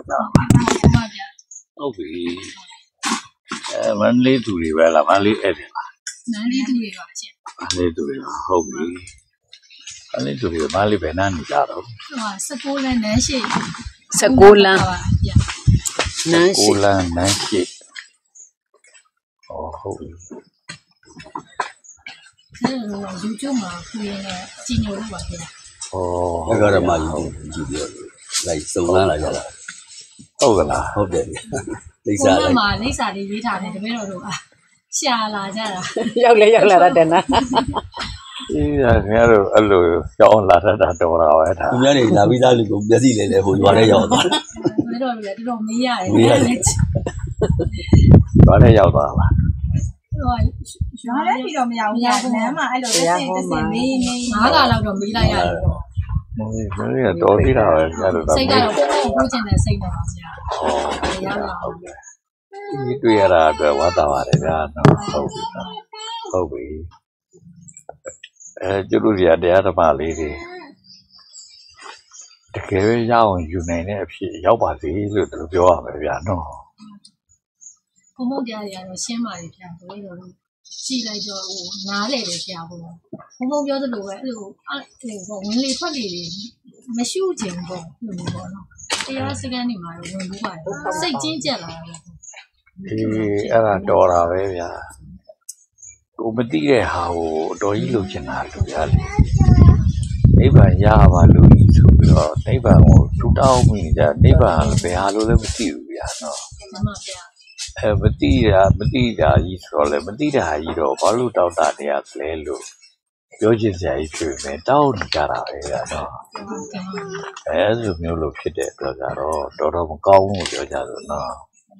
ဟုတ်ပြီမန္တလေးသူတွေပဲလားမန္တလေးအဲ့တယ်လားမန္တလေးသူတွေပါရှင်မန္တလေးသူတွေပါဟုတ်ပြီမန္တလေးသူတွေမန္တလေးပဲနားနေကြတော့ 16လမ်းနန်းရှိ 16လမ်းနန်းရှိ 16လမ်းနန်းရှိဟုတ်ပြီ YouTube မှာခုရင်းနဲ့ကြီးညိုလို့ပါခင်ဗျအဲ့ကတော့မှကြည့်ပြီးတော့လိုက်စုံလန်းလာကြတာဟုတ်ကလားဟုတ်တယ်လိစာလေးမှာလိစာလေးရေးထားတယ်တပည့်တော်တို့ရှာလာကြတာရောက်လာတဲ့နာအေးခင်ဗျားတို့အဲ့လိုရောက်လာတာတော်တာပဲဒါသူများနေလာပြီးသားလူကိုမျက်စိလဲဟိုရွာထဲရောက်သွားတပည့်တော်တို့လည်းတော်တော်မေးရတယ်ရွာထဲရောက်သွားလားရွာလည်းပြီးတော့မရဘူးလမ်းမှာအဲ့လိုတစ်စင်မေး9ခါလောက်တော့မေးလိုက်ရတယ်မင်းတော်သေးတာပဲကြားလို့စိတ်ကတော့ကိုကျင်တဲ့စိတ်နဲ့ပါဗျာရပါဟုတ်ကဲ့ဒီတွေ့ရတာအတွက်ဝမ်းသာပါတယ်ဗျာဟုတ်ပြီကျတို့တွေကတရားဓမ္မလေးတွေတကယ်ပဲရအောင်ယူနိုင်တဲ့အဖြစ်ရောက်ပါစေလို့သူပြောရမယ်ဗျာနော်ဘုံကြားတွေကတော့ရှင်းပါလေဗျာတကယ်တော့ကြည့်လိုက်တော့နားလေတယ်ဗျာဘုံပြောသလိုပဲအဲ့လိုဝင်လေထွက်လေမရှိဘူးခြင်းပေါ့လို့ပေါ့နော်တရားစကန်နေမှာဝင်ဘူးပါတယ်စိတ်ကျဉ်ကျက်လာတယ်အဲ့ဒါတော်တာပဲဗျာကိုမသိတဲ့ဟာကိုအတော်ကြီးလုပ်ချင်တာလို့ဗျာနိဗ္ဗာန်ရပါလို့ဆိုပြီးတော့နိဗ္ဗာန်ကိုထူတောင်းမိကြနိဗ္ဗာန်ဘယ်ဟာလို့လဲမသိဘူးဗျာနော်မှန်ပါဗျာမသိတာကြီးဆိုတော့လေမသိတာကြီးတော့ဘာလို့တောင်းတတရားလဲလို့ပြောချင်စရာကြီးဖြစ်မယ်တောင်းနေကြတာပဲကွာနော်အဲလိုမျိုးလို့ဖြစ်တဲ့အတွက်ကတော့တော်တော်မကောင်းဘူးပြောကြဆိုနော်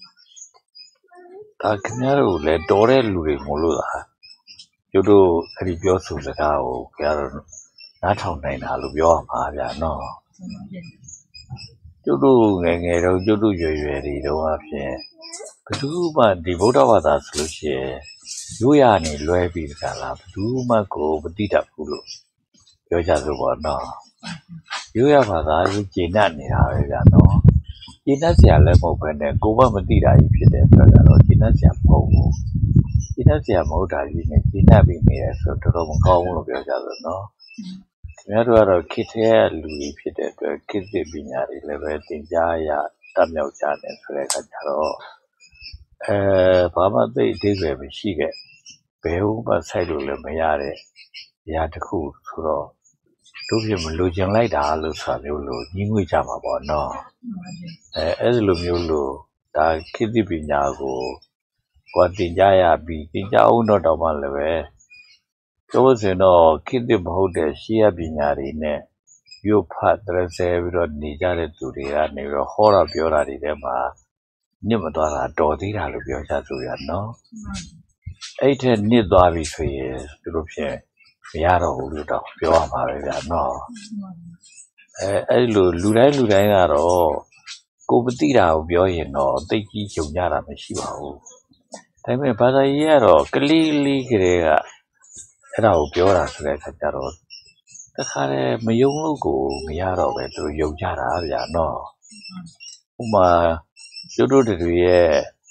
ဒါခင်ဗျားတို့လည်းတော်တဲ့လူတွေမို့လို့လားကျတို့အဲ့ဒီပြောဆိုစကားကိုခင်ဗျားတို့နားထောင်နိုင်တာလို့ပြောရမှာဗျာနော်ကျတို့ငယ်တော့ကျတို့ရွယ်တွေတော့အဖြစ်ဘယ်သူမှဒီဗုဒ္ဓဘာသာဆိုလို့ရှိရင်ရိုးရနေလွဲပြီးတကလားဘယ်သူမှကိုမသိတတ်ဘူးလို့ပြောကြဆိုပေါ့နော်ရိုးရဘာသာကြီးကျင့်တတ်နေတာပဲဗျာနော်ကျင့်တတ်စရာလည်းမဟုတ်ဘဲနဲ့ကိုယ်မသိတာကြီးဖြစ်တဲ့အတွက်ကတော့ကျင့်တတ်စရာမဟုတ်ဘူးကျင့်တတ်စရာမဟုတ်တာကြီးနဲ့ကျင့်တတ်ပြီးနေရဆိုတော့တော်တော်မကောင်းဘူးလို့ပြောကြဆိုနော်ခင်ဗျားတို့ကတော့ခေတ်ထဲကလူကြီးဖြစ်တဲ့အတွက်ခေတ်သစ်ပညာတွေလည်းပဲသင်ကြားရတတ်မြောက်ကြတယ်ဆိုတဲ့အခါကျတော့ဘာမှသိအသေးပဲမရှိခဲ့ဘယ်ဟုတ်မှဆိုင်လို့လည်းမရတဲ့နေရာတစ်ခုဆိုတော့တို့ပြမလိုချင်လိုက်တာလို့ဆိုတာမျိုးလို့ညီးငွေကြမှာပေါ့နော်အဲ့ဒီလိုမျိုးလို့ဒါခေတ်သစ်ပညာကိုကိုယ်တင်ကြရပြီးတင်ကြအောင်တော့မှလည်းပဲပြောစင်တော့ခေတ်သစ်မဟုတ်တဲ့ရှေးရပညာတွေနဲ့ရုပ်ဖတ်တရဆဲပြီးတော့နေကြတဲ့သူတွေကနေပြီးတော့ဟောတာပြောတာတွေထဲမှာညစ်မသွားတာတော်သေးတာလို့ပြောကြဆိုရနော်အဲ့ထက်ညစ်သွားပြီဆိုရင်သူတို့ဖြင့်မရတော့ဘူးလို့တော့ပြောရမှာပဲဗျာနော်အဲ့လိုလူတိုင်းကတော့ကိုမသိတာကိုပြောရင်တော့သိကြီးကြုံကြတာမရှိပါဘူးဒါပေမဲ့ဘာသာရေးကတော့ကလေးကလေးကအဲ့ဒါကိုပြောတာဆိုတဲ့အခါကျတော့တခါတည်းမယုံလို့ကိုမရတော့ပဲသူယုံကြတာဗျာနော်ဥမာကျတို့တွေရဲ့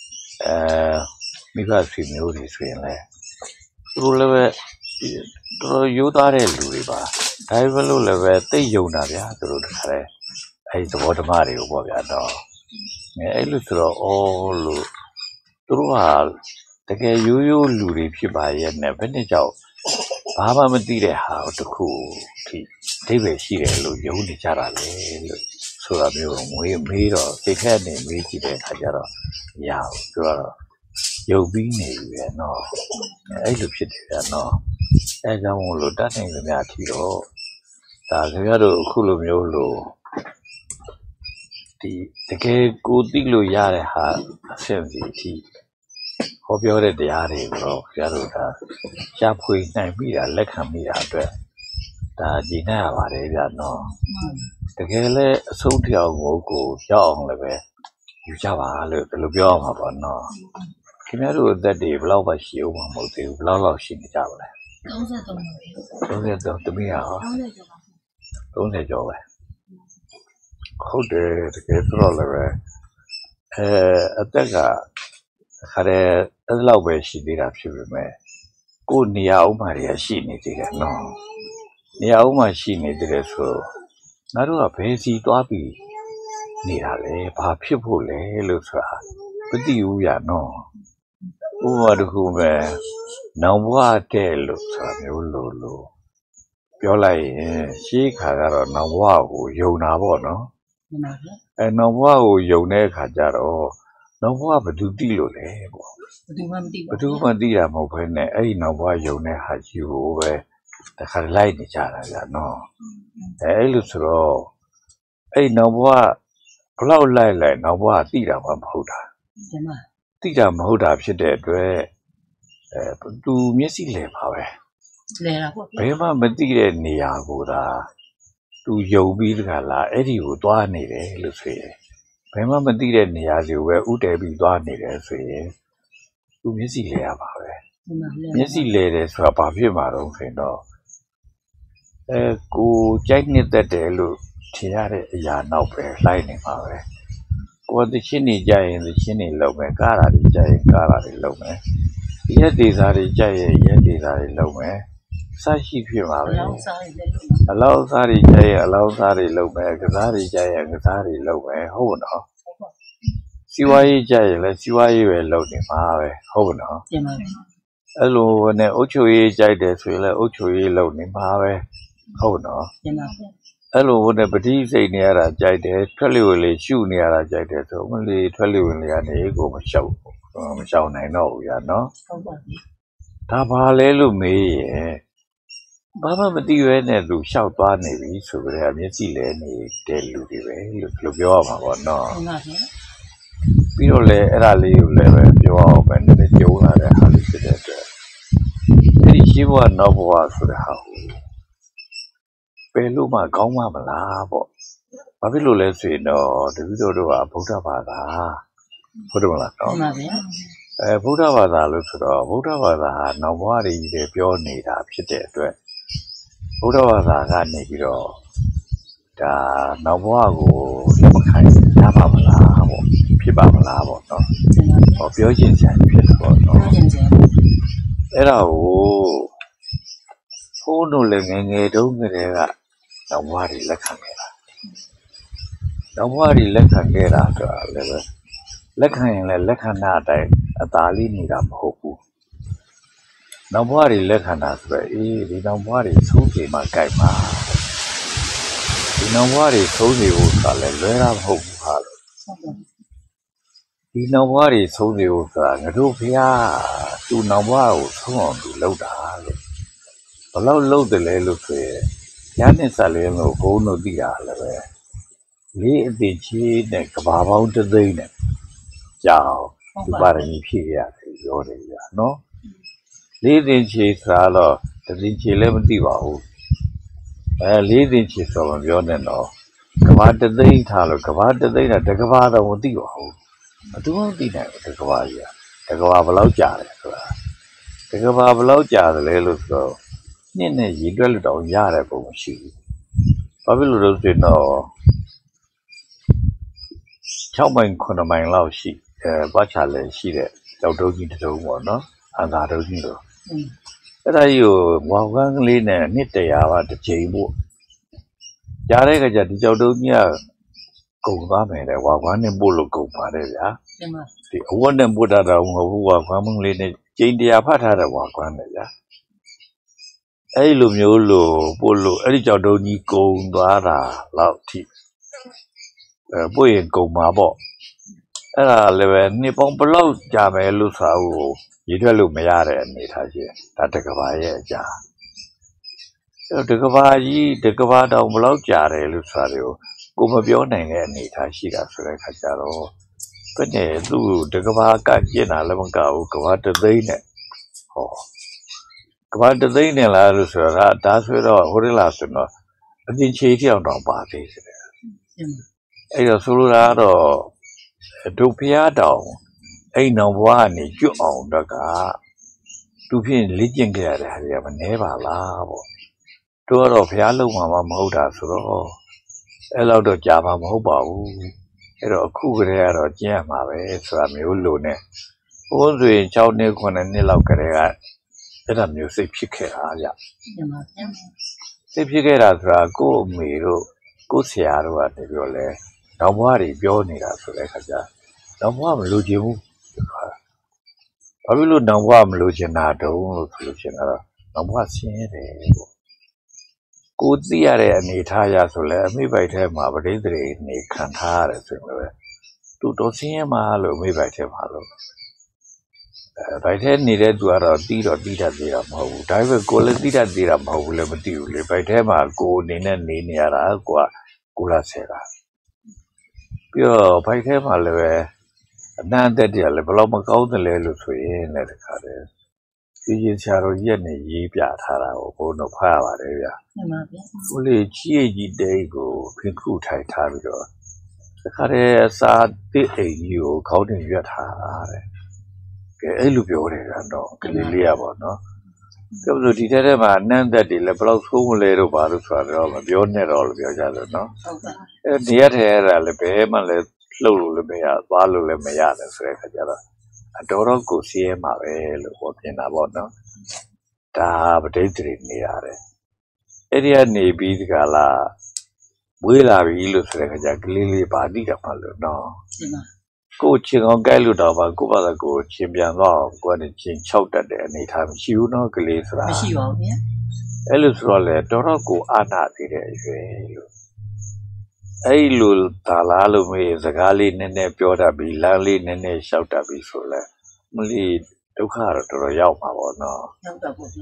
မိဘဆွေမျိုးတွေဆိုရင်လည်းသူတို့လည်းပဲတော်ရိုးသားတဲ့လူတွေပါဒါပေမဲ့လို့လည်းပဲသိယုံတာဗျာသူတို့တခါတည်းအဲဒီသဘောဓမ္မတွေကိုပေါ့ဗျာတော့အဲ့လိုဆိုတော့လို့သူတို့ဟာတကယ်ရိုးလူတွေဖြစ်ပါရဲ့နဲ့ဘယ်နဲ့ကြောင့်ဘာမှမသိတဲ့ဟာတခုဒီအဓိပ္ပာယ်ရှိတယ်လို့ယုံနေကြတာလေလို့ဆိုတာမျိုးမေးတော့စိတ်ထဲနေမေးကြည့်တဲ့အခါကျတော့မရဘူးသူကတော့ယုံပြီးနေပြီပဲနော်အဲ့လိုဖြစ်တယ်ဗျာနော်အဲကြောင့်မို့လို့တတ်နိုင်ကြများထီတော့ဒါခင်ဗျားတို့အခုလိုမျိုးလို့ဒီတကယ်ကိုသိလို့ရတဲ့ဟာအဆင့်စီအထိဟောပြောတဲ့တရားတွေကိုတော့ခင်ဗျားတို့ဒါရှားဖွေနိုင်ပြီတာလက်ခံမိတာအတွက်ဒါကြည်နိုင်ရပါတယ်ဗျာနော်တကယ်လဲအဆုံးတရားကိုရောက်အောင်လည်းပဲယူကြပါလို့ဒီလိုပြောရမှာပေါ့နော်ခင်ဗျားတို့အသက်တွေဘယ်လောက်ပဲရှိအောင်မဟုတ်သေးဘူးဘယ်လောက်ရှိနေကြပါလဲ 33 တမီးရော30ကျော်ပဲဟုတ်တယ်တကယ်ဆိုတော့လည်းပဲအသက်ကခါတဲ့အဲ့လောက်ပဲရှိသေးတာဖြစ်ပေမဲ့ကိုယ်နေရာဥမာတွေကရှိနေသေးတယ်နော်နေရာဥမာရှိနေသေးတယ်ဆိုငါတို့ကဘယ်စီသွားပြီးနေတာလဲဘာဖြစ်ဖို့လဲလို့ဆိုတာမသိဘူးရနော်ဥပမာတစ်ခုပဲနောင်ဘဝတဲ့လို့ဆိုတာမျိုးလို့ပြောလိုက်ရင်ရှေးခါကတော့နောင်ဘဝကိုယုံတာပေါ့နော်နောင်ဘဝကိုယုံတဲ့အခါကျတော့နောင်ဘဝဘယ်သူသိလို့လဲပေါ့ဘယ်သူမှသိတာမဟုတ်ဘဲနဲ့အဲ့ဒီနောင်ဘဝယုံတဲ့ဟာကြီးကိုပဲတခါလိုက်နေကြတာကြာနော်အဲ့လိုဆိုတော့အဲ့နောင်ဘဝဘလောက်လိုက်နောင်ဘဝသိတာမှမဟုတ်တာသိတာမဟုတ်တာဖြစ်တဲ့အတွက်သူမျက်စိလဲပါပဲလဲတာပေါ့ဘယ်မှမသိတဲ့နေရာကိုသာသူယုံပြီးတခါလားအဲ့ဒီကိုသွားနေတယ်လို့ဆိုရင်ဘယ်မှမသိတဲ့နေရာစီကိုပဲဥတည်ပြီးသွားနေတယ်ဆိုရင်သူမျက်စိလဲရပါပဲမျက်စိလဲတယ်ဆိုတာဘာဖြစ်မှာတော့ဆိုရင်တော့ကိုကြိုက်နှစ်သက်တယ်လို့ထင်ရတဲ့အရာနောက်ပဲလိုက်နေမှာပဲကိုသချင်းနေကြရင်သချင်းနေလုပ်မယ်ကားတာတွေကြရင်ကားတာတွေလုပ်မယ်ရက်ဒေသတွေကြရင်ရက်ဒေသတွေလုပ်မယ်စရှိဖြစ်ပါပဲအလောက်စားတွေကြရင်အလောက်စားတွေလုပ်မယ်ကစားတွေကြရင်ကစားတွေလုပ်မယ်ဟုတ်နော်စီဝါရေးကြရင်လည်းစီဝါရေးပဲလုပ်နေမှာပဲဟုတ်နော်အဲ့လိုနဲ့အုတ်ချိုရေးကြိုက်တယ်ဆိုရင်လည်းအုတ်ချိုရေးလုပ်နေမှာပဲဟုတ်နော်အဲ့လိုနဲ့ပတိစိတ်နေရတာကြိုက်တယ်ထွက်လေဝင်လေရှုနေရတာကြိုက်တယ်ဆိုမလေးထွက်လေဝင်လေကနေကိုမလျှောက်နိုင်တော့ဘူးရနော်ဟုတ်ပါပြီဒါပါလဲလို့မေးရင်ဘာမှမသိရဲနဲ့လူလျှောက်သွားနေပြီဆိုကြတဲ့မျက်စိလဲနေတဲ့လူတွေပဲလို့ပြောရမှာပေါ့နော်ဟုတ်ပါပြီပြီးတော့လေအဲ့ဒါလေးကိုလည်းပဲပြောအောင်ပဲနည်းနည်းကြုံလာတဲ့ဟာလေးဖြစ်တဲ့အတွက်အဲ့ဒီရှိဘဝနောက်ဘဝဆိုတဲ့ဟာကိုပယ်လို့မှကောင်းမှမလားပေါ့ဘာဖြစ်လို့လဲဆိုရင်တော့တပည့်တော်တို့ကဗုဒ္ဓဘာသာဟုတ်တယ်မလားနော်မှန်ပါဗျာဗုဒ္ဓဘာသာလို့ဆိုတော့ဗုဒ္ဓဘာသာဟာနောက်ဘဝတွေကြီးတွေပြောနေတာဖြစ်တဲ့အတွက်ဗုဒ္ဓဘာသာကနေပြီးတော့ဒါနောက်ဘဝကိုလက်မခံရပါမလားပေါ့ဖြစ်ပါမလားပေါ့နော်ဟောပြောချင်စရာဖြစ်တယ်ပေါ့နော်အဲ့ဒါကိုဘုန်းတို့လည်းငယ်ငယ်တုန်းကတည်းကနောက်ဘဝတွေလက်ခံခဲ့တာနောက်ဘဝတွေလက်ခံခဲ့တာဆိုတာလည်းပဲလက်ခံရင်လည်းလက်ခံတာအတိုင်းအသာလေးနေတာမဟုတ်ဘူးနောက်ဘဝတွေလက်ခံတာဆိုတော့ဒီနောက်ဘဝတွေသုံးချိန်မှကြိုက်မှာဒီနောက်ဘဝတွေသုံးနေဖို့ဆိုတာလည်းလွယ်တာမဟုတ်ဘူးဟာလို့ဒီနောက်ဘဝတွေသုံးနေဖို့ဆိုတာငါတို့ဖះသူ့နောက်ဘဝကိုသုံးအောင်သူလုပ်တာလို့ဘလောက်လုပ်တယ်လဲလို့ဆိုရင်ညာနဲ့ဆက်လဲလို့ဘုန်းတို့သိတာလည်းပဲလေးအသေးချေးနဲ့ကဘာပေါင်းတစ်သိန်းနဲ့ကြောင်ဒီပါရမီဖြည့်ရတယ်ပြောတယ်ကြာနော်လေးသိန်းချေးဆိုတော့တစ်သိန်းချေးလည်းမသိပါဘူးလေးသိန်းချေးဆိုတော့ပြောနေတော့ကဘာတစ်သိန်းထားလို့ကဘာတစ်သိန်းနဲ့တကဘာတော့မသိပါဘူးဘယ်သူမှမသိနိုင်ဘူးတကဘာကြီးတကဘာဘယ်လောက်ကြာတယ်ဆိုတာတကဘာဘယ်လောက်ကြာတယ်လဲလို့ဆိုတော့နှစ်နဲ့ရည်တွက်လို့တော့ရတဲ့ပုံမရှိဘူးဘာဖြစ်လို့လဲဆိုတော့6မိုင်9မိုင်လောက်ရှိပတ်ချလည်းရှိတဲ့ကြောက်တုံးကြီးတစ်တုံးပေါ့နော်အန်သာတုံးကြီးလို့အဲ့ဒါကြီးကိုဝါကန်းကလေးနဲ့နှစ်100ပါတစ်ချိန်ပို့ကြားတဲ့ကကြဒီကြောက်တုံးကြီးကကုန်သွားမယ်လေဝါကန်းနဲ့ပို့လို့ကုန်ပါတယ်ဗျာဒီအဝတ်နဲ့ပို့တာတော့မဟုတ်ဘူးဝါကန်းမကလေးနဲ့ချိန်100ဖတ်ထားတဲ့ဝါကန်းနဲ့ဗျာအဲ့လိုမျိုးလို့ပို့လို့အဲ့ဒီကြောက်တုံးကြီးကုန်သွားတာလောက်ထိပို့ရင်ကုန်မှာပေါ့အဲ့ဒါလည်းပဲနှစ်ပေါင်းဘလောက်ကြာမယ်လို့ဆိုတော့ရည်ထွက်လို့မရတဲ့အနေထားရှိတယ်ဒါတကဘာရဲ့အကြာအဲ့တကဘာကြီးတကဘာတောင်ဘလောက်ကြာတယ်လို့ဆိုတော့ကိုမပြောနိုင်တဲ့အနေထားရှိတာဆိုတဲ့ခါကျတော့ဘယ်နဲ့သူ့တကဘာကကျင်တာလည်းမကဘူးကဘာတသိန်းနဲ့ဟောကဘာတသိန်းနဲ့လားလို့ဆိုတော့ဒါဆိုတော့ဟိုရလာဆိုတော့အပြင်ချေထအောင်တော့ပါသေးတယ်အဲ့တော့ဆိုလိုတာကတော့ဒုဖျားတောင်အဲ့နောက်ဘဝကနေကျွတ်အောင်တော့ကသူဖြင့်လေ့ကျင့်ကြရတဲ့ဟာတွေကမနှဲပါလားပေါ့တို့ကတော့ဖျားလုံးမှာမဟုတ်တာဆိုတော့အဲ့လောက်တော့ကြာမှာမဟုတ်ပါဘူးအဲ့တော့အခုကတည်းကတော့ကျင်းရမှာပဲဆိုတာမျိုးလို့နဲ့ဘုန်းဆိုရင်6နှစ်9နှစ်လောက်ကတည်းကအဲ့ဒါမျိုးစိတ်ဖြစ်ခဲ့တာဗျစိတ်ဖြစ်ခဲ့တာဆိုတာကို့အမေတို့ကို့ဆရာတို့ကတပြောလဲနောက်ဘွားတွေပြောနေတာဆိုတဲ့ခါကျနောက်ဘွားမလို့ချင်ဘူးဘာဖြစ်လို့နောက်ဘွားမလို့ချင်တာတုံးလို့ဆိုလို့ချင်တာတော့နောက်ဘွားဆင်းရဲတယ်ပေါ့ကိုသိရတဲ့အနေထားရဆိုလဲအမိပိုက်ထဲမှာပဋိသန္ဓေနေခံထားရတယ်ဆိုရင်လည်းသူတော်ဆင်းရဲမှာလို့အမိပိုက်ထဲမှာလို့ဘိုက်ထဲနေတဲ့သူကတော့တီးတတ်သေးတာမဟုတ်ဘူးဒါပေမဲ့ကိုလည်းတီးတတ်သေးတာမဟုတ်ဘူးလည်းမသိဘူးလေဘိုက်ထဲမှာကိုအနေနဲ့နေနေရတာကိုလာဆဲတာပြီးတော့ဘိုက်ထဲမှာလည်းပဲအနန္တတည်းလည်းဘယ်တော့မကောင်းတယ်လဲလို့ဆိုရင်လည်းတခါတည်းဒီရင်ဆရာတော်ရက်နဲ့ရေးပြထားတာကိုဘုန်းတော်ဖတ်ရပါတယ်ဗျာမှန်ပါဗျာဟိုလေကြီးတိတ်ကိုဖင်ခုထိုင်ထားပြီးတော့တခါတည်းအစာတစ်အိမ်ကြီးကိုခေါင်းတင်ရွက်ထားတာတဲ့ကဲအဲ့လိုပြောတယ်ကတော့ကလေးလေးရပါတော့ပြောလို့ဒီထဲမှာအနန္တတည်းလည်းဘယ်တော့ဆုံးမလဲတော့ဘာလို့ဆိုတော့မပြောနဲ့တော့လို့ပြောကြတယ်နော်ဟုတ်ပါအဲ့ဒီရထဲအဲ့ဒါလည်းဘယ်မှလည်းလှုပ်လို့လည်းမရသွားလို့လည်းမရတယ်ဆိုတဲ့ခါကျတော့တော်ကိုစီးရဲမှာပဲလို့ဟောပြင်တာပေါ့နော်ဒါပဋိသန္ဓေနေရတယ်အဲ့ဒီကနေပြီးဒီကလာဝေးလာပြီလို့ဆိုတဲ့ခါကျကလေးလေးပါတိတာမှလို့နော်ကိုချင်းအောင်ကြိုက်လို့တော့ပါကိုပါတော့ကိုချင်းပြန်တော့ကိုကနေချင်း6တက်တဲ့အနေထားမရှိဘူးနော်ကလေးဆိုတာမရှိပါဘူးဗျာအဲ့လိုဆိုတော့လေတော်ကိုအာနာသေးတဲ့အရွယ်လို့အဲ့လိုသာလားလို့မေးစကားလေးနည်းနည်းပြောတတ်ပြီးလမ်းလေးနည်းနည်းလျှောက်တတ်ပြီးဆိုလဲမလီဒုက္ခတော့တော်တော်ရောက်မှာပေါ့နော်ရောက်တော့ပေါ့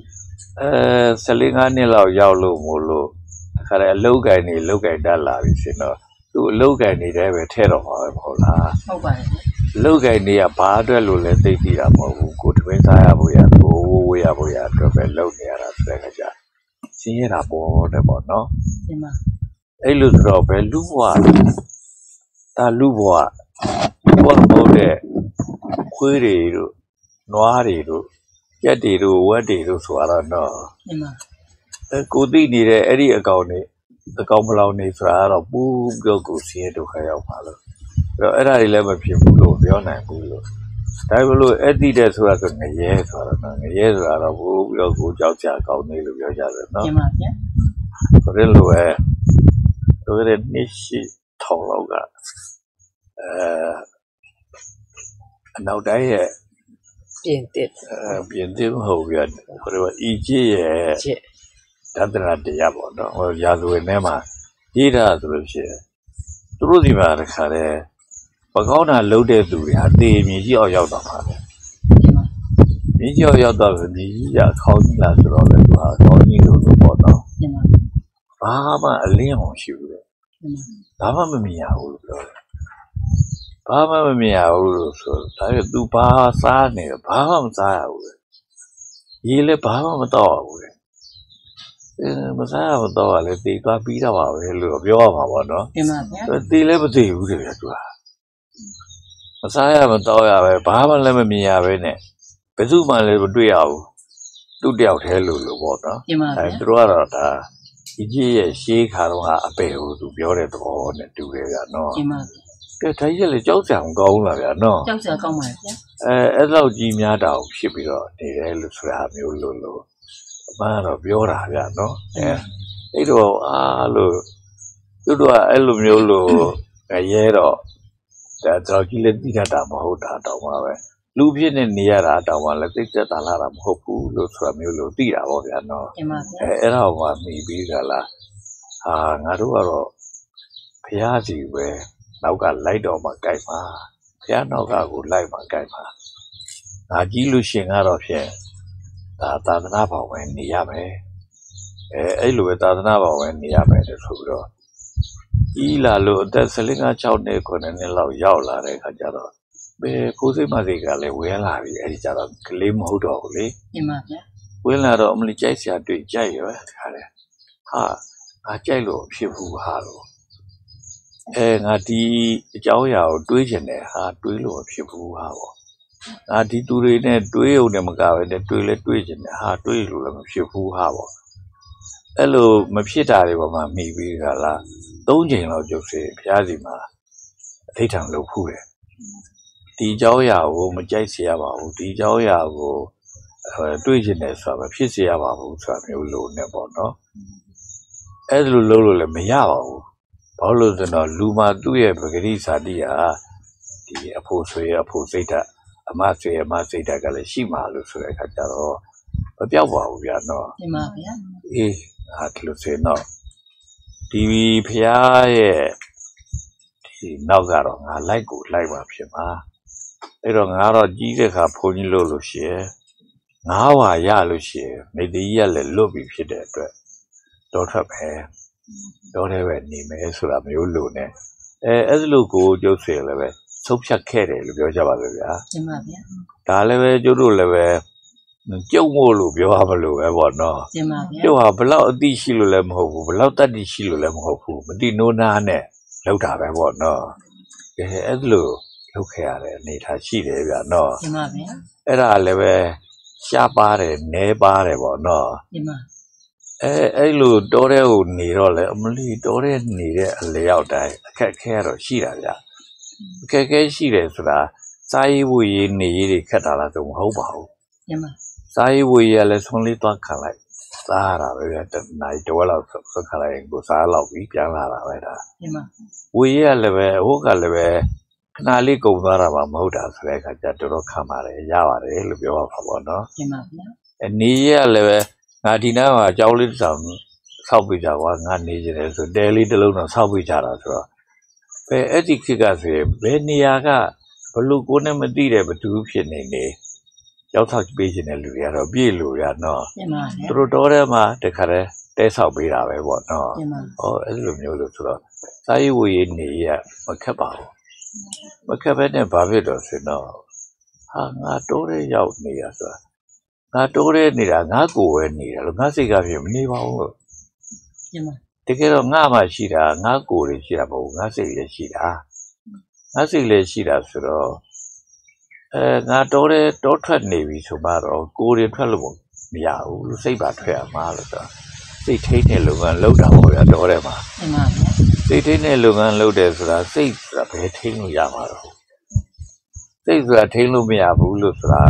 15နှစ်လောက်ရောက်လို့မို့လို့ခါရဲအလုတ်ကင်နေလုတ်ကင်တက်လာပြီစင်တော့သူ့အလုတ်ကင်နေတဲ့ပဲထဲတော့မှာပဲမဟုတ်လားဟုတ်ပါတယ်အလုတ်ကင်နေကဘာအတွက်လို့လဲသိသိတာမဟုတ်ဘူးကိုတပင်းစားရဖို့ရကိုဝေးရဖို့ရအတွက်ပဲလုပ်နေရတာဆိုတဲ့ခါကျစင်းရတာပေါ့တဲ့ပေါ့နော်ဒီမှာအဲ့လိုဆိုတော့ပဲလူဘွားဒါလူဘွားမဟုတ်တဲ့ခွေးတွေတို့နွားတွေတို့ရက်တွေတို့ဝက်တွေတို့ဆိုတော့နော်ဒီမှာကိုသိနေတဲ့အဲ့ဒီအကောင်မလောင်နေဆိုတာကတော့ပူပြောကိုစင်းဒုက္ခရောက်ပါလို့အဲ့တော့အဲ့ဒါတွေလည်းမဖြစ်ဘူးလို့ပြောနိုင်ဘူးလို့ဒါပေမဲ့လို့အဲ့ဒီတဲ့ဆိုတာဆိုငရဲဆိုတော့နော်ငရဲဆိုတာတော့ပူပြောကိုကြောက်ကြကောင်းနေလို့ပြောကြတယ်နော်မှန်ပါဗျာဆိုတဲ့လိုပဲဆိုတဲ့နှစ်ရှိထောင်လောက်ကအနောက်တိုင်းရဲ့ပြင်သစ်မဟုတ်ဗျာဟိုတော့ဤကြီးရဲ့ဒသနာတရားပေါ့နော်ဟိုရာဇဝင်ထဲမှာရေးတာဆိုလို့ရှိရင်သူတို့ဒီမှာတခါတည်းပကောင်းတာလှုပ်တဲ့သူတွေဟာတေမြင်ကြီးအောင်ရောက်တော့မှာပဲမြင်ကြီးအောင်ရောက်တော့မြင်ကြီးကခေါင်းကြီးလာဆိုတော့လေသူဟာခေါင်းကြီးလို့ပေါ့နော်ဘာမှအလင်းအောင်ရှိဘူးလေဘာမှမမြင်ရဘူးလို့ပြောတယ်ဘာမှမမြင်ရဘူးလို့ဆိုဒါပေမဲ့ तू ဘာစားနေလဲဘာမှမစားရဘူးလေရေလည်းဘာမှမတော့ဘူးလေမစားရတော့လေတေးသွားပြီးတော့ပါပဲလို့ပြောရမှာပေါ့နော်တင်ပါဗျာတေးလည်းမတေးဘူးလေဗျာ तू ဟာမစားရမတော့ရပဲဘာမှလည်းမမြင်ရပဲနဲ့ဘယ်သူမှလည်းမတွေ့ရဘူးသူ့တယောက်တည်းလို့ပေါ့နော်တင်ပါဗျာသူတို့ကတော့ဒါဒီကြီးရဲ့ရှေးခါတော့အပေကို तू ပြောတဲ့သဘောနဲ့တူတယ်ဗျာနော်တင်ပါကဲထိုင်ရက်လေကြောက်စရာမကောင်းလားဗျာနော်ကြောက်စရာကောင်းပါရဲ့ဗျာအဲ့လောက်ကြီးများတာကိုဖြစ်ပြီးတော့နေတယ်လို့ဆိုတာမျိုးလို့အမှန်တော့ပြောတာဗျာနော်အဲ့တော့အားလို့သူတို့ကအဲ့လိုမျိုးလို့ရဲတော့ဒါတော့ကြီးလက်တိတာမဟုတ်တာတော့ပါပဲလူဖြစ်နေရတာတောင်မှလည်းသိသက်သာလာတာမဟုတ်ဘူးလို့ဆိုတာမျိုးလို့သိတာပေါ့ဗျာနော်အဲ့ဒါကမှမိပြီးကြလားဟာငါတို့ကတော့ဖျားစီပဲနောက်ကလိုက်တော့မှကြိုက်ပါဖျားနောက်ကကိုလိုက်မှကြိုက်ပါငါကြီးလို့ရှင်ကတော့ဖြင့်ဒါသာသနာ့ဘောင်ဝင်နေရမယ်အဲ့လိုပဲသာသနာ့ဘောင်ဝင်နေရမယ်လို့ဆိုပြီးတော့ကြီးလာလို့အသက်15-6နှစ်9နှစ်လောက်ရောက်လာတဲ့အခါကျတော့ဘယ်ကိုယ်စိတ်မစိတ်ကလည်းဝင်လာပြီအဲ့ဒီကျတော့ကလေးမဟုတ်တော့ဘူးလေမှန်ပါဗျာဝင်လာတော့အမလီကြိုက်စရာတွေ့ကြိုက်ရောခါတယ်ဟာငါကြိုက်လို့ဖြစ်ဘူးဟာလို့ငါဒီအကြောင်းအရာကိုတွေးချင်တယ်ဟာတွေးလို့ဖြစ်ဘူးဟာပေါ့ငါဒီသူတွေနဲ့တွေးုံနဲ့မကပဲနဲ့တွေးလဲတွေးချင်တယ်ဟာတွေးလို့လည်းမဖြစ်ဘူးဟာပေါ့အဲ့လိုမဖြစ်တာတွေပေါ်မှာမိပြီးကြလား3 ချိန်လောက်ကျုပ်စေဘုရားစီမှာအထိတ်ထံလုပ်ဖူးတယ်ဒီเจ้าရာကိုမကြိုက်เสียပါဘူးဒီเจ้าရာကိုတွေးချင်တယ်ဆိုတာမဖြစ်เสียပါဘူးဆိုတာမျိုးလို့ねပေါ့နော်အဲ့လိုလုပ်လို့လည်းမရပါဘူးဘာလို့လဲဆိုတော့လူမှာသူ့ရဲ့ပဂရိစာတိဟာဒီအဖို့ဆွေအဖို့စိတ်ဓာတ်အမဆွေအမစိတ်ဓာတ်ကလည်းရှိမှလို့ဆိုတဲ့အခါကျတော့မပြောက်ပါဘူးဗျာနော်ဒီမှာဗျာအေးဟာဒီလိုဆိုတော့ဒီဖျားရဲ့ဒီနောက်ကတော့ငါလိုက်ကိုလိုက်ပါဖြစ်မှာအဲ့တော့ငါတော့ကြီးတဲ့ခါဘုန်းကြီးလို့ရှိရင်ငါးဝါရလို့ရှိရင်မိတ္တိရလည်းလွတ်ပြီဖြစ်တဲ့အတွက်တော့ထွက်ပဲတော့လည်းပဲနေမယ်ဆိုတာမျိုးလို့ ਨੇ အဲ့လိုကိုကျုပ်စေလည်းပဲဆုံးဖြတ်ခဲ့တယ်လို့ပြောကြပါလို့ဗျာဒီမှာဗျာဒါလည်းပဲကျုပ်တို့လည်းပဲကျုပ်မို့လို့ပြောရမလို့ပဲပေါ့နော်ဒီမှာဗျာကျုပ်ဟာဘလောက်အသိရှိလို့လည်းမဟုတ်ဘူးဘလောက်တတ်သိရှိလို့လည်းမဟုတ်ဘူးမတိနိုးနာနဲ့လောက်တာပဲပေါ့နော်အဲ့လိုလောက်ခဲ့ရတယ်အနေထားရှိတယ်ဗျာနော်ဒီမှာဗျာအဲ့ဒါလည်းပဲရှားပါတယ်နဲပါတယ်ပေါ့နော်ဒီမှာအဲ့လိုတောထဲကိုနေတော့လေအမလီတောထဲနေတဲ့အလျောက်တိုင်းအခက်ခဲတော့ရှိတာဗျအခက်ခဲရှိတယ်ဆိုတာစားရေးဝတ်ရေးနေရေးတွေခက်တာလားဆိုမဟုတ်ပါဘူးဒီမှာစားရေးဝတ်ရေးလည်းဆုံးလေးသွားခံလိုက်စားရတာပဲဗျတနိုင်တော့လောက်ဆက်ခလိုက်ကိုစားလောက်ပြီးပြန်လာတာပဲဒါဒီမှာဝတ်ရေးလည်းပဲဟိုကလည်းပဲခဏလေးကုန်သွားတာမှမဟုတ်တာဆိုတဲ့အခါကျတော်တော်ခံပါတယ်ရပါတယ်လို့ပြောပါပေါ့နော်ဒီမှာဗျာနေရလည်းပဲငါဒီနားမှာအကြောင်းလေးတောင်ဆောက်ပြကြကွာငါနေကြတယ်ဆိုတဲလေးတစ်လုံးတော့ဆောက်ပြကြတာဆိုတော့အဲ့ဒီခေတ်ကဆိုရင်ဘယ်နေရာကဘလို့ကိုနဲ့မသိတဲ့ဘသူဖြစ်နေရောက်ထောက်ပေးခြင်းတဲ့လူတွေကတော့ပြည့်လို့ရနော်သူတို့တော်ထဲမှာတခါတည်းတဲဆောက်ပေးတာပဲပေါ့နော်ဟောအဲ့လိုမျိုးလို့ဆိုတော့စာရေးဝေးနေရမခက်ပါဘူးမခက်ပဲနဲ့ဘာဖြစ်တော့ဆိုတော့ဟာငါတော်ထဲရောက်နေရဆိုတာငါတိုးရဲနေတာငါကိုယ်ပဲနေတာလို့ငါစိတ်ကဖြစ်မနေပါဘူးလို့တကယ်တော့ငါမှရှိတာငါကိုယ်တွေရှိတာမဟုတ်ငါစိတ်လည်းရှိတာငါစိတ်လည်းရှိတာဆိုတော့ငါတိုးရဲတောထွက်နေပြီဆိုတော့ကိုယ်တွေထွက်လို့မရဘူးလို့စိတ်ပါထွက်ရမှာလို့ဆိုစိတ်ထိတ်တဲ့လုပ်ငန်းလုပ်တာပေါ့ဗျာတောထဲမှာစိတ်ထိတ်တဲ့လုပ်ငန်းလုပ်တယ်ဆိုတာစိတ်ဆိုတာဘယ်ထိန်းလို့ရမှာတော့စိတ်ဆိုတာထိန်းလို့မရဘူးလို့ဆိုတာ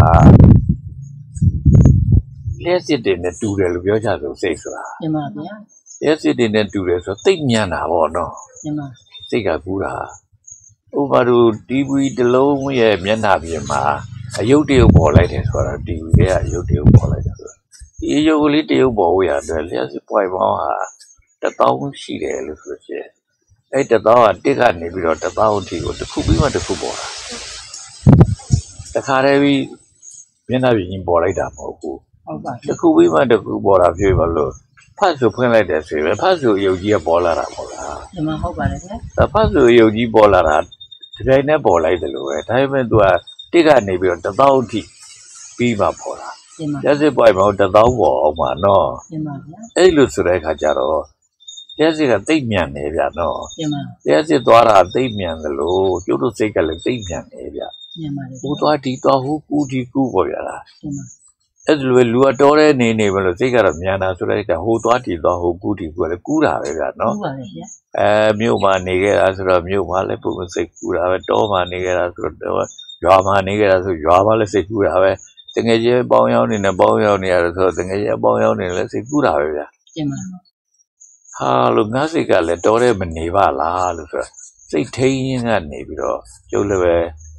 လက်စစ်တွေနဲ့တူတယ်လို့ပြောကြဆိုစိတ်ဆိုတာမှန်ပါဗျာလက်စစ်တွေနဲ့တူတယ်ဆိုသိပ်မြန်တာပေါ့နော်မှန်ပါစိတ်ကကူးတာဥပမာတို့ TV တစ်လုံးရဲ့မျက်နှာပြင်မှာအယုတ်တရုပ်ပေါ်လိုက်တယ်ဆိုတော့ TV ရဲ့အယုတ်တရုပ်ပေါ်လိုက်တယ်ဆိုတော့ဒီအယုတ်ကလေးတရုပ်ပေါ်ဝရအတွက်လက်စစ်ပွိုင်ပေါင်းဟာ1000ရှိတယ်လို့ဆိုချင်အဲ့1000ကတစ်ကနေပြီးတော့1000အထိကိုတစ်ခုပြီးမှတစ်ခုပေါ်တာတခါတည်းပြီးမျက်နှာပြင်ပေါ်လိုက်တာမဟုတ်ဘူးဟုတ်ပါတခုပြီးမှတခုပေါ်လာပြေးပါလို့ဖတ်ဆိုဖွင့်လိုက်တယ်ဆိုရင်ဖတ်ဆိုအယုတ်ကြီးကပေါ်လာတာပေါ့လားဒီမှာဟုတ်ပါတယ်ဗျာဖတ်ဆိုအယုတ်ကြီးပေါ်လာတာဒီတိုင်းနဲ့ပေါ်လိုက်တယ်လို့ပဲဒါပေမဲ့သူကတစ်ကနေပြီးတော့1000အထိပြီးမှပေါ်လာရက်စစ်ပွိုင်မှာ1000ပေါ်အောင်ပါနော်ဒီမှာဗျာအဲ့လိုဆိုတဲ့အခါကျတော့ရက်စစ်ကသိပ်မြန်နေဗျာနော်ဒီမှာရက်စစ်သွားတာသိပ်မြန်တယ်လို့ကျုပ်တို့စိတ်ကလည်းသိပ်မြန်နေဗျာမြန်မာလေဟိုသွားဒီသွားဟိုကူဒီကူပေါ့ဗျာလားဒီမှာအဲ့လိုလူအတော်တဲ့နေမလို့စိတ်ကတော့မြန်တာဆိုတဲ့ကဟိုသွားတီသွားဟိုကူတီကူလည်းကူးတာပဲဗျာနော်ကူးပါလေဗျာမြို့မှာနေခဲ့တာဆိုတော့မြို့မှာလည်းပုံစိတ်ကူးတာပဲတောမှာနေခဲ့တာဆိုတော့ရွာမှာနေခဲ့တာဆိုရွာမှာလည်းစိတ်ကူးတာပဲတငယ်ချင်းပေါင်းရောက်နေနဲ့ပေါင်းရောက်နေရတယ်ဆိုတော့တငယ်ချင်းပေါင်းရောက်နေလည်းစိတ်ကူးတာပဲဗျာကျင်ပါဟာလို့ငါစိတ်ကလည်းတော်တဲ့မနေပါလားလို့ဆိုတော့စိတ်ထိန်းရင်းကနေပြီးတော့ကျုပ်လည်းပဲ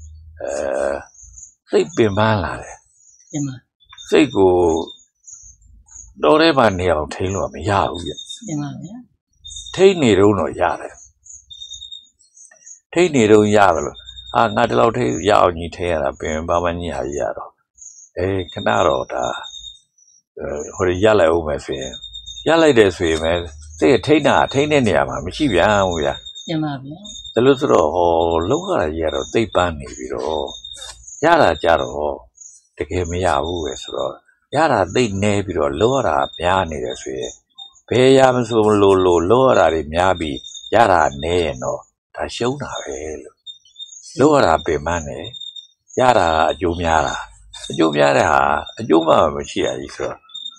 စိတ်ပင်ပန်းလာတယ်ကျင်ပါစိတ်ကိုတော်ထဲမှာနေအောင်ထိန်းလို့မရဘူးဗျကျင်ပါဗျာထိန်းနေတော့ရတယ်ထိန်းနေတော့ရတယ်လို့ငါဒီလောက်ထိရအောင်ကြီးထိန်းရတာပင်ဘာမှညဟာကြီးရတော့ခဏတော့ဒါဟိုရလိုက်အောင်မယ်ဆိုရင်ရလိုက်တယ်ဆိုရင်ပဲစိတ်ထိန်းတဲ့နေရာမှာမရှိပြန်ဘူးဗျာကျင်ပါဗျာဒါလို့ဆိုတော့ဟောလောက်ရရတော့သိပ်ပန်းနေပြီးတော့ရတာကြတော့တကယ်မရဘူးပဲဆိုတော့ရတာသိနေပြီးတော့လောရတာများနေတယ်ဆိုရင်ဘယ်ရမဆိုလို့လောရတာတွေများပြီးရတာနေရင်တော့ဒါရှုံးတာပဲလို့လောရတာပင်မနဲ့ရတာအကျိုးများတာအကျိုးများတဲ့ဟာအကျိုးမှမရှိရကြီးဆိုတော့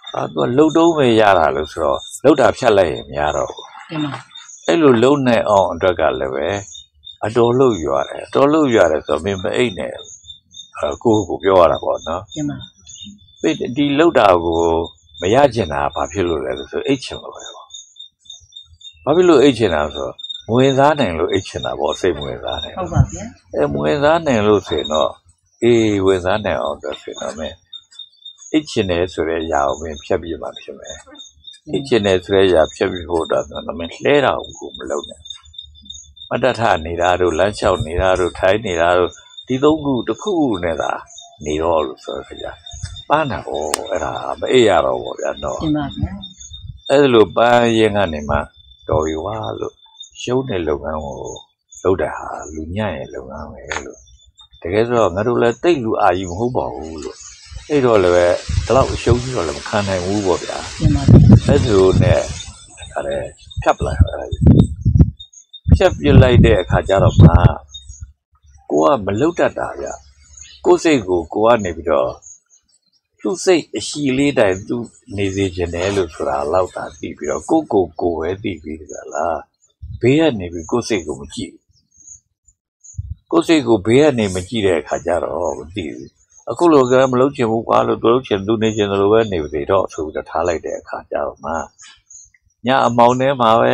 သူကလှုပ်တုံးပဲရတာလို့ဆိုတော့လှုပ်တာဖြတ်လိုက်ရင်မရတော့ဘူးတင်ပါအဲ့လိုလှုပ်နေအောင်အတွက်ကလည်းပဲအတော်လှုပ်ရတယ်အတော်လှုပ်ရတယ်ဆိုတော့မင်းမအိတ်နဲ့ကိုပြောရတာပေါ့နော်တင်ပါဒီလှုပ်တာကိုမရချင်တာဘာဖြစ်လို့လဲဆိုအိတ်ချင်လို့ပဲပေါ့ဘာဖြစ်လို့အိတ်ချင်တာဆိုမဝင်စားနိုင်လို့အိတ်ချင်တာပေါ့စိတ်မဝင်စားနိုင်ဟုတ်ပါဗျာမဝင်စားနိုင်လို့ဆိုရင်တော့အေးဝင်စားနိုင်အောင်တော့ဆိုတော့မင်းအိတ်ချင်တယ်ဆိုတဲ့အရာကိုမင်းဖြတ်ပြမှဖြစ်မယ်အိတ်ချင်တယ်ဆိုတဲ့အရာဖြတ်ပြဖို့တော့မင်းလှဲတာကိုမလုပ်နဲ့မတ္တထနေတာတို့လမ်းလျှောက်နေတာတို့ထိုင်းနေတာတို့ဒီသုံးခုတစ်ခုနဲ့သာနေတော့လို့ဆိုတော့ကြာပန်းတာပေါ့အဲ့ဒါမအေးရတော့ပေါ့ဗျာနော်တင်ပါဗျာအဲ့လိုပန်းရင်ကနေမှတော်ပြီဝါလို့ရှုံးတဲ့လုပ်ငန်းကိုလုပ်တာဟာလူညံ့ရဲ့လုပ်ငန်းပဲလို့တကယ်ဆိုတော့ငါတို့လည်းတိတ်လူအာကြီးမဟုတ်ပါဘူးလို့အဲ့တော့လည်းဒီလောက်ရှုံးပြီးတော့လည်းမခံနိုင်ဘူးပေါ့ဗျာတင်ပါအဲ့လိုနဲ့အဲ့ဖြတ်ပလိုက်ဖြတ်ပြလိုက်တဲ့အခါကျတော့မှကိုကမလုတ်တတ်တာဗျကိုယ်စိတ်ကိုကနေပြီးတော့သူ့စိတ်အရှိလေးတိုင်သူနေစေခြင်းတယ်လို့ဆိုတာလောက်တာသိပြီးတော့ကိုပဲသိပြီးကြလားဘေးကနေပြီးကိုယ်စိတ်ကိုမကြည့်ကိုယ်စိတ်ကိုဘေးကနေမကြည့်တဲ့အခါကျတော့မသိဘူးအခုလိုကမလုပ်ချင်ဘူးကွာလို့သူလုပ်ချင်သူနေချင်တယ်လို့ပဲနေပြီတော့ဆိုပြီးတော့ထားလိုက်တဲ့အခါကျတော့မှညအမောင်ထဲမှာပဲ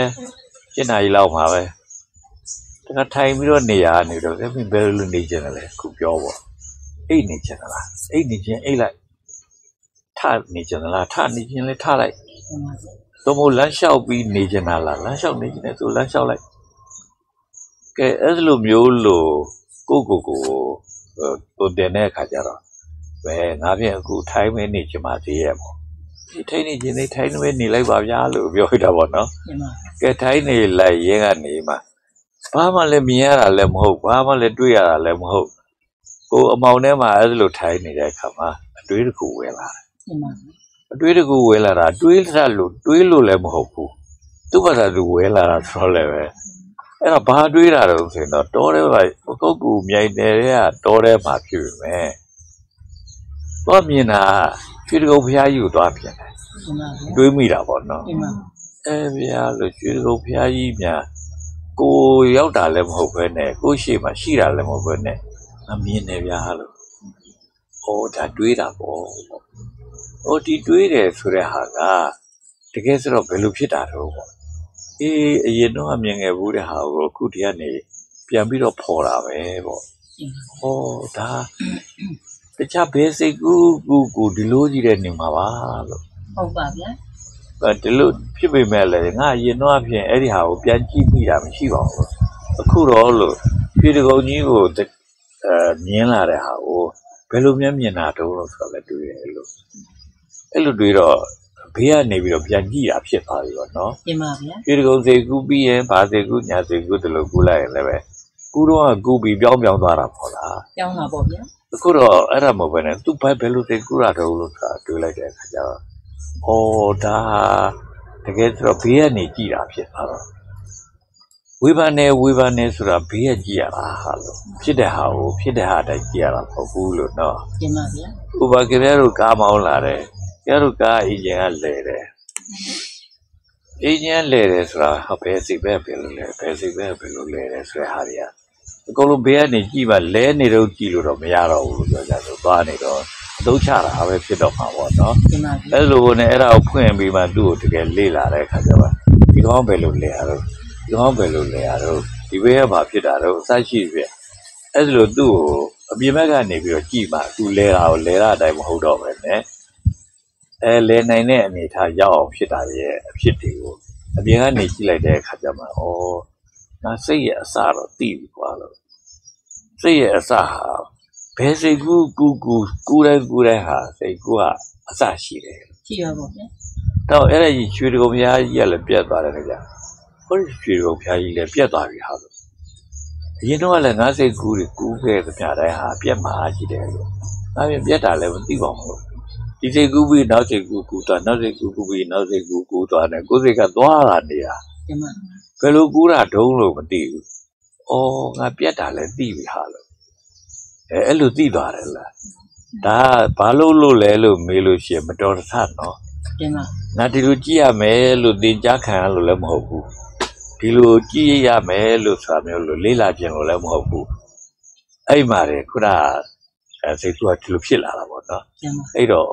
7 နာရီလောက်မှာပဲတခါထိုင်ပြီးတော့နေရနေတော့ဘယ်လိုနေချင်တယ်လဲခုပြောပေါ့အိတ်နေချင်သလားအိတ်နေချင်အိတ်လိုက်ထနေချင်သလားထနေချင်လဲထလိုက်တော့မို့လမ်းလျှောက်ပြီးနေချင်တာလားလမ်းလျှောက်နေချင်တယ်ဆိုလမ်းလျှောက်လိုက်ကဲအဲ့လိုမျိုးလို့ကိုတင်တဲ့အခါကျတော့ဘယ်ငါဖြင့်အခုထိုင်းမနေချင်ပါသေးရဲ့ပေါ့ဒီထိုင်းနေချင်နေထိုင်းမနေလိုက်ပါဗျာလို့ပြောရတာပေါ့နော်တင်ပါကဲထိုင်းနေလိုက်ရဲကနေမှဘာမှလည်းမြင်ရတာလည်းမဟုတ်ဘာမှလည်းတွေ့ရတာလည်းမဟုတ်ကိုအမောင်ထဲမှာအဲ့လိုထိုင်းနေတဲ့အခါမှာအတွေးတစ်ခုဝင်လာတယ်တင်ပါအတွေးတစ်ခုဝင်လာတာတွေးလို့လည်းမဟုတ်ဘူးသူ့ဘာသာသူဝင်လာတာဆိုတော့လည်းပဲအဲ့တော့ဘာတွေးတာတော့ဆိုရင်တော့တောထဲမှာပုတ်ကူမြိုင်နေတဲ့ကတောထဲမှာဖြစ်ပြီမယ်တော့မြင်တာရွှေတကုတ်ဖျားကြီးကိုသွားပြင်တယ်တင်ပါတွေးမိတာပေါ့နော်တင်ပါဗျာလို့ရွှေတကုတ်ဖျားကြီးများကိုရောက်တာလည်းမဟုတ်ဘဲနဲ့ကိုရှိမှရှိတာလည်းမဟုတ်ဘဲနဲ့အမြင်နေဗျာလို့ဟောဒါတွေးတာပေါ့ဟောဒီတွေးတယ်ဆိုတဲ့ဟာကတကယ်ဆိုတော့ဘယ်လိုဖြစ်တာတော့ပေါ့အေးအရင်တော့မြင်ခဲ့ဘူးတဲ့ဟာကိုအခုတည်းကနေပြန်ပြီးတော့ဖော်တာပဲပေါ့ဟောဒါတခြားဘယ်စိတ်ကူဒီလိုကြီးတဲ့နေမှာပါလို့ဟုတ်ပါဗျာဒီလိုဖြစ်ပေမဲ့လည်းငါရင်တော့အဖြစ်အဲ့ဒီဟာကိုပြန်ကြည့်မိတာမရှိပါဘူးအခုတော့လို့ဖြေတကုံကြီးကိုမြင်လာတဲ့ဟာကိုဘယ်လိုမြင်တာတုံးလို့ဆိုတော့လည်းတွေ့တယ်လို့အဲ့လိုတွေ့တော့ဘေးကနေပြီးတော့ပြန်ကြည့်တာဖြစ်သွားပြီပေါ့နော်တင်ပါဗျာဖြေတကုံစိတ်ကူးပြီးရင်ဘာစိတ်ကူးညာစိတ်ကူးတလို့ကူးလိုက်ရင်လည်းပဲကူးတော့ကူးပြီးပြောင်းသွားတာပေါ့လားကြောင်းတာပေါ့ဗျာအခုတော့အဲ့ဒါမဟုတ်ဘဲနဲ့သူဘယ်လိုစိတ်ကူးတာတုံးလို့ဆိုတာတွေ့လိုက်တဲ့အခါကျတော့ဩဒါတကယ်ဆိုတော့ဘေးကနေကြည့်တာဖြစ်သွားတော့ဝေဖန်နေဆိုတာဘေးကကြည့်ရတာဟာလို့ဖြစ်တဲ့ဟာကိုဖြစ်တဲ့ဟာတိုင်းကြည့်ရတာမဟုတ်ဘူးလို့နော်တင်ပါဗျာဥပကေရတို့ကားမောင်းလာတယ်ကျတို့ကားအရင်ကလဲတယ်အရင်လဲတယ်ဆိုတာဘယ်စိတ်ပဲဘယ်လိုလဲဘယ်စိတ်ပဲဘယ်လိုလဲတယ်ဆိုတဲ့ဟာတွေကအကုန်လုံးဘေးကနေကြည့်ပါလဲနေတော့ကြည့်လို့တော့မရတော့ဘူးလို့ပြောကြဆိုသွားနေတော့အသုံးချတာပဲဖြစ်တော့မှာပေါ့နော်တင်ပါဗျာအဲ့လိုနဲ့အဲ့ဒါကိုဖွင့်ပြီးမှသူ့ကိုတကယ်လေ့လာတဲ့အခါကျတော့ဒီကောင်းပဲလို့လဲရတော့ဒီဘေးကဘာဖြစ်တာတော့အစရှိပြအဲ့လိုသူ့ကိုအပြင်ဘက်ကနေပြီးတော့ကြည့်မှသူလဲတာကိုလဲတာအတိုင်းမဟုတ်တော့ပဲနဲ့လဲနိုင်တဲ့အနေထားရောက်အောင်ဖြစ်တာရဲ့အဖြစ်တွေကိုအပြင်ကနေကြည့်လိုက်တဲ့အခါကျမှဩငါစိတ်ရဲ့အစတော့သိပြီကွာလို့စိတ်ရဲ့အစဟာဘယ်စိတ်ကူးတိုင်းဟာစိတ်ကူးကအစရှိတယ်ရှိရပါဗျာတော့အဲ့ဒါကြီးရွှေတကုံဖျားကြီးကလည်းပြတ်သွားတယ်ခင်ဗျာဟိုရွှေတကုံဖျားကြီးလည်းပြတ်သွားပြီဟာလို့အရင်တော့လည်းငါးစိတ်ကူးခဲ့တဲ့ပြတိုင်းဟာပြတ်မှာကြီးတယ်လို့ငါပြင်ပြတ်တာလည်းမသိပါဘူးဒီစိတ်ကူးပြီးနောက်စိတ်ကူးသွားနောက်စိတ်ကူးပြီးနောက်စိတ်ကူးသွားတယ်ကိုယ်စိတ်ကသွားလာနေတာတင်ပါဘယ်လိုကူးတာဒုံးလို့မသိဘူးဩငါပြတ်တာလည်းသိပြီဟာလို့အဲ့လိုသိသွားတယ်လားဒါဘာလို့လဲလို့မေးလို့ရှိရင်မတော်တဆနော်တင်ပါငါဒီလိုကြည့်ရမယ်လို့သင်ကြားခံရလို့လည်းမဟုတ်ဘူးဒီလိုကြည့်ရမယ်လို့ဆိုတာမျိုးလို့လေးလာခြင်းလို့လည်းမဟုတ်ဘူးအဲ့မှာလေခုနစိတ်ကူကဒီလိုဖြစ်လာတာပေါ့နော်တင်ပါအဲ့တော့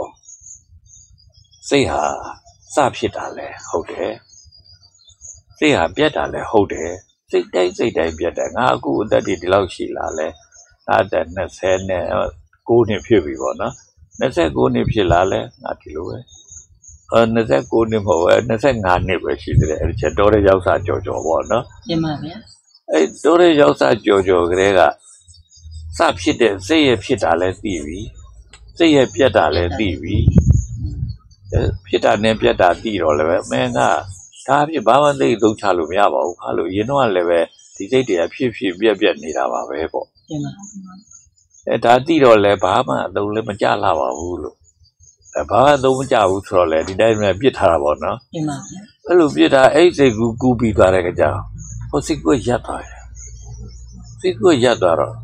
စိတ်ဟာစဖြစ်တာလဲဟုတ်တယ်စိတ်ဟာပြတ်တာလဲဟုတ်တယ်စိတ်တိုင်းပြတ်တယ်ငါအခုအသက်ဒီလောက်ရှိလာလဲငါအသက်29နှစ်ဖြစ်ပြီပေါ့နော်29နှစ်ဖြစ်လာလဲငါဒီလိုပဲ29နှစ်မဟုတ်ဘူး25နှစ်ပဲရှိသေးတယ်အဲ့ဒီချက်တော်တဲ့ရောက်စားကြော်ပေါ့နော်တင်ပါဗျာအဲ့တော်တဲ့ရောက်စားကြော်ကလေးကစဖြစ်တဲ့စိတ်ရဖြစ်တာလဲသိပြီစိတ်ရပြတ်တာလဲသိပြီဖြစ်တာနဲ့ပြတ်တာသိတော့လည်းပဲမင်းကဒါဖြစ်ဘာမှသိသုံးချလို့မရပါဘူးခါလို့ရင်တော့လည်းပဲဒီစိတ်တွေကဖြစ်ပြက်နေတာပါပဲပေါ့တင်ပါဒါသိတော့လည်းဘာမှအသုံးလည်းမကြလာပါဘူးလို့ဘာမှသုံးမကြဘူးဆိုတော့လေဒီတိုင်းနဲ့ပြစ်ထားတာပေါ့နော်တင်ပါဗျာအဲ့လိုပြစ်တာအဲ့စိတ်ကူးပြီးသွားတဲ့ကြောင်ဟိုစိတ်ကိုရပ်သွားတယ်စိတ်ကိုရပ်သွားတော့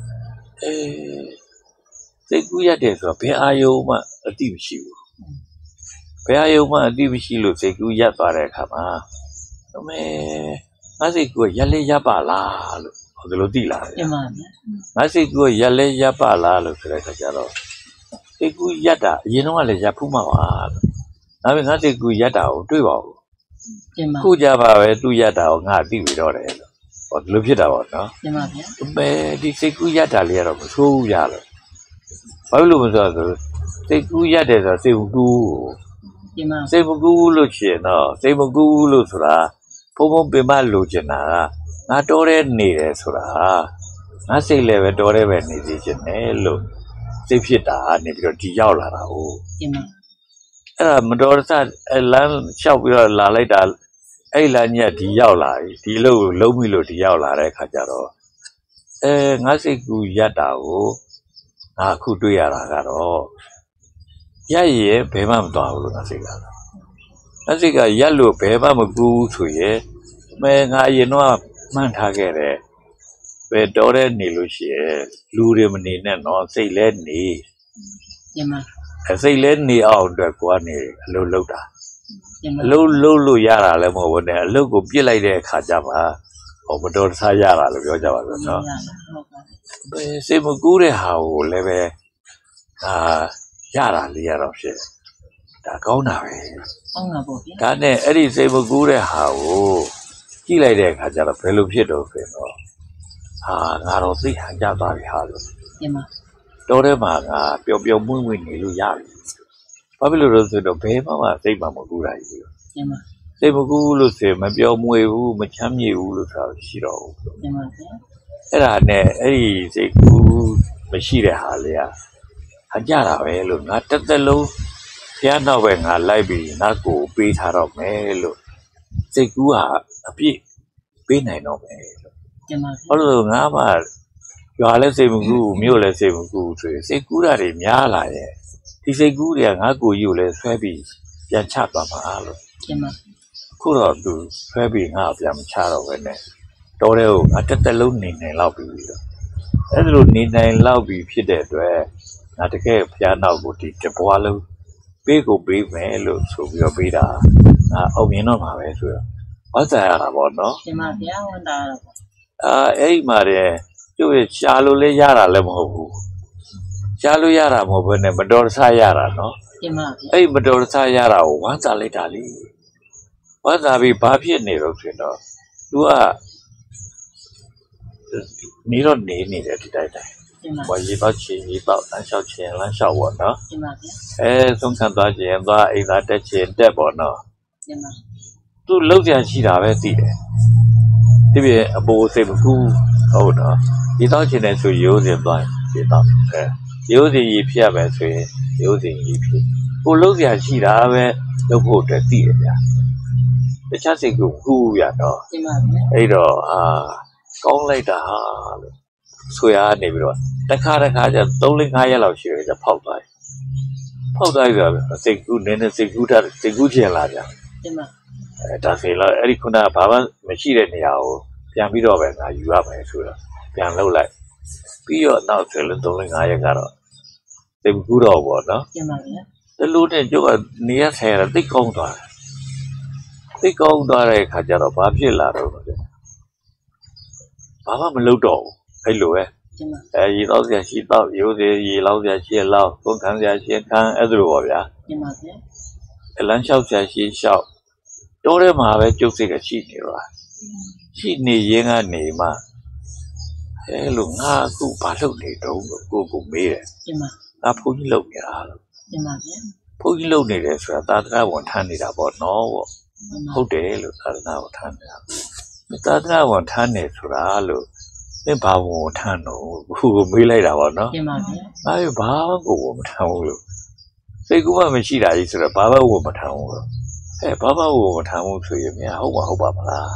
စိတ်ကူးရတယ်ဆိုတော့ဘယ်အာယုံမှအတိမရှိဘူးဘယ်အာယုံမှအတိမရှိလို့စိတ်ကူးရပ်သွားတဲ့အခါမှာအမေငါစိတ်ကူးရက်လေးရပ်ပါလားလို့ဟိုလိုသိလာတယ်တင်ပါဗျာငါစိတ်ကူးရက်လေးရပ်ပါလားလို့ဆိုတဲ့အခါကျတော့စိတ်ကူးရက်တာအရင်တော့လည်းရပ်ဖူးမှာပါလို့ဒါပေမဲ့ငါစိတ်ကူးရက်တာကိုတွေ့ပါဘူးတင်ပါခုကြပါပဲသူရက်တာကိုငါသိပြီးတော့တယ်လို့ဟောဒီလိုဖြစ်တာပေါ့နော်တင်ပါဗျာပဲဒီစိတ်ကူးရက်တာလေးကတော့မဆိုးဘူးရလို့ဘာလို့မဆိုတော့စိတ်ကူးရက်တယ်ဆိုတော့စိတ်ကူးတင်ပါစိတ်မကူးလို့ရှိရင်တော့စိတ်မကူးလို့ဆိုတာဘုံပင်မလိုချင်တာကငါတော်တဲ့နေတယ်ဆိုတာငါစိတ်လည်းပဲတော်တဲ့ပဲနေစီချင်တယ်လို့စိတ်ဖြစ်တာနေပြီးတော့ဒီရောက်လာတာဟုတ်တင်ပါအဲ့ဒါမတော်တဆလမ်းလျှောက်ပြီးတော့လာလိုက်တာအဲ့လမ်းညက်ဒီရောက်လာပြီဒီလို့လုံးပြီလို့ဒီရောက်လာတဲ့အခါကျတော့ငါစိတ်ကူရက်တာကိုငါအခုတွေ့ရတာကတော့ရက်ရဲ့ဘယ်မှမသွားဘူးလို့ငါစိတ်ကရက်လို့ဘယ်မှမကူဘူးဆိုရင်ငါရင်တော့မှန်းထားခဲ့တယ်ဘယ်တော်တဲ့နေလို့ရှိရင်လူတွေမနေနဲ့တော့စိတ်လဲနေတင်ပါစိတ်လဲနေအောင်အတွက်ကိုကနေအလုပ်လုပ်တာတင်ပါအလုပ်လုပ်လို့ရတာလည်းမဟုတ်ဘူးနဲ့အလုပ်ကိုပြစ်လိုက်တဲ့အခါကျမှဟောမတော်တဆရတာလို့ပြောကြပါဆိုနော်ဟုတ်ပါစိတ်မကူးတဲ့ဟာကိုလည်းပဲရတာလေးရတော့ဖြစ်ဒါကောင်းတာပဲအောင်တာပေါ့ဗျာဒါနဲ့အဲ့ဒီစိတ်မကူးတဲ့ဟာကိုကြည့်လိုက်တဲ့အခါကျတော့ဘယ်လိုဖြစ်တော့ဆိုတော့ငါတော့သိဟန်ကြသွားပြီဟာလို့တင်ပါတော်ထဲမှာငါပျော်ပျော်မွေ့မွေ့နေလို့ရပြီဘာဖြစ်လို့လဲဆိုတော့ဘယ်မှစိတ်မှမကူးတာကြီးတင်ပါစိတ်မကူးလို့ဆိုရင်မပျော်မွေ့ဘူးမချမ်းမြေ့ဘူးလို့ဆိုတာရှိတော့ဘူးတင်ပါဗျာအဲ့ဒါနဲ့အဲ့ဒီစိတ်ကူးမရှိတဲ့ဟာလေးကဟန်ကြတာပဲလို့ငါတစ်သက်လုံးဘုရားနောက်ပဲငါလိုက်ပြီးငါကိုပေးထားတော့မယ်လို့စိတ်ကူးဟာအပြည့်ပေးနိုင်တော့မယ်လို့တင်ပါဘာလို့ငါမှရွာလည်းစိတ်မကူးမြို့လည်းစိတ်မကူးဆိုရင်စိတ်ကူးတာတွေများလာရဲ့ဒီစိတ်ကူးတွေကငါကိုကြီးကိုလည်းဆွဲပြီးပြန်ချသွားမှာလို့တင်ပါခုတော့သူဆွဲပြီးငါပြန်မချတော့ပဲနဲ့တော်တဲ့ကိုငါတစ်သက်လုံးနေနိုင်လောက်ပြီလို့အဲ့ဒါလိုနေနိုင်လောက်ပြီဖြစ်တဲ့အတွက်ငါတကယ်ဘုရားနောက်ကိုဒီတဘွားလုံးပေးကိုပေးမယ်လို့ဆိုပြီးတော့ပေးတာငါအောင်မြင်တော့မှာပဲဆိုတော့ဝတ်စားရတာပေါ့နော်တင်ပါဗျာဝန်တာတော့အဲ့ဒီမှာတဲ့ကျိုးရရှာလို့လဲရတာလည်းမဟုတ်ဘူးရှာလို့ရတာမဟုတ်ဘဲနဲ့မတော်တဆရတာနော်တင်ပါဗျာအဲ့မတော်တဆရတာကိုဝမ်းစာလိုက်တာလေဝမ်းစာပြီးဘာဖြစ်နေတော့ဆိုတော့ तू ကနေတော့နေတယ်ဒီတိုင်းတိုင်းတင်ပါဘာရေတော့ချင်းရေတော့လမ်းလျှောက်ချင်းလမ်းလျှောက်ပေါ့နော်တင်ပါဗျာဆုံးခံသွားခြင်းသွားအိမ်သာတက်ခြင်းတက်ပေါ့နော်တင်ပါသူလုံးကြံရှိတာပဲသိတယ်ဒီပြအပိုးစိတ်မကူဟုတ်တော့ဒီတော့ချင်းနဲ့ဆိုရိုးစင်သွားဒီတော့ရိုးစင်ကြီးဖြစ်ရမယ်ဆိုရင်ရိုးစင်ကြီးဖြစ်ကိုလုံးကြံရှိတာပဲလုပ်ဖို့အတွက်သိတယ်ဗျာတခြားစိတ်ကူကူရတော့တင်ပါဗျာအဲ့တော့ကောင်းလိုက်တာလို့ဆိုရနေပြီးတော့တစ်ခါကျ3-5ရက်လောက်ရှိရကြဖောက်သွားပြီစိတ်ကူးနည်းနည်းစိတ်ကူးချင်လာကြတင်ပါဒါဆိုတော့အဲ့ဒီခုနကဘာမှမရှိတဲ့နေရာကိုပြန်ပြီးတော့ပဲငါယူရမယ်ဆိုတော့ပြန်လှုပ်လိုက်ပြီးတော့နောက်ဆိုလို့3-5ရက်ကတော့စိတ်ကူးတော့ပေါ့နော်တင်ပါဗျာတလူနဲ့ကျုပ်ကနေရဆဲရတိတ်ကောင်းသွားတယ်တိတ်ကောင်းသွားတဲ့အခါကျတော့ဘာဖြစ်လာတော့လဲဘာမှမလုပ်တော့ဘူးအဲ့လိုပဲရေတော့ဆရာရှိတော့ရိုးစေးရေလောက်ဆရာရှိလောက်သုံးခန်းဆရာရှိခန်းအဲ့လိုပါဗျာလမ်းလျှောက်ဆရာရှိလျှောက်တိုးထဲမှာပဲကျုပ်စိတ်ကရှိနေပါရှိနေရင်ကနေမှအဲ့လိုငါအခုဘာလုပ်နေတုံးလို့ကိုမေးတယ်ငါဘုန်းကြီးလုပ်နေတာလို့ဘုန်းကြီးလုပ်နေတယ်ဆိုတာသာသနာဝန်ထမ်းနေတာပေါ့နော်ဟုတ်တယ်လို့သာသနာဝန်ထမ်းနေတာသာသနာဝန်ထမ်းနေဆိုတာလို့သင်ဘာဝန်ထမ်းတော့ကိုမေးလိုက်တာပေါ့နော်ဘာကိုဝန်မထမ်းဘူးလို့စိတ်ကူးမှမရှိတာကြီးဆိုတော့ဘာမှဝန်မထမ်းဘူးလို့ဘာမှဝန်မထမ်းဘူးဆိုရင်များဟုတ်ပါမလား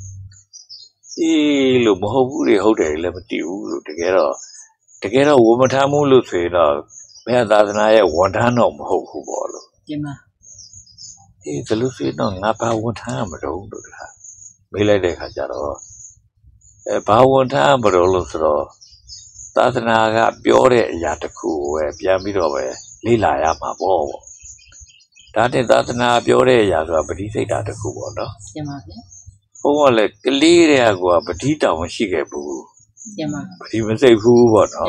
လို့မဟုတ်ဘူးလေဟုတ်တယ်လည်းမတည်ဘူးလို့တကယ်တော့ဝန်မထမ်းဘူးလို့ဆိုရင်တော့ဘယ်သာသနာရဲ့ဝန်ထမ်းတော့မဟုတ်ဘူးပေါ့လို့ဒီလိုဆိုရင်တော့ငါဘာဝန်ထမ်းရမလို့လို့တခါမေးလိုက်တဲ့အခါကျတော့ဘာဝန်ထမ်းမလို့ဆိုတော့သာသနာကပြောတဲ့အရာတစ်ခုပဲပြန်ပြီးတော့ပဲလေ့လာရမှာပေါ့ဒါနဲ့သာသနာပြောတဲ့အရာဆိုတာပဋိစိတ်တာတစ်ခုပေါ့နော်ဘုံကလည်းကလေးတွေကပဋိတောင်မရှိခဲ့ဘူးပဋိမစိတ်ဘူးပေါ့နော်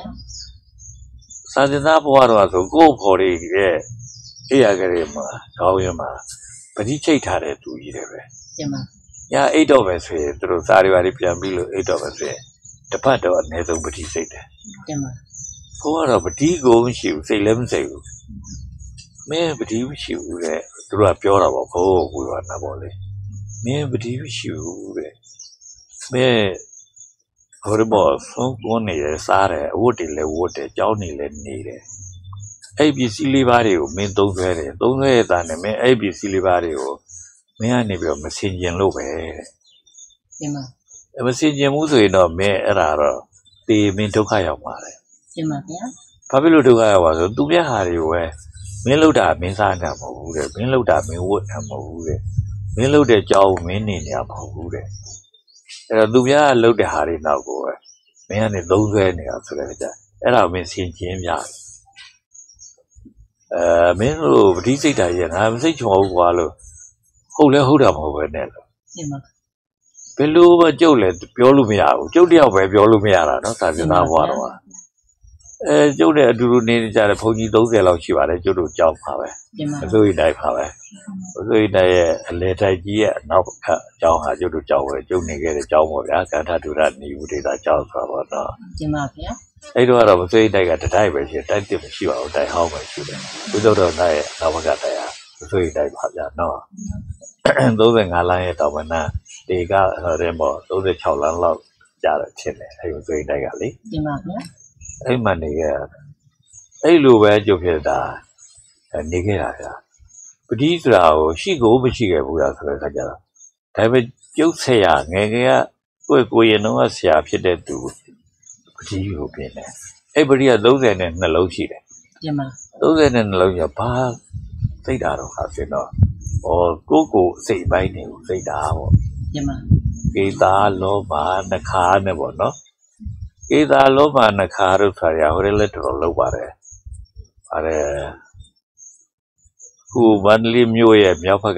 သာသနာဘဝတော့ဆိုကိုယ့်ဖော်လေးရဲ့အေးရကလေးမှာကောင်းရင်မှာပဋိချိတ်ထားတဲ့သူကြီးတွေပဲညာအိတ်တော့ပဲဆိုရင်သူတို့စာရီဝါတွေပြန်ပြီးလို့အိတ်တော့ပဲဆိုရင်တစ်ဖက်တော့အနည်းဆုံးပဋိစိတ်တယ်ဘုံကတော့ပဋိကိုမရှိဘူးစိတ်လည်းမစိတ်ဘူးမင်းပဋိမရှိဘူးတဲ့သူတို့ကပြောတာပေါ့ဘိုးကနာပေါ့လေမင်းပဋိမရှိဘူးတဲ့မင်းဟိုဘောဆုံးကိုနေရစားတယ်အဝတ်တွေလည်းဝတ်တယ်ကြောင်းနေလည်းနေတယ်အဲ့ပစ္စည်းလေးပါးတွေကိုမင်းသုံးဆွဲတယ်သုံးဆွဲရတာနဲ့မင်းအဲ့ပစ္စည်းလေးပါးတွေကိုမင်းကနေပြီးတော့မစင်ကျင်လို့ပဲမစင်ကျင်မှုဆိုရင်တော့မင်းအဲ့ဒါတော့တေမင်းဒုက္ခရောက်ပါတယ်ဘာဖြစ်လို့ဒုက္ခရောက်ပါဆိုသူမြတ်ဟာတွေကိုပဲမင်းလှုပ်တာမင်းစားနေတာမဟုတ်ဘူးတဲ့မင်းလှုပ်တာမင်းဝတ်တာမဟုတ်ဘူးတဲ့မင်းလှုပ်တဲ့ကြောင်းမင်းနေနေတာမဟုတ်ဘူးတဲ့အဲ့တော့သူများလှုပ်တဲ့ဟာတွေနောက်ကိုပဲမင်းကနေသုံးဆွဲနေတာဆိုတဲ့ကြအဲ့ဒါမင်းစင်ကျင်ပြမင်းတို့ပဋိစိတ်ဓာတ်ရဲ့ငါမစိတ်ချောဘူးကွာလို့ဟုတ်လဲဟုတ်တာမဟုတ်ပဲနဲ့လို့ဘယ်လိုမှကြုတ်လဲပြောလို့မရဘူးကြုတ်တယောက်ပဲပြောလို့မရတာနော်သာသနာဘွားတော့ကျုပ်တဲ့အတူတူနေကြတဲ့ဘုန်းကြီး30လောက်ရှိပါတယ်ကျုပ်တို့ကြောက်ပါပဲအစိုးရတိုင်းပါပဲအစိုးရတိုင်းရဲ့အလေတိုက်ကြီးရဲ့အနောက်အကြောင်းဟာကျုပ်တို့ကြောက်ပဲကျုပ်နေခဲ့တဲ့ကြောင်းပေါ့ဗျာကန္ထဒုရနေဦးဒေတာကြောက်ဆိုတော့နော်ကျမဗျာအဲ့တော့အစိုးရတိုက်ကတတိုက်ပဲရှိတိုက်တစ်မရှိပါဘူးတိုက်ဟောင်းပဲရှိတယ်ဘုဇောတော်နိုင်ရဲ့နောက်ဘက်ကတိုက်ဟာအစိုးရတိုက်ပါဗျာနော်35လမ်းရဲ့တောင်မနာတေကဟိုတဲ့ပေါ့36လမ်းလောက်ကြားတယ်ဖြစ်တယ်အဲ့အစိုးရတိုက်ကလေကျမဗျာအဲ့မှနေခဲ့အဲ့လိုပဲကြုတ်ဖြစ်တာနေခဲ့တာဗျာပဋိဆိုတာကိုရှိကိုမရှိခဲ့ဘူးလားဆိုတဲ့အခါကျတော့ဒါပေမဲ့ကျုပ်ဆရာငယ်ငယ်ကကိုရင်တော့ဆရာဖြစ်တဲ့သူပဋိကိုပြင်တယ်အဲ့ပဋိက32လုံးရှိတယ်ပြန်ပါ32လုံးရဘာစိတ်ဓာတ်တော့ခါဖြစ်တော့ကိုစိတ်ပိုင်းနေကိုစိတ်ဓာတ်ပေါ့ပြန်ပါကေတာလောဘနှခါနဲ့ပေါ့နော်ဧသာလောဘနှခါတို့ဆိုရဟိုလည်းတော်လောက်ပါတယ်ခုဗန္ဒလီမြို့ရဲ့မြောက်ဘက်က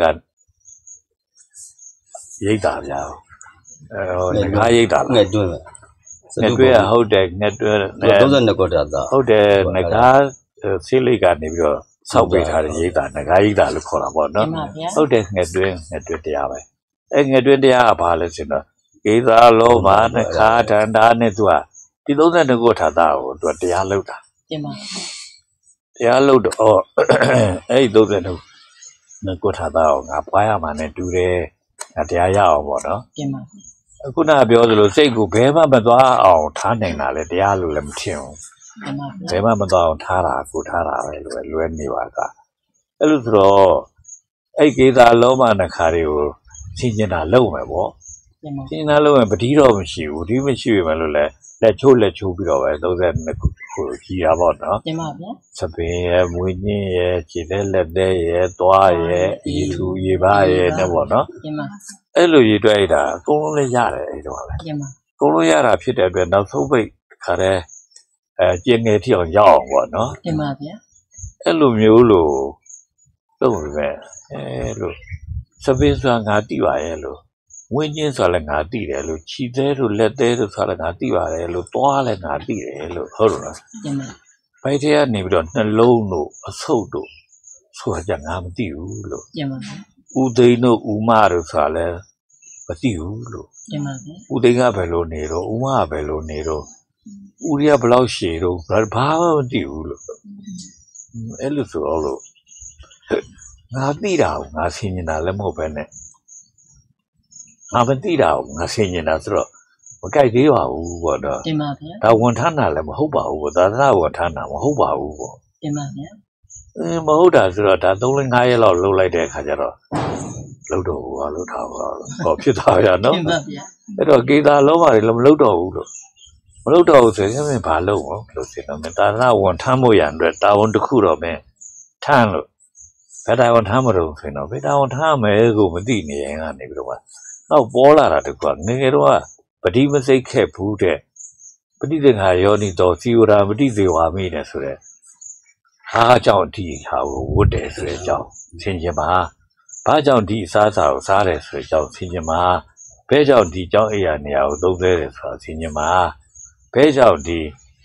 ရိတ်တာဗျာနှခါရိတ်တာငှက်တွဲဟုတ်တယ်ငှက်တွဲ32ကောတာဟုတ်တယ်နှခါဆေးလိတ်ကနေပြီးတော့ဆောက်ပေးထားတဲ့ရိတ်တာနှခါရိတ်တာလို့ခေါ်တာပေါ့နော်ဟုတ်တယ်ငှက်တွဲတရားပဲအဲ့ငှက်တွဲတရားကဘာလဲဆိုတော့ဧသာလောဘနှခါဒန္တာနဲ့သူကဒီ32ခုထာတာကိုသူတရားလုပ်တာတင်ပါတရားလုပ်တော့အဲ့ဒီ32ခုထာတာကိုငါပွားရမှာနဲ့တူတယ်ငါတရားရအောင်ပေါ့နော်တင်ပါခုနပြောသလိုစိတ်ကိုဘယ်မှမသွားအောင်ထားနိုင်တာလဲတရားလို့လည်းမထင်ဘူးဘယ်မှမသွားအောင်ထားတာကိုထားတာပဲလို့လွယ်နေပါကအဲ့လိုဆိုတော့အဲ့ကေသာလောဘနှခါတွေကိုရှင်းကျင်တာလုပ်မယ်ပေါ့ရှင်းတာလုပ်ရင်ပတိတော့မရှိဘူးဒီမရှိပြီမလို့လဲလက်ချိုးပြီးတော့ပဲ32ခုကြီးတာပေါ့နော်တင်ပါဗျာစပင်းရဲ့မွေးညင်းရဲ့ခြေသက်လက်သက်ရဲ့သွားရဲ့ရေထူရေပါရဲ့နဲ့ပေါ့နော်တင်ပါအဲ့လိုရေတွဲတာအကုန်လုံးလည်းရတယ်အဲ့တော့လည်းတင်ပါအကုန်လုံးရတာဖြစ်တဲ့အတွက်နောက်ဆုံးပိတ်ခါတဲ့ကျင်းငယ်ထီအောင်ရအောင်ပေါ့နော်တင်ပါဗျာအဲ့လိုမျိုးလို့လုပ်ရမယ်အဲ့လိုစပင်းဆိုတာငါတိပါရဲ့လို့ဝင်းချင်းဆိုတာလည်းငါတိတယ်လို့ခြိသေးတို့လက်သေးတို့ဆိုတာလည်းငါတိပါတယ်လို့သွားလည်းငါတိတယ်လို့ဟုတ်လို့လားတင်ပါဘိုက်ထဲကနေပြီးတော့နှလုံးတို့အဆုပ်တို့ဆိုတာကြငါမသိဘူးလို့တင်ပါဦးသိန်းတို့ဦးမတို့ဆိုတာလည်းမသိဘူးလို့တင်ပါဦးသိန်းကဘယ်လိုနေတော့ဦးမကဘယ်လိုနေတော့ဦးရဘယ်လောက်ရှည်တော့ဘာမှမသိဘူးလို့အဲ့လိုဆိုတော့လို့ငါသိတာကိုငါဆင်ញင်တာလည်းမဟုတ်ပဲနဲ့ငါမသိတာကိုငါဆင်ញင်တာဆိုတော့မကြိုက်သေးပါဘူးပေါ့တော့တင်ပါဗျာဒါဝန်ထမ်းတာလည်းမဟုတ်ပါဘူးပေါ့သာသနာဝန်ထမ်းတာမဟုတ်ပါဘူးပေါ့တင်ပါဗျာမဟုတ်တာဆိုတော့ဒါ3-5ရက်လောက်လှုပ်လိုက်တဲ့အခါကျတော့လှုပ်တော့ဘူးဟာလှုပ်ထားပါလို့ဟောဖြစ်သွားရနော်တင်ပါဗျာအဲ့တော့ကေတာလုံးပါလေမလှုပ်တော့ဘူးလို့မလှုပ်တော့ဘူးဆိုရင်မင်းဘာလုပ်အောင်လို့ဆိုတော့မင်းသာသနာဝန်ထမ်းဖို့ရန်အတွက်တာဝန်တစ်ခုတော့မင်းထမ်းလို့ဘယ်တာဝန်ထမ်းမလို့ဆိုရင်တော့ဘယ်တာဝန်ထမ်းမယ်ကိုမသိနေရင်ကနေပြီးတော့တော့ပေါ်လာတာတကွာငယ်ငယ်တော့ပတိမစိတ်ခဲ့ဘူးတဲ့ပฏิသင်္ခါယောနိတော်စီဝရာပฏิစေဝါမိနဲ့ဆိုတဲ့အားကြောင့်ဒီဟာကိုဝတ်တယ်ဆိုတဲ့အကြောင်းသင်ခြင်းပါဘာကြောင့်ဒီအစားအစာကိုစားတယ်ဆိုတဲ့အကြောင်းသင်ခြင်းပါဘဲကြောင့်ဒီကြောင့်အိယာနေရာကိုသုံးသေးတယ်ဆိုတာသင်ခြင်းပါဘဲကြောင့်ဒီ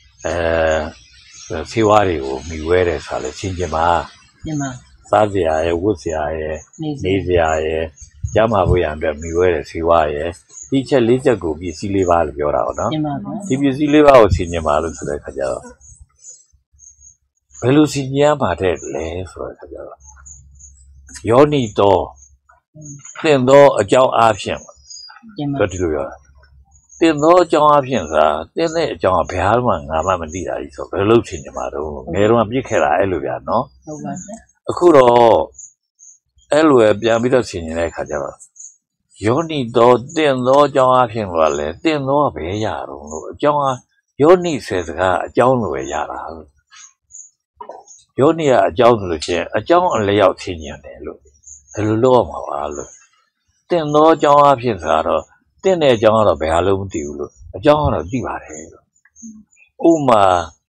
ဆေးဝါးတွေကိုမိဝဲတယ်ဆိုတာလည်းသင်ခြင်းပါတင်ပါစားစရာရဲ့ဝတ်စရာရဲ့နေစရာရဲ့ရမှာဖို့ရန်အတွက်မိဝဲတယ်ဆေးဝါးရဲ့ဒီချက်၄ချက်ကိုပစ္စည်း၄ပါးလို့ပြောတာပေါ့နော်တင်ပါဗျာဒီပစ္စည်း၄ပါးကိုသင်ခြင်းပါလို့ဆိုတဲ့အခါကျတော့ဘယ်လိုသင်ခြင်းရမှာတဲ့လဲဆိုတဲ့အခါကျတော့ယောနိတော်သင်သောအကြောင်းအားဖြင့်တင်ပါတော့ဒီလိုပြောတာသင်သောအကြောင်းအားဖြင့်ဆိုတာသင်တဲ့အကြောင်းကဘယ်ဟာမှငါမှမသိတာကြီးဆိုဘယ်လိုလုပ်သင်ခြင်းပါတော့ငယ်တော့ပြစ်ခဲ့တာအဲ့လိုဗျာနော်ဟုတ်ပါဗျာအခုတော့အဲ့လိုပြန်ပြီးတော့သင်ခြင်းတဲ့အခါကျတော့ယောနိတော်သင်သောအကြောင်းအားဖြင့်လို့လဲသင်သောကဘယ်ရတော့လို့အကြောင်းအားယောနိဆယ်စကားအကြောင်းလိုပဲရတာယောနိကအကြောင်းဆိုလို့ချင်းအကြောင်းအလျောက်သင်ခြင်းတယ်လို့ဘယ်လိုလုပ်ရမှာပါလို့သင်သောအကြောင်းအားဖြင့်ဆိုတော့သင်တဲ့အကြောင်းကတော့ဘယ်ဟာလို့မသိဘူးလို့အကြောင်းကတော့သိပါတယ်လို့ဥမာ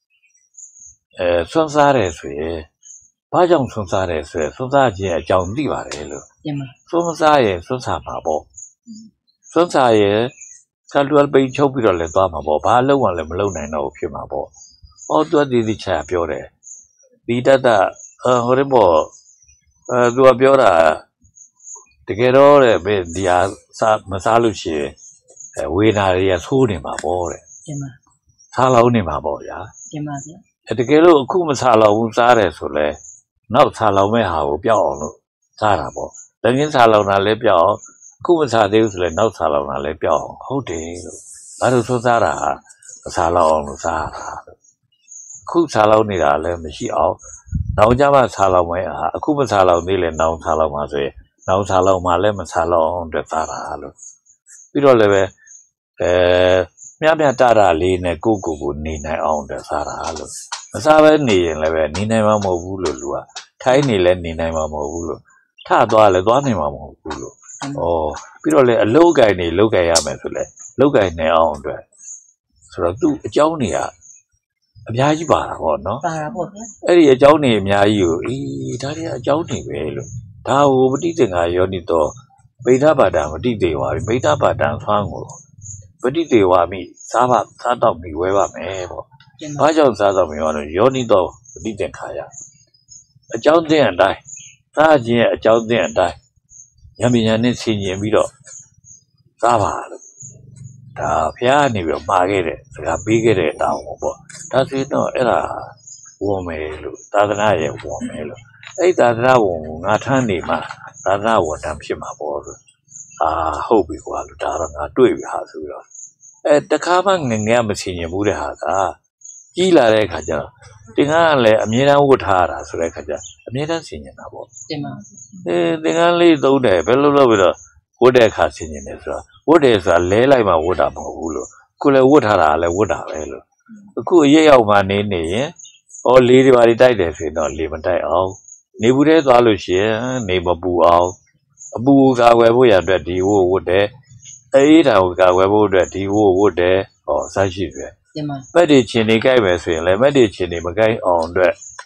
ဆွမ်းစားတယ်ဆိုရင်ဘာကြောင့်ဆွမ်းစားတယ်ဆိုရင်ဆွမ်းစားခြင်းအကြောင်းသိပါတယ်လို့တင်ပါဆွမ်းစားရင်ဆွမ်းစားမှာပေါ့ဆွမ်းစားရင်ကလွယ်ပိန်ချုပ်ပြီးတော့လည်းသွားမှာပေါ့ဘာလုံးဝလည်းမလုံးနိုင်တော့ဘူးဖြစ်မှာပေါ့ဟောသူကဒီချာပြောတယ်ဒီတတ်ဟိုရပေါ့သူကပြောတာတကယ်တော့တဲ့ဘယ်ဒီဟာမစားလို့ရှိရင်ဝေနာတွေကသိုးနေမှာပေါ့တဲ့တင်ပါစားလောက်နေမှာပေါ့ဗျာတင်ပါဗျာတကယ်လို့အခုမစားလောက်ဘူးစားတယ်ဆိုလဲနောက်စားလောက်မဲ့ဟာကိုပြောက်အောင်လို့စားတာပေါ့တကင်းစားလောက်တာလည်းပြောက်အောင်အခုမစားသေးဘူးဆိုလဲနောက်စားလောက်တာလည်းပြောက်အောင်ဟုတ်တယ်လို့ဘာလို့ဆိုစားတာဟာမစားလောက်အောင်လို့စားတာအခုစားလောက်နေတာလည်းမရှိအောင်နောက်ကြမှစားလောက်မဲ့ဟာအခုမစားလောက်သေးလဲနောက်စားလောက်မှဆိုရင်နောက်စားလောက်မှလည်းမစားလောက်အောင်အတွက်စားတာလို့ပြီးတော့လည်းပဲမြတ်တရလေးနဲ့ကိုနေနိုင်အောင်အတွက်စားတာလို့မစားပဲနေရင်လည်းပဲနေနိုင်မှာမဟုတ်ဘူးလို့လူကထိုင်းနေလည်းနေနိုင်မှာမဟုတ်ဘူးလို့ထသွားလည်းသွားနိုင်မှာမဟုတ်ဘူးလို့ပြီးတော့လည်းအလုတ်ကိုင်နေလုတ်ကိုင်ရမယ်ဆိုလဲလုတ်ကိုင်နိုင်အောင်အတွက်ဆိုတော့သူ့အကြောင်းတွေကအများကြီးပါတာပေါ့နော်ပါတာပေါ့ဗျာအဲ့ဒီအကြောင်းတွေအများကြီးကိုဒါတွေအကြောင်းတွေပဲလို့ဒါကိုပဋိသင်္ခါယောနိတော်ဗိဓဘာဒံပဋိသေဝါဗိဓဘာဒံဆွမ်းကိုပဋိသေဝါမိစားတော့မိဝဲပါမယ်ပေါ့တင်ပါဘာကြောင့်စားတော့မိရောလို့ယောနိတော်ပဋိသင်္ခါယအကြောင်းသင်အတိုင်းစားခြင်းရဲ့အကြောင်းသင်အတိုင်းဉာဏ်ပညာနဲ့ဆင်ញင်ပြီးတော့စားပါလို့ဒါဘုရားနေပြီးတော့မှာခဲ့တဲ့စကားပေးခဲ့တဲ့တောင်းပေါ့ဒါဆိုတော့အဲ့ဒါဝန်မယ်လို့သာသနာရဲ့ဝန်မယ်လို့အဲ့သာသနာဝန်ကိုငါထမ်းနေမှာသာသနာဝန်တမ်းဖြစ်မှာပေါ့ဆိုဟုတ်ပြီကွာလို့ဒါတော့ငါတွေ့ပြီဟာဆိုပြီးတော့တခါမှငငယ်မဆင်ញင်ဘူးတဲ့ဟာကကြီးလာတဲ့အခါကျတော့တင်ကားကလည်းအမြဲတမ်းဝတ်ထားရတာဆိုတဲ့အခါကျအမြဲတမ်းဆင်ញင်တာပေါ့တင်ပါတင်ကားလေးသုံးတယ်ဘယ်လိုလုပ်ပြီးတော့ဝတ်တဲ့အခါဆင်ញင်တယ်ဆိုတော့ဝတ်တယ်ဆိုတာလဲလိုက်မှဝတ်တာမဟုတ်ဘူးလို့ခုလည်းဝတ်ထားတာလည်းဝတ်တာပဲလို့အခုအရက်ရောက်မှနေရင်လေတွေပါတိုက်တယ်ဆိုရင်တော့လေမတိုက်အောင်နေဘူးတဲ့သွားလို့ရှိရင်နေမပူအောင်အပူကာကွယ်ဖို့ရအတွက်ဒီဝတ်တယ်အေးတာကိုကာကွယ်ဖို့အတွက်ဒီဝတ်တယ်ဆက်ရှိတယ်တင်ပါမက်တွေချင်းနေကြိုက်မယ်ဆိုရင်လည်းမက်တွေချင်းနေမကြိုက်အောင်အတွက်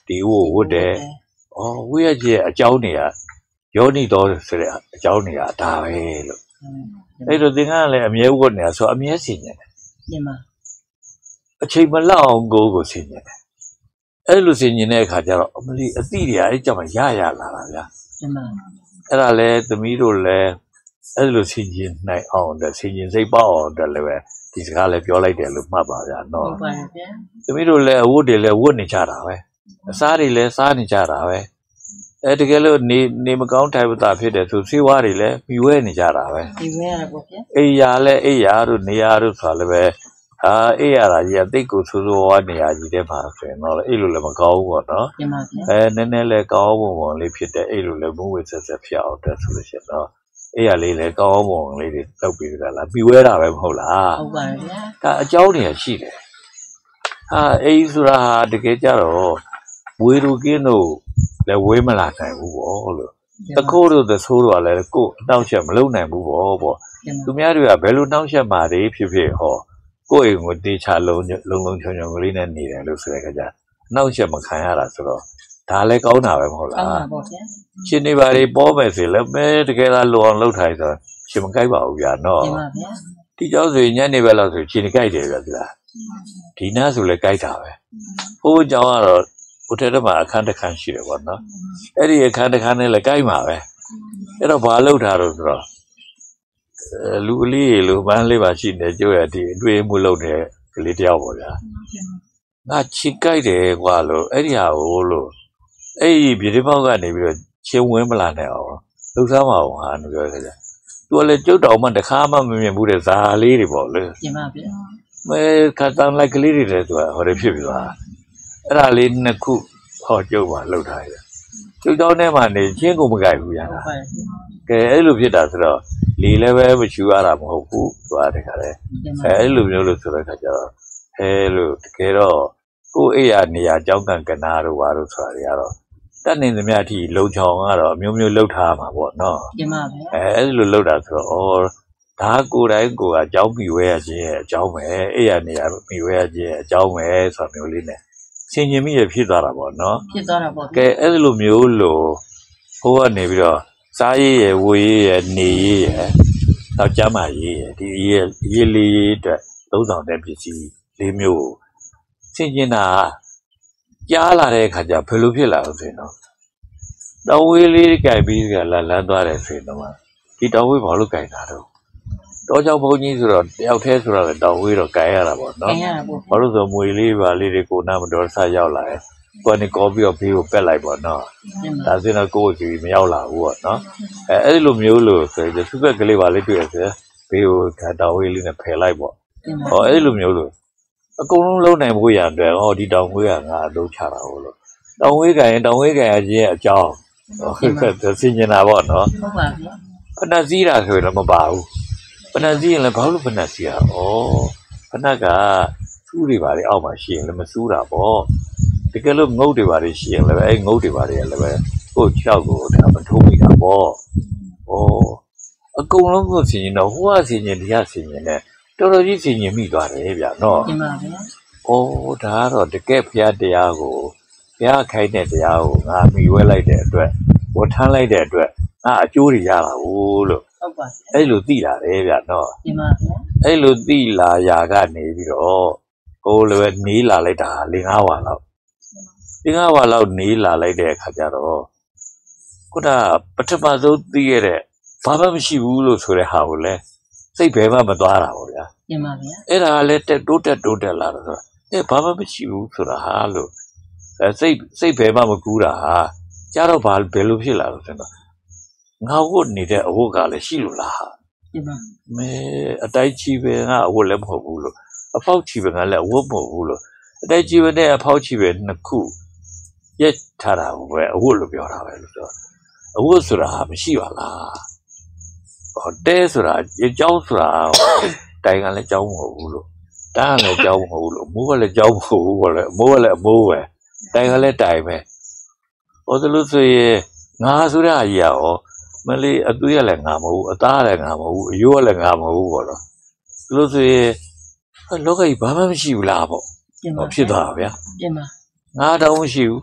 ဒီဝဝတ်တယ်ဩဝိရကြီးရဲ့အကြောင်းတွေကယောနိတော်ဆိုတဲ့အကြောင်းတွေကဒါပဲလို့အဲ့တော့သင်္ကန်းကလည်းအမြဲဝတ်နေတာဆိုအမြဲဆင်ញင်တယ်ဒီမှာအချိန်မလောက်အောင်ကိုဆင်ញင်တယ်အဲ့လိုဆင်ញင်တဲ့အခါကျတော့အမလီအတိတွေကအဲ့ကြောင့်မှရလာတာဗျာဒီမှာအဲ့ဒါလဲသမီးတို့လည်းအဲ့လိုဆင်ញင်နိုင်အောင်တဲ့ဆင်ញင်စိတ်ပေါအောင်တဲ့လည်းပဲဒီစကားလည်းပြောလိုက်တယ်လို့မှတ်ပါဗျာနော်ဟုတ်ပါတယ်ဗျာသမီးတို့လည်းအဝတ်တွေလည်းဝတ်နေကြတာပဲအစားတွေလည်းစားနေကြတာပဲတကယ်လို့နေမကောင်းထိုင်ပတာဖြစ်တယ်ဆိုဆေးဝါးတွေလည်းပြီးဝဲနေကြတာပဲဒီဝဲရပေါ့ဗျာအိယာလည်းအိယာတို့နေရာတို့ဆိုတာလည်းပဲအိယာတာကြီးကတိတ်ကိုဆိုးဆိုးဝါးနေရာကြီးတဲ့မှာဆိုရင်တော့အဲ့လိုလည်းမကောင်းဘူးပေါ့နော်ဒီမှာဗျာနည်းနည်းလည်းကောင်းပုံလေးဖြစ်တဲ့အဲ့လိုလည်းဘုံဝိဆက်ဆက်ဖြစ်အောင်တဲ့ဆိုလို့ရှိရင်တော့အိယာလေးလည်းကောင်းပုံလေးတွေတောက်ပြီးကြလားပြီးဝဲတာပဲမဟုတ်လားဟုတ်ပါတယ်ဗျာဒါအကြောင်းတွေရှိတယ်အဲ့ဒီဆိုတာတကယ်ကြတော့ဝေလူကင်းတို့လည်းဝေးမလာနိုင်ဘူးပေါ့လို့တခိုးတို့သဆိုးတို့ကလည်းကိုယ်အတောက်ချက်မလုံနိုင်ဘူးပေါ့သူများတွေကဘယ်လိုတောက်ချက်မှာတွေဖြစ်ဖြစ်ဟောကိုယ့်အိမ်ကိုတေချလုံချုံကလေးနဲ့နေတယ်လို့ဆိုတဲ့အခါကျအနောက်ချက်မခံရတာဆိုတော့ဒါလည်းကောင်းတာပဲမဟုတ်ကောင်းလားတာပေါ့ဗျာရှင်နေပါလေပေါ်မယ်ဆိုလည်းမဲတကယ်လားလောအောင်လှုပ်ထိုင်ဆိုရှင်မကြိုက်ပါဘူးဗျာနော်ဒီမှာဗျာဒီကြောင့်ဆိုညနေပဲလောက်ဆိုရှင်ကြိုက်တယ်ဗျာဒီနားဆိုလည်းကြိုက်တာပဲဟိုးကြောင်ကတော့ဟိုထဲမှာအခန်းတစ်ခန်းရှိတယ်ပေါ့နော်အဲ့ဒီအခန်းတစ်ခန်းနဲ့လည်းကြိုက်မှာပဲအဲ့တော့ဘာလုပ်တာတော့ဆိုတော့လူကလေးလူပန်းလေးပါရှိနေကြွရဒီအတွေ့အမှုလုပ်နေကလေးတယောက်ပေါ့ဗျာငါချစ်ကြိုက်တယ်ကွာလို့အဲ့ဒီဟာကိုလို့အဲ့ဒီပြည်ပေါက်ကနေပြီးတော့ချင်းဝင်းမလာနဲ့အောင်လှုပ်ရှားမအောင်ဟာလို့ပြောတယ်သူကလည်းကျုပ်တော်မှတခါမှမမြင်ဘူးတဲ့ဇာလေးတွေပေါ့လေဒီမှာဗျာမဲခတ်တန်းလိုက်ကလေးတွေတဲ့သူကဟောရဖြစ်ပြီလားအဲ့ဒါလေးနှစ်ခုဟောကျုပ်ပါလှုပ်ထားတယ်ကျုပ်တော်ထဲမှာနေချင်းကိုမကြိုက်ဘူးရဟုတ်တာပါတယ်ကဲအဲ့လိုဖြစ်တာဆိုတော့လီလည်းပဲမချူရတာမဟုတ်ဘူးသွားတယ်ခါလေဒီမှာအဲ့လိုမျိုးလို့ဆိုတဲ့ခါကျတော့လို့တကယ်တော့ကိုယ့်အိယာနေရာကြောင်းကန်ကနာတို့ဘာလို့ဆိုတာတွေကတော့တတ်နေသမျှအထိလုံချောင်ကတော့အမျိုးမျိုးလှုပ်ထားမှာပေါ့နော်ဒီမှာဗျာအဲ့လိုလှုပ်တာဆိုတော့ဒါကိုယ်တိုင်ကိုယ်ကအကြောင်းပြီးဝဲရခြင်းရဲ့အကြောင်းပဲအိယာနေရာပြီးဝဲရခြင်းရဲ့အကြောင်းပဲဆိုတာမျိုးလေးနဲ့ဆင်ញင်မိရဖြစ်သွားတာပေါ့နော်ဖြစ်သွားတာပေါ့ကဲအဲ့လိုမျိုးလို့ဟိုကနေပြီးတော့စားရည်ရယ်ဝေးရယ်နေရယ်နောက်ကျမ်းမာရေးရယ်ဒီရေးလေးအတွက်သုံးဆောင်တဲ့ပစ္စည်းလေးမျိုးဆင်ញင်တာကြားလာတဲ့အခါကျဘယ်လိုဖြစ်လာလို့ဆိုရင်တော့တော်ဝေးလေးကြိုက်ပြီးကလန်းသွားတယ်ဆိုရင်တော့ဒီတော်ဝေးဘာလို့ကြိုက်တာတော့တော်ကြောင့်ဘုန်းကြီးဆိုတော့တယောက်တည်းဆိုတော့တော်ဝေးတော့ကြိုက်ရတာပေါ့ကျနော်န်ရတာပေါ့ဘာလို့ဆိုမွေလေးပါလေးတွေကိုနာမတော်ဆရောက်လာတယ်ကိုကနေကောပြီးတော့ဘေးကိုပက်လိုက်ပေါ့နော်ဒီမှာဒါဆိုရင်တော့ကိုယ့်ကိုကြည့်မရောက်လာဘူးပေါ့နော်အဲ့ဒီလိုမျိုးလို့ဆိုရင်သူ့ဘက်ကလေးပါလေးတွေ့ရဆိုဘေးကိုတောင်ဝေးလေးနဲ့ဖယ်လိုက်ပေါ့ဒီမှာဟောအဲ့ဒီလိုမျိုးလို့အကုန်လုံးလုံးနိုင်ဖို့ရအတွက်ဟောဒီတောင်ဝေးကငါအလုံးချတာဟုတ်လို့တောင်ဝေးကရင်တောင်ဝေးကရခြင်းအကြောင်းဟောဆင်ញင်တာပေါ့နော်ဟုတ်ပါဗျာဖဏစည်းတာဆိုရင်တော့မပါဘူးဖဏစည်းရင်လည်းဘာလို့ဖဏစည်းရဩဖဏကစူးတွေပါလေအောက်မှာရှိရင်လည်းမစူးတာပေါ့တကယ်လို့ငုတ်တွေပါလေရှိရင်လည်းအဲ့ငုတ်တွေပါလေလည်းပဲကိုချောက်ကိုဒါမထိုးမိတာပေါ့ဩအကုန်လုံးကိုဆင်ញင်တော့ဟိုကဆင်ញင်ဒီကဆင်ញင်နဲ့တော်တော်ကြီးဆင်ញင်မိသွားတယ်ဗျာနော်ဒီမှာဗျာဩဒါကတော့တကယ်ဘုရားတရားကိုဘုရားခိုင်းတဲ့တရားကိုငါမိဝဲလိုက်တဲ့အတွက်ဝတ်ထမ်းလိုက်တဲ့အတွက်ငါအကျိုးတွေရတာဘူးလို့ဟုတ်ပါဗျာအဲ့လိုသိလာတယ်ဗျာနော်ဒီမှာဗျာအဲ့လိုသိလာရာကနေပြီးတော့ဟိုလည်းပဲနေလာလိုက်တာ၄-၅ဝါလောက်၄-၅ဝါလောက်နေလာလိုက်တဲ့အခါကျတော့ခုနပထမဆုံးသိရတဲ့ဘာမှမရှိဘူးလို့ဆိုတဲ့ဟာကိုလည်းစိတ်ဘယ်မှမသွားတာပေါ့ဗျာဒီမှာဗျာအဲ့ဒါလည်းတိုးတက်လာတော့ဘာမှမရှိဘူးဆိုတာဟာလို့စိတ်ဘယ်မှမကူးတာဟာကြတော့ဘယ်လိုဖြစ်လာလို့ဆိုတော့ငါဝတ်နေတဲ့အဝတ်ကလည်းရှိလို့လားဒီမှာမဲအတိုက်ချီပဲငါအဝတ်လည်းမဟုတ်ဘူးလို့အဖောက်ချီပဲငါလည်းအဝတ်မဟုတ်ဘူးလို့အတိုက်ချီပဲနဲ့အဖောက်ချီပဲနှစ်ခုရက်ထားတာပဲအဝတ်လို့ပြောတာပဲလို့ဆိုအဝတ်ဆိုတာမရှိပါလားဟောတဲဆိုတာကြောင်းဆိုတာတိုင်ကလည်းကြောင်းမဟုတ်ဘူးလို့တန်းကလည်းကြောင်းမဟုတ်ဘူးလို့မိုးကလည်းကြောင်းမဟုတ်ဘူးပေါ့လေမိုးကလည်းအမိုးပဲတိုင်ကလည်းတိုင်ပဲဟောလို့ဆိုရင်ငါဆိုတဲ့အရာရောမလေးအသွေးရလည်းငါမဟုတ်ဘူးအသားလည်းငါမဟုတ်ဘူးအယိုးလည်းငါမဟုတ်ဘူးပေါ့နော်လို့ဆိုရင်လောကကြီးဘာမှမရှိဘူးလားပေါ့ဒီမှာဖြစ်သွားတာဗျာဒီမှာငါတော့မရှိဘူး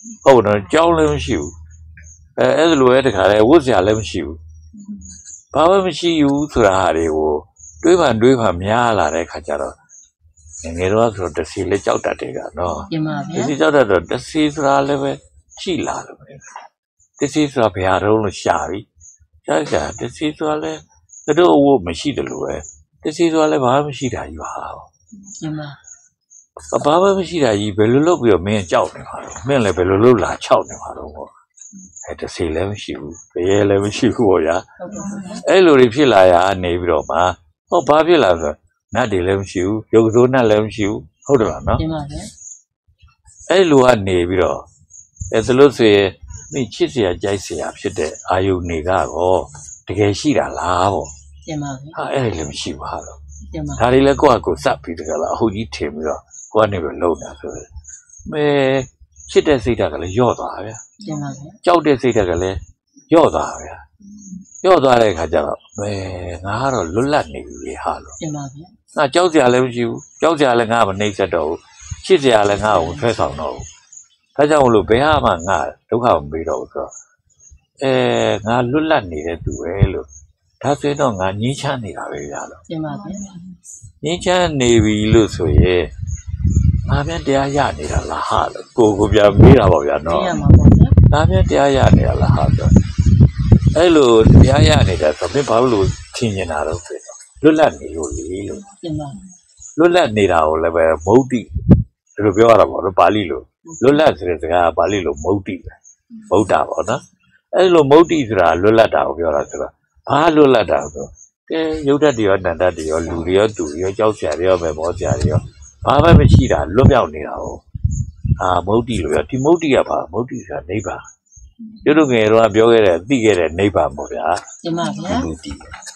ဟုတ်တော့ကြောင်းလည်းမရှိဘူးအဲ့ဒါလိုပဲတခါလဲဝတ်စရာလည်းမရှိဘူးဘာမှမရှိဘူးဆိုတာဟာတွေကိုတွေးမှများလာတဲ့ခါကျတော့ငယ်တော့ဆိုတစီလည်းကြောက်တတ်တယ်ကနော်တင်ပါဗျာတစီကြောက်တတ်တော့တစီဆိုတာလည်းပဲရှိလာတယ်ပဲတစီဆိုတာဘယ်ဟာတော့လို့ရှာပြီရှာတစီဆိုတာလည်းတို့အဝတ်မရှိတယ်လို့ပဲတစီဆိုတာလည်းဘာမှမရှိတာကြီးပါတင်ပါဘာမှမရှိတာကြီးဘယ်လိုလုပ်ပြီးတော့မင်းကြောက်နေမှာတော့မင်းလည်းဘယ်လိုလုပ်လာချောက်နေမှာတော့ပေါ့အဲ့တစီလည်းမရှိဘူးဘယ်ရဲလည်းမရှိဘူးပေါ့ဗျာဟုတ်ပါဘူးအဲ့လိုတွေဖြစ်လာရနေပြီးတော့မှဟောဘာဖြစ်လာဆိုနတ်တွေလည်းမရှိဘူးရုပ်စိုးနတ်လည်းမရှိဘူးဟုတ်တယ်လားနော်တင်ပါဗျာအဲ့လိုကနေပြီးတော့အဲ့ဒါလို့ဆိုရင်မိချစ်เสียကြိုက်เสียဖြစ်တဲ့အာယုန်တွေကတော့တကယ်ရှိတာလားပေါ့တင်ပါဗျာဟာအဲ့ဒါလည်းမရှိပါဘူးတင်ပါဒါတွေလည်းကိုယ့်အကိုစပ်ပြီးတကယ်လားအဟုတ်ကြီးထင်ပြီးတော့ကိုကနေပဲလုံနေတာဆိုရင်မဲချစ်တဲ့စိတ်ဓာတ်ကလည်းယော့သွားဗျာတင်ပါဗျာကြောက်တဲ့စိတ်ဓာတ်ကလည်းယော့သွားဗျာယော့သွားတဲ့အခါကျတော့မဲငါကတော့လွတ်လပ်နေပြီလေဟာလို့တင်ပါဗျာငါကြောက်စရာလည်းမရှိဘူးကြောက်စရာလည်းငါမနှိမ့်ဆက်တော့ဘူးချစ်စရာလည်းငါ့ကိုဆွဲဆောင်တော့ဘူးဒါကြောင့်မလို့ဘယ်ဟာမှငါဒုက္ခမပေးတော့ဘူးဆိုတော့ငါလွတ်လပ်နေတဲ့သူပဲလို့ဒါဆိုရင်တော့ငါငြင်းချမ်းနေတာပဲဗျာလို့တင်ပါဗျာငြင်းချမ်းနေပြီလို့ဆိုရင်ငါပြန်တရားရနေတာလားဟာလို့ကိုပြန်မေးတာပေါ့ဗျာသိနော်ရမှာပေါ့ဗျာငါပြန်တရားရနေတာလားဟာဆိုအဲ့လိုတရားရနေတာဆိုမင်းဘာလို့ထင်နေတာတော့ဆိုတော့လွတ်လပ်နေလို့လေလို့တင်ပါလွတ်လပ်နေတာကိုလည်းပဲမုတ်တိဒီလိုပြောရတာပေါ့နော်ပါဠိလိုလွတ်လပ်ဆိုတဲ့စကားပါဠိလိုမုတ်တိပဲဗုဒ္ဓပေါ့နော်အဲ့လိုမုတ်တိဆိုတာလွတ်လပ်တာကိုပြောတာဆိုတော့ဘာလွတ်လပ်တာဆိုကဲရုပ်ဓာတ်တွေရောနန္ဒတ်တွေရောလူတွေရောသူတွေရောကြောက်စရာတွေရောပဲမောစရာတွေရောဘာမှမရှိတာလွတ်မြောက်နေတာကိုမုတ်တိလို့ပြောဒီမုတ်တိကဘာမုတ်တိဆိုတာနိဗ္ဗာန်တို့တို့ငယ်တော့ပြောခဲ့တဲ့သိခဲ့တဲ့နိဗ္ဗာန်ပေါ့ဗျာတင်ပါဗျာလူတီ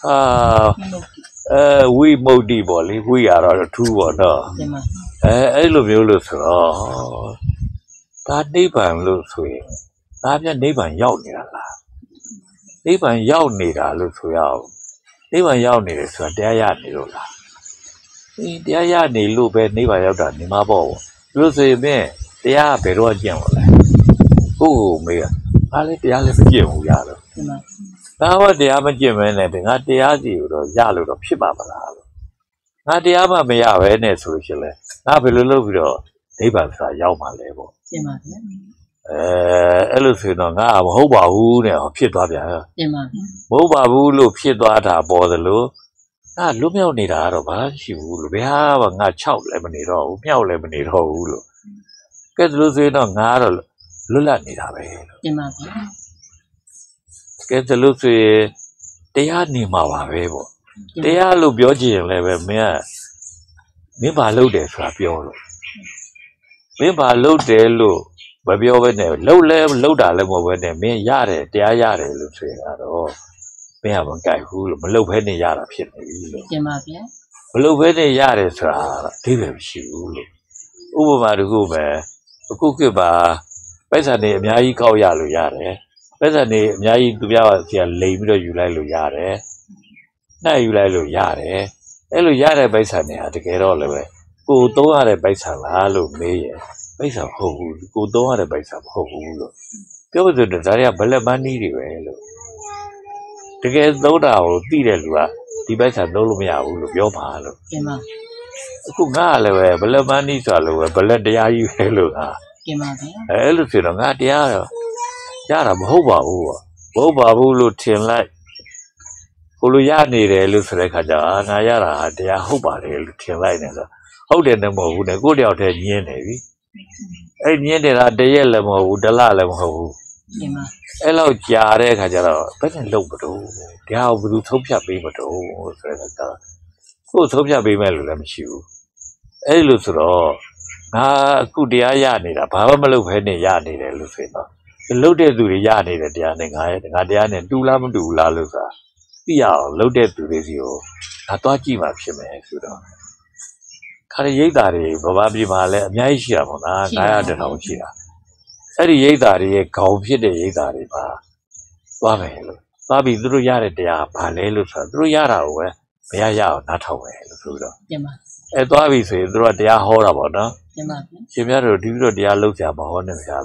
ဝိမုတ်တိပေါ့လေဝိရတော့ထူးပေါ့နော်တင်ပါအဲ့လိုမျိုးလို့ဆိုတော့ဒါနိဗ္ဗာန်လို့ဆိုရင်ဒါပြန်နိဗ္ဗာန်ရောက်နေတာလားနိဗ္ဗာန်ရောက်နေတာလို့ဆိုရအောင်နိဗ္ဗာန်ရောက်နေတယ်ဆိုတာတရားရနေလို့လားတရားရနေလို့ပဲနိဗ္ဗာန်ရောက်တာနေမှာပေါ့လို့ဆိုရင်တရားဘယ်တော့ကျင့်လို့လဲကိုယ့်မေးတာလည်းတရားလည်းမကျင့်ဘူးရတော့တင်ပါဒါမှတရားမကျင့်မဲနဲ့ငါတရားစီကိုတော့ရလို့တော့ဖြစ်ပါမလားလို့ငါတရားမှမရပဲနဲ့ဆိုလို့ရှိရင်လေငါဘယ်လိုလုပ်ပြီးတော့နိဗ္ဗာန်ဆိုတာရောက်မှာလဲပေါ့တင်ပါဗျာအဲ့လိုဆိုတော့ငါမဟုတ်ပါဘူးနဲ့ဖြစ်သွားပြန်တင်ပါမဟုတ်ပါဘူးလို့ဖြစ်သွားတာပေါ်သလိုငါလွတ်မြောက်နေတာကတော့ဘာရှိဘူးလို့ဘယ်ဟာငါ6လည်းမနေတော့ဘူးမြောက်လည်းမနေတော့ဘူးလို့ကဲဒါလို့ဆိုရင်တော့ငါကတော့လွတ်လပ်နေတာပဲလို့တင်ပါဗျာကဲဒါလို့ဆိုရင်တရားနေမှာပါပဲပေါ့တရားလို့ပြောချင်ရင်လည်းပဲမင်းဘာလုပ်တယ်ဆိုတာပြောလို့မင်းဘာလုပ်တယ်လို့မပြောဘဲနဲ့လုပ်တာလည်းမဟုတ်ဘဲနဲ့မင်းရတယ်တရားရတယ်လို့ဆိုရင်တော့မင်းကမကြိုက်ဘူးလို့မလုပ်ဘဲနဲ့ရတာဖြစ်နေပြီလို့တင်ပါဗျာမလုပ်ဘဲနဲ့ရတယ်ဆိုတာအဓိပ္ပာယ်မရှိဘူးလို့ဥပမာတစ်ခုပဲအခုခေတ်မှာပိုက်ဆံတွေအများကြီးကောက်ရလို့ရတယ်ပိုက်ဆံတွေအများကြီးသူများကလိမ်ပြီးတော့ယူလိုက်လို့ရတယ်နှိုက်ယူလိုက်လို့ရတယ်အဲ့လိုရတဲ့ပိုက်ဆံတွေဟာတကယ်တော့လည်းပဲကိုသုံးရတဲ့ပိုက်ဆံလားလို့မေးရင်ပိုက်ဆံမဟုတ်ဘူးကိုသုံးရတဲ့ပိုက်ဆံမဟုတ်ဘူးလို့ပြောလို့ဆိုတော့ဒါတွေကဘလက်မန်းနီးတွေပဲလို့တကယ်သုံးတာကိုသိတဲ့လူကဒီပိုက်ဆံသုံးလို့မရဘူးလို့ပြောပါလို့တင်ပါအခုငါလည်းပဲဘလက်မန်းနီးဆိုတာလို့ပဲဘလက်တရားကြီးပဲလို့ငါတင်ပါဗျာအဲ့လိုဆိုတော့ငါတရားတော့ရတာမဟုတ်ပါဘူးပေါ့မဟုတ်ပါဘူးလို့ထင်လိုက်ကိုလိုရနေတယ်လို့ဆိုတဲ့ခါကျငါရတာတရားဟုတ်ပါတယ်လို့ထင်လိုက်နေတော့ဟုတ်တယ်နဲ့မဟုတ်ဘူးနဲ့ကိုတယောက်တည်းညင်းနေပြီအဲ့ညင်းနေတာတရက်လည်းမဟုတ်ဘူးတလလည်းမဟုတ်ဘူးတင်ပါအဲ့လောက်ကြာတဲ့ခါကျတော့ဘယ်နဲ့လုံမတော့တရားကိုဘယ်သူသုံးဖြတ်ပေးမတော့ဆိုတဲ့ခါကျကိုသုံးဖြတ်ပေးမဲ့လို့လည်းမရှိဘူးအဲ့လိုဆိုတော့ငါအခုတရားရနေတာဘာမှမလုပ်ဘဲနဲ့ရနေတယ်လို့ဆိုရင်တော့လှုပ်တဲ့သူတွေရနေတဲ့တရားနဲ့ငါတရားနဲ့တူလားမတူလားလို့ဆိုတာသိရအောင်လှုပ်တဲ့သူတွေစီကိုငါသွားကြည့်မှဖြစ်မယ်ဆိုတော့ခါရရိတ်တာတွေဗမာပြည်မှာလည်းအများကြီးရှိတာပေါ့နော်900တောင်ရှိတာအဲ့ဒီရိတ်တာတွေရဲ့ခေါင်းဖြစ်တဲ့ရိတ်တာတွေပါသွားမယ်လို့သွားပြီးသူတို့ရတဲ့တရားဘာလဲလို့ဆိုတော့သူတို့ရတာကိုပဲမရအောင်နားထောင်မယ်လို့ဆိုတော့တင်ပါအဲ့သွားပြီဆိုရင်သူတို့ကတရားဟောတာပေါ့နော်တင်ပါဗျာရှင်များတို့ဒီလိုတရားလုပ်ကြမဟောနဲ့ဆရာလို့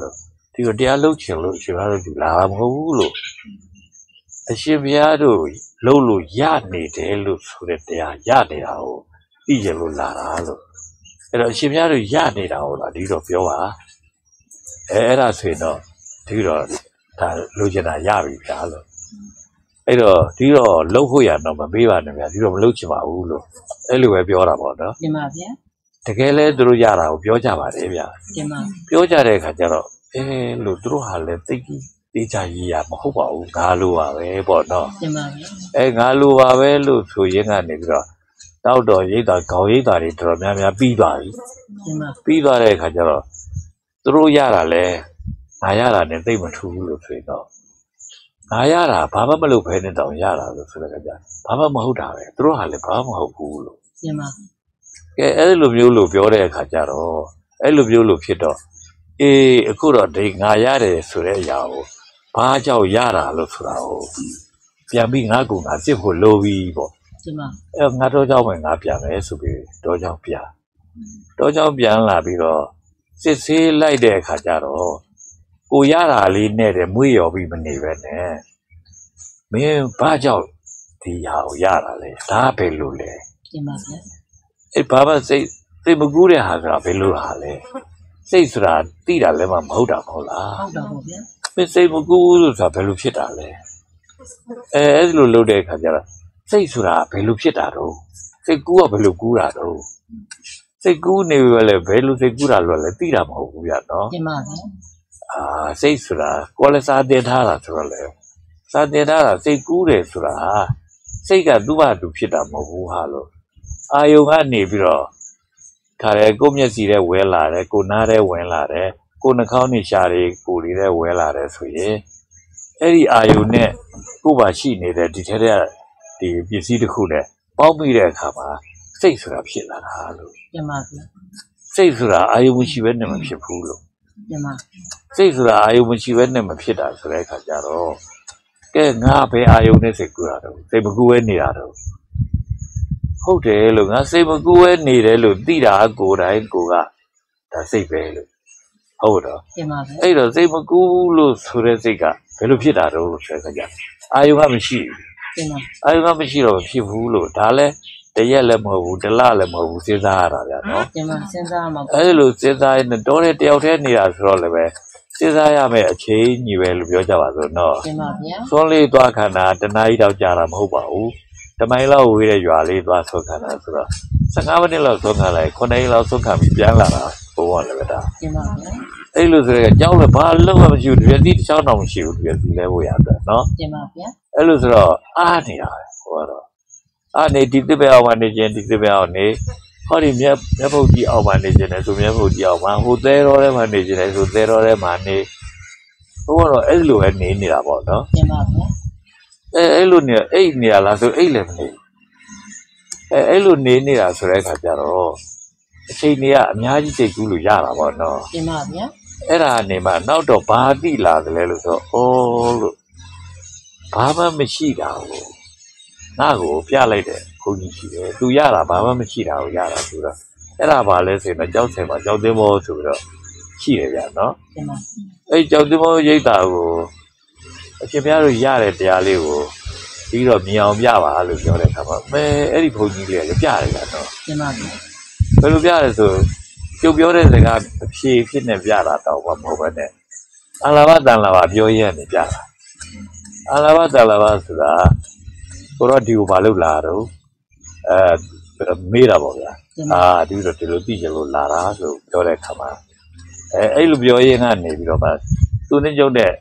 ဒီတော့တရားလုပ်ချင်လို့ရှင်ဘုရားတို့ဒီလာမဟုတ်ဘူးလို့အရှင်ဘုရားတို့လုပ်လို့ရနေတယ်လို့ဆိုတဲ့တရားရနေတာကိုသိကြလို့လာတာလို့အဲ့တော့အရှင်ဘုရားတို့ရနေတာဟုတ်လားဒီတော့ပြောပါအဲ့ဒါဆိုရင်တော့ဒီတော့ဒါလိုချင်တာရပြီဗျာလို့အဲ့တော့ဒီတော့လှုပ်ဖို့ရတော့မပေးပါနဲ့ဗျာဒီတော့မလှုပ်ချင်ပါဘူးလို့အဲ့လိုပဲပြောတာပေါ့နော်တင်ပါဗျာတကယ်လဲသူတို့ရတာကိုပြောကြပါတယ်ဗျာတင်ပါပြောကြတဲ့အခါကျတော့လို့သူတို့ဟာလည်းသိကြီးတေးချရေးရမဟုတ်ပါဘူးငါလိုပါပဲပေါ့နော်တင်ပါဗျာငါလိုပါပဲလို့ဆိုရင်းကနေပြီးတော့တောက်တော်ရိတ်တာခေါင်းရိတ်တာတွေတော်တော်များများပြီးသွားပြီတင်ပါပြီးသွားတဲ့အခါကျတော့သူတို့ရတာလဲငါရတာနဲ့သိမထူးဘူးလို့ဆိုရင်တော့ငါရတာဘာမှမလုပ်ဖဲနဲ့တောင်ရတာလို့ဆိုတဲ့အခါကျဘာမှမဟုတ်တာပဲသူတို့ဟာလည်းဘာမှမဟုတ်ဘူးလို့တင်ပါအဲ့လိုမျိုးလို့ပြောတဲ့အခါကျတော့အဲ့လိုမျိုးလို့ဖြစ်တော့အခုတော့ဒီငါရတယ်ဆိုတဲ့အရာကိုဘာကြောင့်ရတာလို့ဆိုတာကိုပြန်ပြီးငါကူငါစစ်ဖို့လိုပြီးပေါ့တင်ပါငါတော့ကြောင့်ပဲငါပြန်မယ်ဆိုပြီးတော့ကြောင့်ပြန်လာပြီးတော့စစ်ဆေးလိုက်တဲ့အခါကျတော့ကိုရတာလေးနဲ့တည်းမွေးရော်ပြီးမနေပဲနဲ့မင်းဘာကြောင့်ဒီဟာကိုရတာလဲဒါပဲလို့လဲတင်ပါဗျာဘာမှစိတ်မကူးတဲ့ဟာဆိုတာဘယ်လိုဟာလဲစိတ်ဆိုတာသိတာလည်းမဟုတ်တာမဟုတ်လားဟုတ်တော့ဟုတ်ဗျာမစိတ်မကူးလို့ဆိုတာဘယ်လိုဖြစ်တာလဲအဲ့ဒီလိုလုပ်တဲ့အခါကျတော့စိတ်ဆိုတာဘယ်လိုဖြစ်တာတော့စိတ်ကူးကဘယ်လိုကူးတာတော့စိတ်ကူးနေပြီပဲလေဘယ်လိုစိတ်ကူးတာလို့လဲသိတာမဟုတ်ဘူးဗျာနော်တင်ပါဗျာစိတ်ဆိုတာကိုယ်လည်းစာတင်ထားတာဆိုတော့လေစာတင်ထားတာစိတ်ကူးတယ်ဆိုတာစိတ်ကသူ့ဘာသူဖြစ်တာမဟုတ်ဘူးဟာလို့အာယုံကနေပြီးတော့ခါရဲကိုမျက်စီထဲဝဲလာတယ်ကိုနားထဲဝင်လာတယ်ကိုနှာခေါင်းနဲ့ရှာတွေကိုယ်လေးထဲဝဲလာတယ်ဆိုရင်အဲ့ဒီအာယုံနဲ့ကိုယ်ပါရှိနေတဲ့ဒီထဲတဲ့ဒီပစ္စည်းတစ်ခုနဲ့ပေါင်းပြီးတဲ့အခါမှာစိတ်ဆိုတာဖြစ်လာတာလို့တင်ပါဗျာစိတ်ဆိုတာအာယုံမရှိဘဲနဲ့မဖြစ်ဘူးလို့တင်ပါစိတ်ဆိုတာအာယုံမရှိဘဲနဲ့မဖြစ်တာဆိုတဲ့အခါကျတော့ကဲငါဘယ်အာယုံနဲ့စိတ်ကူးတာတော့စိတ်မကူးပဲနေတာတော့ဟုတ်တယ်လို့ငါစိတ်မကူးပဲနေတယ်လို့သိတာကိုယ်တိုင်ကိုကဒါစိတ်ပဲလို့ဟုတ်တော့တင်ပါဗျာအဲ့တော့စိတ်မကူးလို့ဆိုတဲ့စိတ်ကဘယ်လိုဖြစ်တာတော့ဆိုတဲ့အခါကျအာယုံကမရှိဘူးတင်ပါအာယုံကမရှိတော့ဖြစ်ဘူးလို့ဒါလည်းတရက်လည်းမဟုတ်ဘူးတစ်လလည်းမဟုတ်ဘူးစဉ်းစားရတာဗျာနော်တင်ပါစဉ်းစားမှာအဲ့လိုစဉ်းစားရင်တော့တယောက်တည်းနေတာဆိုတော့လည်းပဲစဉ်းစားရမယ့်အချိန်ကြီးပဲလို့ပြောကြပါစို့နော်တင်ပါဗျာသွန်းလေးသွားခန္ဓာတနားကြီးတော့ကြာတာမဟုတ်ပါဘူးတမိုင်လောက်ဝေးတဲ့ရွာလေးသွားဆုံးခန္ဓာဆိုတော့15မိနစ်လောက်ဆုံးခန္ဓာလိုက်9မိနစ်လောက်ဆုံးခန္ဓာပြီးပြန်လာတာဘုံကလည်းပဲဒါတင်ပါဗျာအဲ့လိုဆိုတော့ကြောက်လည်းဘာလို့မှမရှိဘူးတပြည့်တိတစ်ချောင်းတော့မရှိဘူးတပြည့်စီလဲဖို့ရတယ်နော်တင်ပါဗျာအဲ့လိုဆိုတော့အားနေတာပဲဟိုကတော့အားနေဒီတစ်ပဲအောင်မှနေခြင်းဒီတစ်ပဲအောင်နေဟောဒီမြတ်ဖုတ်ကြီးအောင်မှနေခြင်းနဲ့ဆိုမြတ်ဖုတ်ကြီးအောင်မှဟိုသဲတော်ထဲမှာနေခြင်းနဲ့ဆိုသဲတော်ထဲမှာနေဟိုကတော့အဲ့လိုပဲနေနေတာပေါ့နော်တင်ပါဗျာအဲ့လိုနေအိတ်နေရလားဆိုအိတ်လည်းမနေအဲ့လိုနေနေတာဆိုတဲ့အခါကျတော့အချိန်တွေကအများကြီးစိတ်ကူးလို့ရတာပေါ့နော်တင်ပါဗျာအဲ့ဒါနေမှနောက်တော့ဘာတိလာတယ်လဲလို့ဆိုလို့ဘာမှမရှိတာကိုငါ့ကိုပြလိုက်တယ်ဘုန်းကြီးရှိတယ်သူရတာဘာမှမရှိတာကိုရတာဆိုတော့အဲ့ဒါဘာလဲဆိုရင်တော့ကြောက်ဆယ်မှာကြောက်သိမ်းမောဆိုပြီးတော့ရှိတယ်ဗျာနော်တင်ပါအဲ့ကြောက်သိမ်းမောရိတ်တာကိုအရှင်ဘုရားတို့ရတဲ့တရားလေးကိုပြီးတော့မြင်အောင်ပြပါလို့ပြောတဲ့အခါမှာမဲအဲ့ဒီဘုန်းကြီးလေးကပြရတယ်ဗျာနော်တင်ပါဗျာဘယ်လိုပြလဲဆိုကျုပ်ပြောတဲ့စကားအဖြေဖြစ်နေပြတာတော့မဟုတ်ဘဲနဲ့အလာဘတန်လာဘပြောရရင်ပြတာအလာဘတန်လာဘဆိုတာကိုတော့ဒီကိုမလုပ်လာတော့မေးတာပေါ့ဗျာဒီတော့ဒီလိုသိကြလို့လာတာဆိုပြောတဲ့အခါမှာအဲ့လိုပြောရင်ကနေပြီးတော့သူနဲ့ကျုပ်တဲ့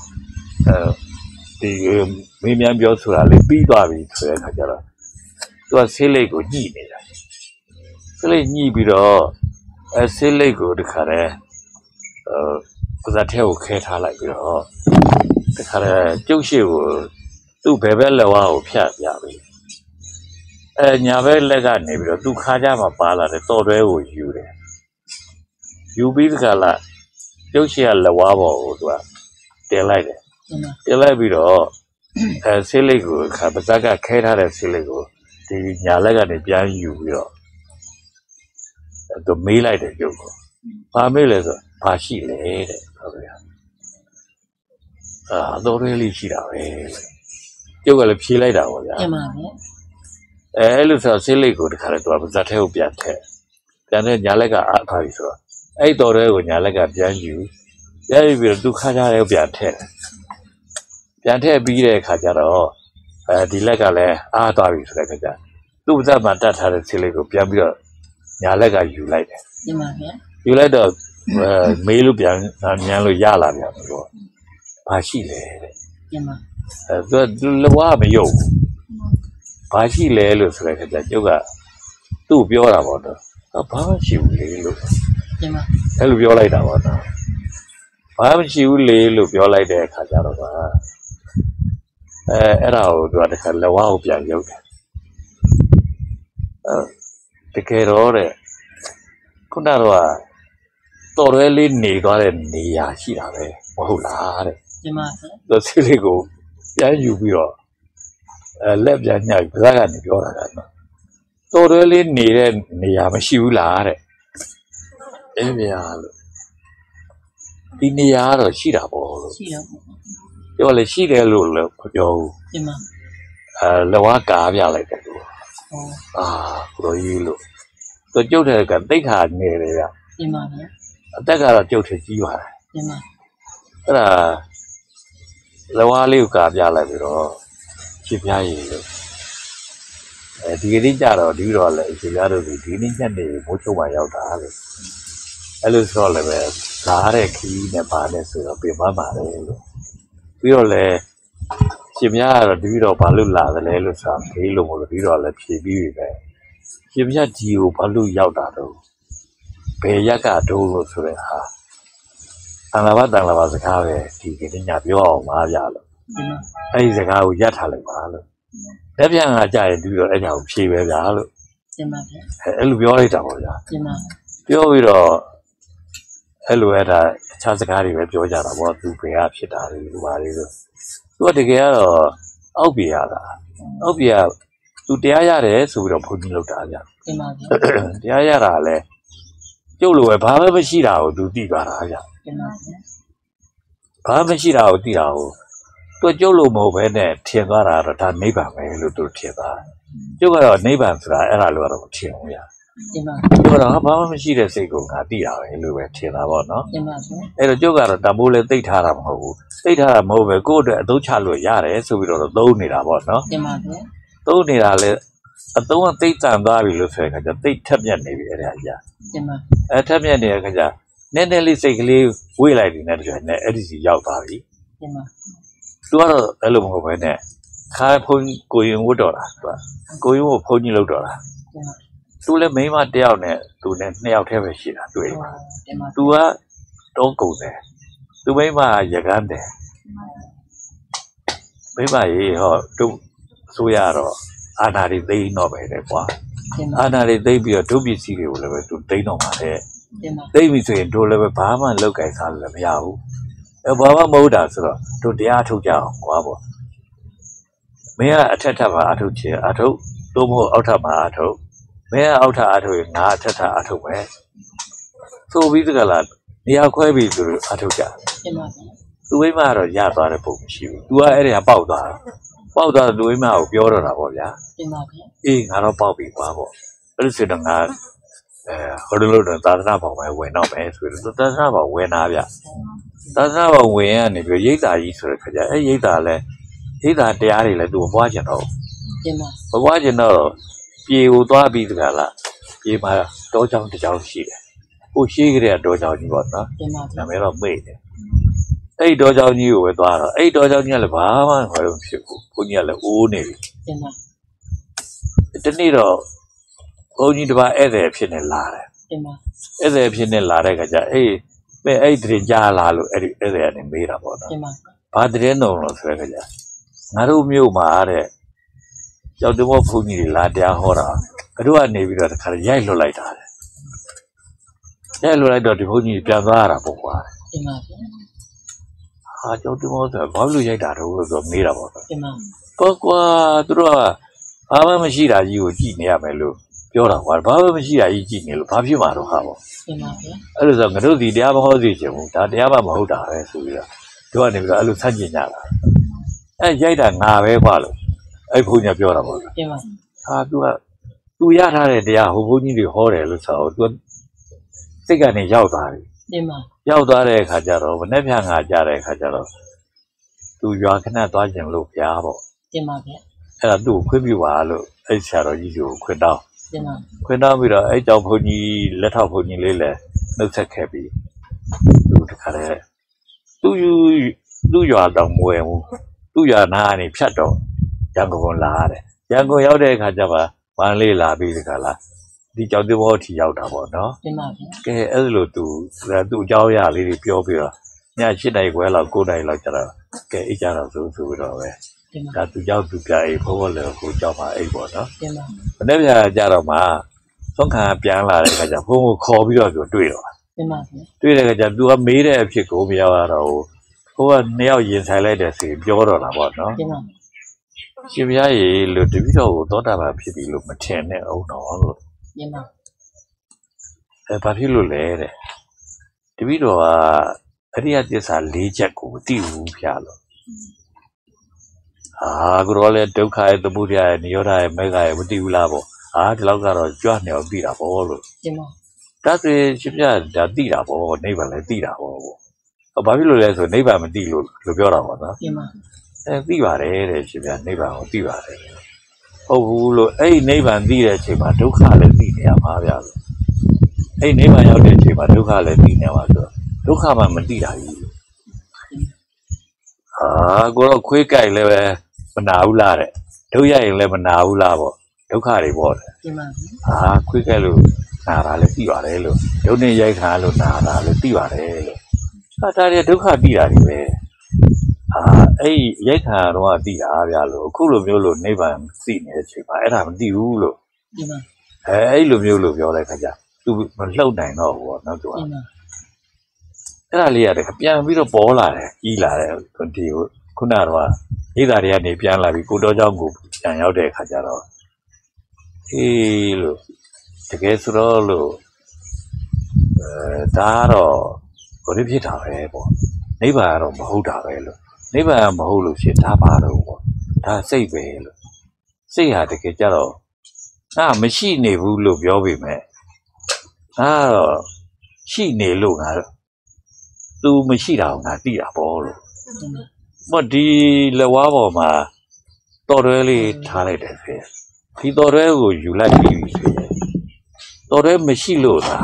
ဒီမေးမြန်းပြောဆိုတာလေးပြီးသွားပြီဆိုတဲ့အခါကျတော့သူကဆေးလိပ်ကိုညှိနေတာဆေးလိပ်ညှိပြီးတော့ဆေးလိပ်ကိုတခါတည်းပါဇက်ထဲကိုခဲထားလိုက်ပြီးတော့တခါတည်းကျုပ်ရှိကိုသူ့ဘယ်ဘက်လက်ဝါးကိုဖြတ်ပြပြီညာဘက်လက်ကနေပြီးတော့သူခါကြမှာပါလာတယ်တော်တွဲကိုယူတယ်ယူပြီးတခါလာကျုပ်ရှိကလက်ဝါးပေါ်ကိုသူကတင်လိုက်တယ်တင်ပါတင်လိုက်ပြီးတော့ဆေးလိပ်ကိုခါပါဇက်ကခဲထားတဲ့ဆေးလိပ်ကိုဒီညာလက်ကနေပြန်ယူပြီးတော့သူမေးလိုက်တယ်ကျုပ်ကဘာမေးလဲဆိုဘာရှိလဲတဲ့ဟုတ်ကဲ့တော်ရဲလေးရှိတာပဲကျုပ်ကလည်းဖြေးလိုက်တာပေါ့ဗျာပြန်ပါဗျာအဲ့လိုဆိုဆေးလိတ်ကိုတခါလဲသူကဇက်ထဲကိုပြန်ထည့်ညာလက်ကအားထားပြီဆိုတော့အဲ့တော်ရဲကိုညာလက်ကပြန်ယူပြီးတော့သူခါကြရဲပြန်ထည့်ပြီးတဲ့အခါကျတော့ဒီလက်ကလည်းအားသွားပြီဆိုတဲ့အခါကျသူ့ဇက်မှာတတ်ထားတဲ့ဆေးလိတ်ကိုပြန်ပြီးတော့ညာလက်ကယူလိုက်တယ်ပြန်ပါဗျာယူလိုက်တော့မေးလို့ပြန်ညံလို့ရလာပြန်ပြီပေါ့ဘာရှိလဲတဲ့ပြန်ပါသူလဝမယုံဘာရှိလဲလို့ဆိုတဲ့အခါကျကျုပ်ကသူ့ပြောတာပေါ့နော်ဘာမှရှိဘူးလေလို့ပြန်ပါအဲ့လိုပြောလိုက်တာပေါ့နော်ဘာမှရှိဘူးလေလို့ပြောလိုက်တဲ့အခါကျတော့အဲ့ဒါကိုသူကတခါလဝကိုပြန်ရုပ်တယ်တကယ်တော့တဲ့ခုနကတော့တော်ရဲလေးနေသွားတဲ့နေရာရှိတာပဲမဟုတ်လားတဲ့ပြန်ပါဗျာသူဆေးလေးကိုပြန်ယူပြီးတော့လက်ပြန်ညှိုက်ဗဇက်ကနေပြောတာကနော်တော်ရဲလေးနေတဲ့နေရာမရှိဘူးလားတဲ့အဲ့ဗျာလို့ဒီနေရာကတော့ရှိတာပေါ့လို့ရှိတော့ပြောလေရှိတယ်လို့လည်းမပြောဘူးပြန်ပါလဝကားပြလိုက်တယ်သူဟောကိုလိုကြီးလို့သူကျုပ်တဲ့ကတိတ်ခါနေတယ်ဗျပြန်ပါဗျာအသက်ကတော့ကျုပ်ထကြီးပါတယ်ပြန်ပါအဲ့ဒါလဝါလေးကိုကားပြလိုက်ပြီးတော့ချစ်ပြားရည်လို့ဒီကနေ့ကြတော့ဒီတော့လည်းချစ်ပြားတို့ဒီနေ့ညနေမိုးချုံမှရောက်တာလို့အဲ့လိုဆိုတော့လည်းပဲဓာတ်တဲ့ခီးနဲ့ပါလဲဆိုတော့ပြင်ပမှာလေလို့ပြီးတော့လည်းချစ်ပြားကတော့ဒီတော့ဘာလို့လာတယ်လဲလို့ဆိုတော့ဖေးလို့မလို့ဒီတော့လည်းဖြေပြီးပြီပဲချစ်ပြားကြီးကိုဘာလို့ရောက်တာတော့ဘယ်ရက်ကတို့လို့ဆိုတဲ့ဟာတန်လာပါစကားပဲဒီကနေ့ညပြောအောင်ပါဗျာလို့ပြန်ပါအဲ့ဒီစကားကိုရပ်ထားလိုက်ပါလို့လက်ပြန်ကကြာရင်ပြီးတော့အဲ့ကြောင်ဖြေပဲဗျာလို့ပြန်ပါဗျာအဲ့လိုပြောလိုက်တာပေါ့ဗျာပြန်ပါပြောပြီးတော့အဲ့လိုအဲ့ဒါအခြားစကားတွေပဲပြောကြတာပေါ့သူဘယ်ကဖြစ်တာလဲဒီပါလေးလို့သူကတကယ်ကတော့အောက်ပြေရတာအောက်ပြေကသူတရားရတယ်ဆိုပြီးတော့ဘုန်းကြီးလောက်တာဗျာပြန်ပါဗျာတရားရတာလဲကျုပ်လိုပဲဘာမှမရှိတာကိုသူသိသွားတာဗျာပြန်ပါဗျာဘာမှမရှိတာကိုသိတာကိုသူကျုပ်လိုမဟုတ်ဘဲနဲ့ထင်သွားတာတော့ဒါနိဗ္ဗာန်ပဲလို့သူထင်သွားတယ်ကျုပ်ကတော့နိဗ္ဗာန်ဆိုတာအဲ့ဒါလို့ကတော့မထင်ဘူးဗျာပြန်ပါကျုပ်ကတော့ဘာမှမရှိတဲ့စိတ်ကိုငါသိတာပဲလို့ပဲထင်တာပေါ့နော်ပြန်ပါဗျာအဲ့တော့ကျုပ်ကတော့တမိုးလဲသိထားတာမဟုတ်ဘူးသိထားတာမဟုတ်ပဲကိုယ့်အတွက်အသုံးချလို့ရတယ်ဆိုပြီးတော့သုံးနေတာပေါ့နော်ပြန်ပါဗျာသုံးနေတာလဲအသုံးကသိတန်သွားပြီလို့ဆိုရင်ခါကျသိထက်မြက်နေပြီအဲ့ဒါကြီးပြန်ပါထက်မြက်နေတဲ့ခါကျနည်းနည်းလေးစိတ်ကလေးဝေ့လိုက်နေတဲ့တည်းနဲ့အဲ့ဒီစီရောက်သွားပြီပြန်ပါသူကတော့အဲ့လိုမဟုတ်ပဲနဲ့ခါဖုန်းကိုရင်ဝတ်တော်တာသူကကိုရင်ကိုဖုန်းကြီးလောက်တော်တာပြန်ပါသူလည်းမိန်းမတစ်ယောက်နဲ့သူနဲ့နှစ်ယောက်တည်းပဲရှိတာတွေ့ပါပြန်ပါသူကတော့ကုန်တယ်သူမိန်းမရကန်းတယ်မိန်းမရေဟောသူဆိုရတော့အာနာတွေသိမ်းတော့ပဲတဲ့ကွာပြန်ပါအာနာတွေသိမ်းပြီးတော့ဒုပစ္စည်းတွေကိုလည်းပဲသူသိမ်းတော့မှာတဲ့ပြန်ပါသိမ်းပြီဆိုရင်တို့လည်းပဲဘာမှလောက်ကင်စားလို့လည်းမရဘူးဘာမှမဟုတ်တာဆိုတော့တို့တရားထုတ်ကြအောင်ကွာပေါ့မင်းကအထက်ထပ်မှာအထုတ်ချင်အထုတ်သို့မဟုတ်အောက်ထပ်မှာအထုတ်မင်းကအောက်ထပ်အထုတ်ရင်ငါအထက်ထပ်အထုတ်ပဲဆိုပြီးတကလားနေရာခွဲပြီးဆိုလို့အထုတ်ကြပြန်ပါသူမိမကတော့ရသွားတဲ့ပုံမရှိဘူး तू ကအဲ့ဒီကပေါက်သွားတာပေါက်သွားတဲ့သူမိမကိုပြောတော့တာပေါ့ဗျာပြန်ပါဗျာအေးငါတော့ပေါက်ပြီကွာပေါ့အဲ့လိုဆိုတော့ငါဟိုလိုလိုတော့သာသနာ့ဘောင်ပဲဝင်တော့မယ်ဆိုတော့သာသနာ့ဘောင်ဝင်တာဗျသာသနာ့ဘောင်ဝင်ရနေပြီးရိတ်တာကြီးဆိုတဲ့ခါကျအဲ့ရိတ်တာလဲရိတ်တာတရားတွေလဲ तू မပွားကျင်တော့ပြန်ပါမပွားကျင်တော့ပြေကိုသွားပြီးတကလားပြေမှာတောချောင်းတစ်ချောင်းရှိတယ်ဟိုရှိကြတဲ့တောချောင်းကြီးပေါ့နော်ပြန်ပါနာမည်တော့မေ့တယ်အဲ့တောချောင်းကြီးကိုပဲသွားတော့အဲ့တောချောင်းကြီးကလည်းဘာမှမဖြစ်ဘူးဘုန်းကြီးကလည်းအိုးနေပြီပြန်ပါဒီနေ့တော့ဘုန်းကြီးတစ်ပါးဧည့်သည်ဖြစ်နေလာတယ်ပြန်ပါဧည့်သည်ဖြစ်နေလာတဲ့ခါကျအဲ့ဒီတင်ကြားလာလို့အဲ့ဒီဧည့်သည်ကနေမေးတာပေါ့နော်ပြန်ပါဘာတင်တော့လို့ဆိုတဲ့ခါကျငါတို့မြို့မှာတဲ့ကျောက်တမောဘုန်းကြီးတွေလာတရားဟောတာဘတို့ကနေပြီးတော့တခါရိုက်လွတ်လိုက်တာလေရိုက်လွတ်လိုက်တော့ဒီဘုန်းကြီးပြန်သွားရတာပေါ့ကွာပြန်ပါဗျာဟာကျောက်တမောဆိုဘာလို့ရိုက်တာတော့လို့ဆိုမေးတာပေါ့ပြန်ပါပေါ့ကွာသူတို့ကဘာမှမရှိတာကြီးကိုကြည့်နေရမယ်လို့ပြောတာကွာဘာမှမရှိတာကြီးကြည့်နေလို့ဘာဖြစ်မှာတော့ဟာပေါ့ပြန်ပါဗျာအဲ့လိုဆိုငါတို့ဒီတရားမဟောစီချင်ဘူးဒါတရားမှမဟုတ်တာပဲဆိုပြီးတော့တို့ကနေပြီးတော့အဲ့လိုဆန့်ကျင်ကြတာအဲ့ရိုက်တာငါပဲကွာလို့အဲ့ဘုန်းကြီးပြောတာပေါ့တင်ပါဟာသူရထားတဲ့တရားဟိုဘုန်းကြီးတွေဟောတယ်လို့ဆိုတော့သူစိတ်ကနေရောက်သွားပြီတင်ပါရောက်သွားတဲ့အခါကျတော့မနေ့ဖြန်ငါကြားတဲ့အခါကျတော့သူရွာခဏသွားကျင်လို့ဖျားပေါ့တင်ပါဗျာအဲ့ဒါသူ့ကိုခွင့်ပြုပါလို့အဲ့ဆရာတော်ကြီးကိုခွင့်တောင်းတင်ပါခွင့်တောင်းပြီးတော့အဲ့ကြောင့်ဘုန်းကြီးလက်ထောက်ဘုန်းကြီးလေးလည်းနှုတ်ဆက်ခဲ့ပြီးသူတခါလေသူ့ရွာတော့မွေဘူးသူ့ရွာနာကနေဖြတ်တော့ရန်ကုန်လာရတယ်ရန်ကုန်ရောက်တဲ့အခါကျမှမန္တလေးလာပြီးဒီခါလာဒီကြောင်သဘောထီရောက်တာပေါ့နော်တင်ပါဗျာကဲအဲ့လိုသူ့အကြောင်းအရာလေးတွေပြောပြီးတော့ည7 နာရီခွဲလောက်9 နာရီလောက်ကျတော့ကဲအိတ်ကြတော့ဆိုပြီးတော့ပဲတင်ပါဒါသူကြောင့်သူပြအိတ်ဘိုးဘလည်းကိုကြောက်ပါအိတ်ပေါ့နော်တင်ပါမနေ့ကကြတော့မှသုံးခါပြန်လာတဲ့အခါကျဘုံကိုခေါ်ပြီးတော့တွေ့တော့တင်ပါဗျာတွေ့တဲ့အခါကျသူကမေးတဲ့အဖြစ်ကိုမရောက်ရတော့ဘိုးက2 ယောက်ရင်ဆိုင်လိုက်တဲ့စီပြောတော့တာပေါ့နော်တင်ပါရှင်ဘုရားရေလို့တပည့်တော်ကိုသောတာပန်ဖြစ်ပြီလို့မထင်နဲ့အောင်တော့လို့တင်ပါဘာဖြစ်လို့လဲတဲ့တပည့်တော်ကအရိယသစ္စာ4 ချက်ကိုမသိဘူးဖျားလို့ကိုရောလေဒုက္ခရဲ့သမုဒယရဲ့နိရောဓရဲ့မေဃရဲ့မသိဘူးလားပေါ့ဒီလောက်ကတော့ကြွနေအောင်သိတာပေါ့လို့တင်ပါဒါဆိုရင်ရှင်ပြဒါသိတာပေါ့နိဗ္ဗာန်လည်းသိတာပေါ့ဘာဖြစ်လို့လဲဆိုနိဗ္ဗာန်မသိလို့ပြောတာပေါ့နော်တင်ပါသိပါတယ်တဲ့ရှင်ပြနိဗ္ဗာန်ကိုသိပါတယ်ဟုတ်ဘူးလို့အဲ့ဒီနိဗ္ဗာန်သိတဲ့အချိန်မှာဒုက္ခလည်းသိနေရမှာဗျာလို့အဲ့ဒီနိဗ္ဗာန်ရောက်တဲ့အချိန်မှာဒုက္ခလည်းသိနေမှာဆိုတော့ဒုက္ခမှမသိတာကြီးကိုတော့ခွေးကြိုက်လည်းပဲမနာဘူးလားတဲ့ဒုရရင်လည်းမနာဘူးလားပေါ့ဒုက္ခတွေပေါ့တဲ့တင်ပါခွေးကြိုက်လို့နာတာလည်းသိပါတယ်လို့ဒုနဲ့ရိုက်ခါလို့နာတာလည်းသိပါတယ်လို့ဒါတွေဒုက္ခသိတာတွေပဲအဲ့ရိုက်ခါတော့သိတာဗျာလို့အခုလိုမျိုးလို့နိဗ္ဗာန်သိနေတဲ့အချိန်မှာအဲ့ဒါမသိဘူးလို့တင်ပါအဲ့လိုမျိုးလို့ပြောတဲ့ခါကျသူမလှုပ်နိုင်တော့ဘူးပေါ့နော်သူကတင်ပါအဲ့ဒါလေးရတယ်ပြန်ပြီးတော့ပေါ်လာတယ်ကြီးလာတယ်ဒီခုနကတော့ဣဒာတွေကနေပြန်လာပြီးကိုတော်เจ้าကိုပြန်ရောက်တဲ့အခါကျတော့လို့တကယ်ဆိုတော့လို့ဒါကတော့ကိုရဖြစ်တာပဲပေါ့နိဗ္ဗာန်ကတော့မဟုတ်တာပဲလို့နိဗ္ဗာန်မဟုတ်လို့ဖြစ်တာပါတော့ပေါ့ဒါစိတ်ပဲလို့စိတ်ဟာတကယ်ကြတော့မရှိနေဘူးလို့ပြောပေမဲ့တော့ရှိနေလို့ငါသူမရှိတာကိုငါသိတာပေါ့လို့ဒီလက်ဝါးပေါ်မှာတော်တွဲလေးထားလိုက်တယ်ဖေဒီတော်တွဲကိုယူလိုက်ပြီးဖေတော်တွဲမရှိလို့လား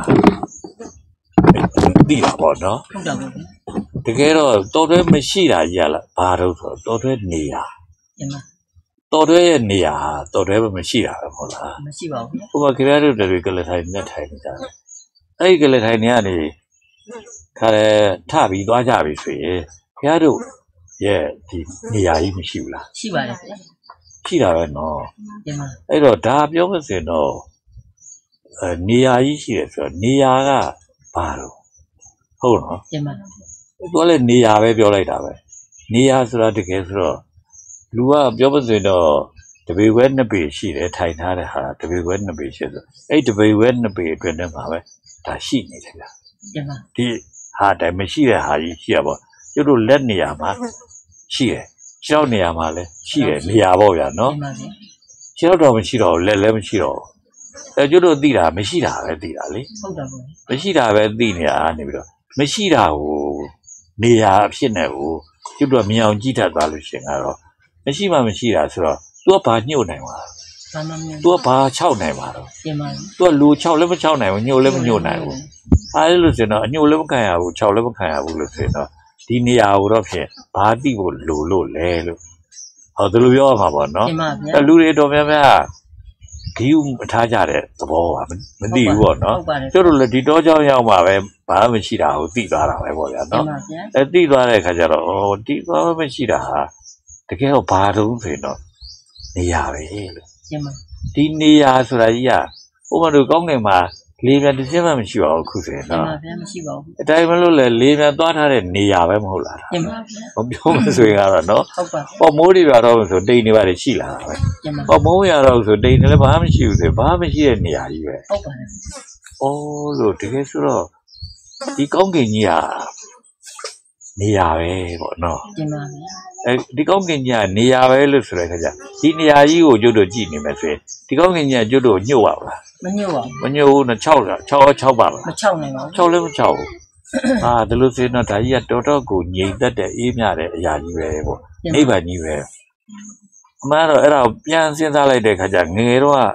သိတာပေါ့နော်ဟုတ်တာပေါ့ဗျာတကယ်တော့တော်တွဲမရှိတာကြီးရလားဘာလို့ဆိုတော်တွဲနေရတင်ပါတော်တွဲရဲ့နေရတော်တွဲပဲမရှိတာပဲမဟုတ်လားမရှိပါဘူးဟိုမှာခရရတို့တွေကလည်းထိုင်နေထိုင်နေကြတယ်အဲ့ဒီကလည်းထိုင်နေကနေခါရဲထပြီးသွားကြပြီဆိုရင်ခရတို့ရဲ့ဒီနေရာကြီးမရှိဘူးလားရှိပါတယ်ဗျာရှိတာပဲနော်တင်ပါအဲ့တော့ဒါပြောမစင်တော့နေရာကြီးရှိတယ်ဆိုတော့နေရာကဘာလို့ဟုတ်နော်တင်ပါသူကလည်းနေရာပဲပြောလိုက်တာပဲနေရာဆိုတာတကယ်ဆိုတော့လူကပြောမစင်တော့တပေခွဲ2ပေရှိတယ်ထိုင်ထားတဲ့ဟာတပေခွဲ2ပေရှိဆိုအဲ့တပေခွဲ2ပေအတွင်းထဲမှာပဲဒါရှိနေတယ်ဗျာတင်ပါဒီဟာတိုင်းမရှိတဲ့ဟာကြီးရှိရပါကျတို့လက်နေရာမှာရှိတယ်ခြေထောက်နေရာမှာလည်းရှိတယ်နေရာပေါ့ဗျာနော်တင်ပါဗျာခြေထောက်တော့မရှိတော့လက်လည်းမရှိတော့ကျတို့သိတာမရှိတာပဲသိတာလေဟုတ်တာပေါ့မရှိတာပဲသိနေတာနေပြီးတော့မရှိတာကိုနေရာအဖြစ်နဲ့ကိုကျတို့မြင်အောင်ကြည့်တတ်သွားလို့ရှင်ကတော့မရှိမှမရှိတာဆိုတော့ तू ကဘာညှို့နိုင်ပါဘာမှမလုပ် तू ကဘာ6နိုင်ပါတော့တင်ပါ तू ကလူ6လည်းမ6နိုင်ဘူးညှို့လည်းမညှို့နိုင်ဘူးအဲ့လိုဆိုတော့အညှို့လည်းမခံရဘူး6လည်းမခံရဘူးလို့ဆိုတော့ဒီနေရာကိုတော့ဖြင့်ဘာတိဖို့လိုလို့လဲလို့ဟောဒီလိုပြောရမှာပေါ့နော်တင်ပါဗျာလူတွေတော်များများဂီးမထားကြတဲ့သဘောကမသိဘူးပေါ့နော်ဟုတ်ပါတယ်ကျတို့လည်းဒီတော့ကြောင်းရောက်မှာပဲဘာမှမရှိတာကိုသိသွားတာပဲပေါ့ဗျာတင်နော်ပါဗျာသိသွားတဲ့အခါကျတော့ဒီဘာမှမရှိတာဟာတကယ်တော့ဘာတုံးဆိုရင်တော့နေရာပဲလို့တင်ပါဒီနေရာဆိုတာကြီးကဥပမာတို့ကောင်းကင်မှာလေပြန်တစ်စင်းမှမရှိပါဘူးခုဆိုရင်တင်နော်ပါဗျာမရှိပါဘူးအတိုင်းမလို့လေလေပြန်သွားထားတဲ့နေရာပဲမဟုတ်လားတင်ပါဗျာမပြောမဆိုရင်ကတော့နော်ဟုတ်ပါပေါ့မိုးတွေပါတော့ဆိုတိတ်နေပါလေရှိလာတာပဲတင်ပါပေါ့မိုးရတော့ဆိုတိတ်နေလည်းဘာမှမရှိဘူးဆိုဘာမှမရှိတဲ့နေရာကြီးပဲဟုတ်ပါတယ်အော်လို့တကယ်ဆိုတော့ဒီကောင်းကင်ကြီးဟာနေရပဲပေါ့နော်တင်ပါဗျာအဲဒီကောင်းကင်ကြီးကနေရပဲလို့ဆိုတဲ့ခါကျဒီနေရာကြီးကိုကျွတ်တို့ကြည့်နေမယ်ဆိုရင်ဒီကောင်းကင်ကြီးကျွတ်တို့ညှို့ပါလားမညှို့ပါမညှို့ဘူးနော်6ပါလားမချောက်နိုင်ပါဘူး 6လည်းမ6ဘူးဒါလို့ဆိုရင်တော့ဒါကြီးကတော်တော်ကိုငြိမ်သက်တဲ့အေးမြတဲ့အရာကြီးပဲပေါ့နိဗ္ဗာန်ကြီးပဲအမှန်တော့အဲ့ဒါကိုပြန်စဉ်းစားလိုက်တဲ့ခါကျငယ်တော့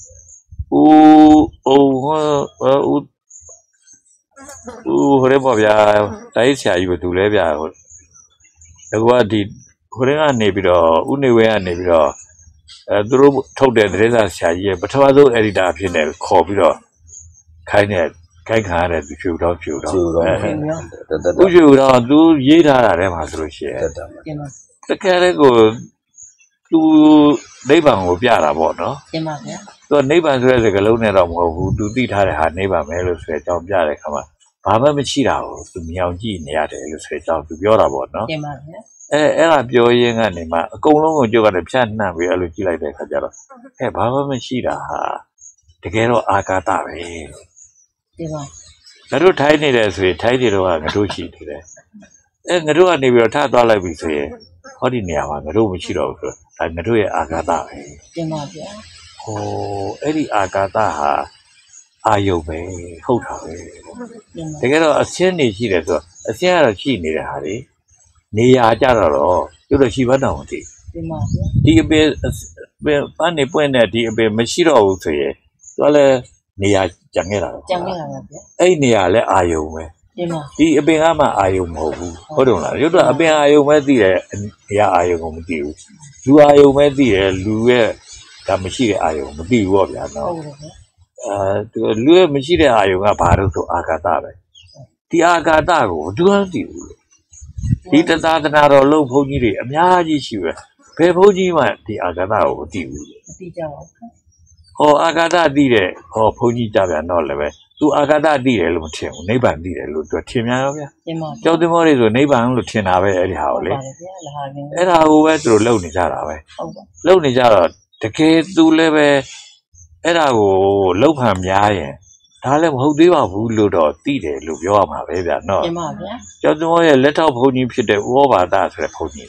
ဟိုရဲပေါ့ဗျာတိုင်းဆရာကြီးကသူလဲဗျာဟိုကဒီဟိုကနေပြီးတော့ဥနေဝဲကနေပြီးတော့သူတို့ထုတ်တဲ့ဒရေစာဆရာကြီးရဲ့ပထမဆုံး editor ဖြစ်နေခေါ်ပြီးတော့ခိုင်းခါရတဲ့သူဖြူတော့ဥဖြူတော့သူရေးထားတာထဲမှာဆိုလို့ရှိရင်တင်ပါတကယ်လည်းကိုသူနိဗ္ဗာန်ကိုပြတာပေါ့နော်တင်ပါဗျာသူနိဗ္ဗာန်ဆိုတဲ့စကားလုံးနဲ့တော့မဟုတ်ဘူးသူသိထားတဲ့ဟာနိဗ္ဗာန်ပဲလို့ဆိုတဲ့အကြောင်းပြတဲ့ခါမှာဘာမှမရှိတာကိုသူမြောင်ကြည့်နေရတယ်လို့ဆိုတဲ့အကြောင်းသူပြောတာပေါ့နော်တင်ပါဗျာအဲ့ဒါပြောရင်းကနေမှအကုန်လုံးကိုကြုတ်ကနေဖြတ်နှံ့ပြီးအဲ့လိုကြည့်လိုက်တဲ့ခါကျတော့ဘာမှမရှိတာဟာတကယ်တော့အာကာသပဲတင်ပါငါတို့ထိုင်းနေတယ်ဆိုရင်ထိုင်းတွေတော့ငါတို့ရှိနေတယ်ငါတို့ကနေပြီးတော့ထသွားလိုက်ပြီဆိုရင်ဟောဒီနေရာမှာငါတို့မရှိတော့ဘူးဆိုတော့ဒါငါတို့ရဲ့အာကာသပဲတင်ပါဗျာဟိုအဲ့ဒီအာကာသဟာအာယုံပဲဟုတ်တာပဲတင်ပါတကယ်တော့အစင်းနေရှိတယ်ဆိုတော့အစင်းကတော့ရှိနေတဲ့ဟာတွေနေရာကြတော့ကျွတ်တော့ရှိဘတ်တော်မသိတင်ပါဗျာဒီအပေပန်းနေပွင့်တဲ့ဒီအပေမရှိတော့ဘူးဆိုရင်သူကလည်းနေရာကြံခဲ့တာတော့ကြံခဲ့တာပါဗျာအဲ့နေရာလည်းအာယုံပဲတင်ပါဒီအပင်ကမှအာယုံမဟုတ်ဘူးဟုတ်တယ်မလားကျွတ်တော့အပင်အာယုံပဲသိတယ်နေရာအာယုံကိုမသိဘူးလူအာယုံပဲသိတယ်လူရဲ့ဒါမရှိတဲ့အာယုံမသိဘူးပေါ့ဗျာနော်ဟုတ်တယ်ဗျာလူရဲ့မရှိတဲ့အာယုံကဘာလို့ဆိုအာကာသပဲဒီအာကာသကိုဘယ်သူမှမသိဘူးဒီတသာသနာတော်လုံးဘုန်းကြီးတွေအများကြီးရှိပဲဘယ်ဘုန်းကြီးမှဒီအာကာသကိုမသိဘူးမတိကြပါဘူးဟောအာကာသသိတဲ့ဟောဘုန်းကြီးကြပြန်တော့လည်းပဲသူအာကာသသိတယ်လို့မထင်ဘူးနိဗ္ဗာန်သိတယ်လို့သူထင်များရောဗျာတင်ပါကျောင်းသင်္ဘောတွေဆိုနိဗ္ဗာန်လို့ထင်တာပဲအဲ့ဒီဟာကိုလေပါတယ်ဗျာလာဟာကင်းအဲ့ဒါကိုပဲသူတို့လုံနေကြတာပဲဟုတ်ပါလုံနေကြတော့တကယ်သူလည်းပဲအဲ့ဒါကိုလုံဖန်များရင်ဒါလည်းမဟုတ်သေးပါဘူးလို့တော့သိတယ်လို့ပြောရမှာပဲဗျာနော်တင်ပါဗျာကျောင်းသင်္ဘောရဲ့လက်ထောက်ဘုန်းကြီးဖြစ်တဲ့ဥဩဘာသဆိုတဲ့ဘုန်းကြီး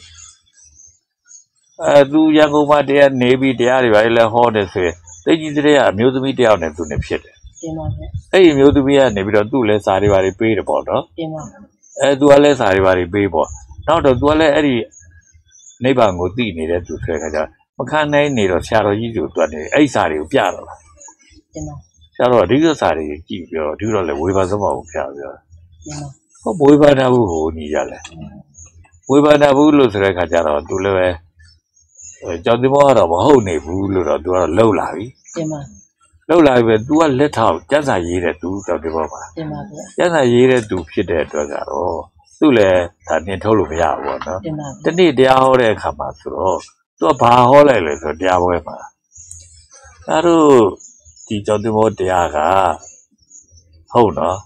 သူရန်ကုန်မှာတရားနေပြီးတရားတွေပါလေဟောတယ်ဆိုရင်တိတ်ကြီးတည်းကအမျိုးသမီးတယောက်နဲ့သူနဲ့ဖြစ်တယ်တင်ပါဗျာအဲ့ဒီအမျိုးသမီးကနေပြီးတော့သူ့လည်းစာတွေပါတွေပေးတယ်ပေါ့နော်တင်ပါသူကလည်းစာတွေပါတွေပေးပေါ့နောက်တော့သူကလည်းအဲ့ဒီနိဗ္ဗာန်ကိုသိနေတဲ့သူဆိုတဲ့ခါကျမခံနိုင်နေတော့ဆရာတော်ကြီးကိုသူကနေအဲ့ဒီစာတွေကိုပြတော့လားတင်ပါဆရာတော်အဓိကစာတွေကြည့်ပြီးတော့ဒီတော့လည်းဝေဘာစမောကိုဖျားပြောတင်ပါဟောဝေဘာနာဘူးဟိုညီရလဲဝေဘာနာဘူးလို့ဆိုတဲ့ခါကျတော့သူလည်းပဲကျောင်းသင်္ဘောကတော့မဟုတ်နေဘူးလို့တော့သူကတော့လှုပ်လာပြီတင်ပါလှုပ်လာပြီပဲသူကလက်ထောက်ကျန်းစာရေးတဲ့သူကျောင်းသင်္ဘောမှာတင်ပါဗျာကျန်းစာရေးတဲ့သူဖြစ်တဲ့အတွက်ကတော့သူ့လည်းဒါနှင်ထုတ်လို့မရဘူးပေါ့နော်တင်ပါတနေ့တရားဟောတဲ့အခါမှာဆိုတော့သူကဘာဟောလိုက်လဲဆိုတော့တရားပွဲမှာအဲတို့ဒီကျောင်းသင်္ဘောတရားကဟုတ်နော်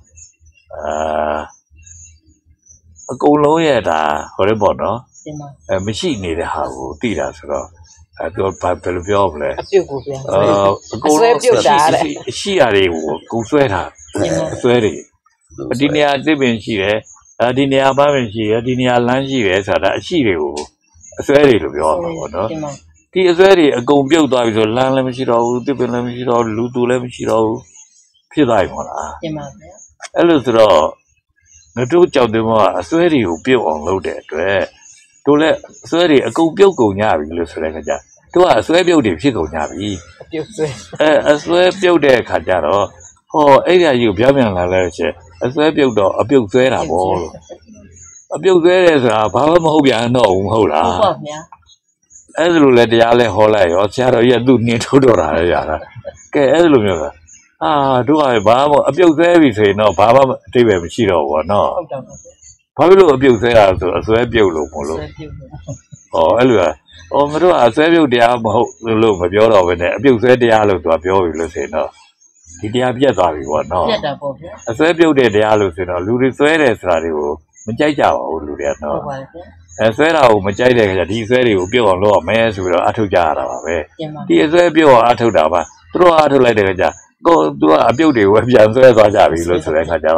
အကုန်လုံးရဲ့ဒါဟောရဲပေါ့နော်တင်ပါမရှိနေတဲ့ဟာကိုသိတာဆိုတော့သူကဘယ်လိုပြောမလဲအပြုတ်ကိုဗျာအကုန်လုံးအရှိအရာတွေကိုကိုဆွဲတာအဆွဲတွေဒီနေရာတစ်ပင်ရှိတယ်ဒီနေရာပန်းပင်ရှိတယ်ဒီနေရာလမ်းရှိတယ်ဆိုတာအရှိတွေကိုအဆွဲတွေလို့ပြောမှာပေါ့နော်တင်ပါဒီအဆွဲတွေအကုန်ပြုတ်သွားပြီဆိုလမ်းလည်းမရှိတော့ဘူးတစ်ပင်လည်းမရှိတော့လူသူလည်းမရှိတော့ဘူးဖြစ်သွားပြီမဟုတ်လားတင်ပါဗျာအဲ့လိုဆိုတော့ငါတို့ကြောက်တယ်ကအဆွဲတွေကိုပြုတ်အောင်လုပ်တဲ့အတွက်တို့လည်းအဆွဲတွေအကုန်ပြုတ်ကုန်ကြပြီလို့ဆိုတဲ့ခါကျတို့ကအဆွဲပြုတ်တွေဖြစ်ကုန်ကြပြီအပြုတ်ဆွဲအဆွဲပြုတ်တဲ့အခါကျတော့ဟောအဲ့ဒီအကြီးကိုပြောင်းပြန်လာလဲချက်အဆွဲပြုတ်တော့အပြုတ်ဆွဲတာပေါ့လို့အပြုတ်ဆွဲတယ်ဆိုတာဘာမှမဟုတ်ပြန်တော့ဘူးမဟုတ်လားဟုတ်ပါဗျာအဲ့ဒါလိုလဲတရားလဲဟောလိုက်ရောဆရာတော်ကြီးကသူ့နှင်းထုတ်တော့တာလေရတာကဲအဲ့ဒါလိုမျိုးကတို့ကဘာမှအပြုတ်ဆွဲပြီဆိုရင်တော့ဘာမှအတိတ်ပဲမရှိတော့ဘူးနော်ဟုတ်တော့ပါဗျာဘာဖြစ်လို့အပြုတ်ဆွဲတာဆိုအဆွဲပြုတ်လို့မလို့ဆွဲပြုတ်ပါဟောအဲ့လိုကငါတို့ကအဆွဲပြုတ်တရားမဟုတ်လို့မပြောတော့ဘဲနဲ့အပြုတ်ဆွဲတရားလို့သူကပြောပြီလို့ဆိုရင်တော့ဒီတရားပြတ်သွားပြီပေါ့နော်ပြတ်တာပေါ့ဗျာအဆွဲပြုတ်တဲ့တရားလို့ဆိုတော့လူတွေဆွဲတယ်ဆိုတာတွေကိုမကြိုက်ကြပါဘူးလူတွေကဟုနော်တ်ပါဗျာဆွဲတာကိုမကြိုက်တဲ့ခါကျဒီဆွဲတွေကိုပြုတ်အောင်လုပ်ရမယ်ဆိုပြီးတော့အထုတ်ကြရတာပါပဲတင်ပါဒီအဆွဲပြုတ်အောင်အထုတ်တာပါသူတို့အထုတ်လိုက်တဲ့ခါကျသူကအပြုတ်တွေကိုပြန်ဆွဲသွားကြပြီလို့ဆိုတဲ့ခါကျတော့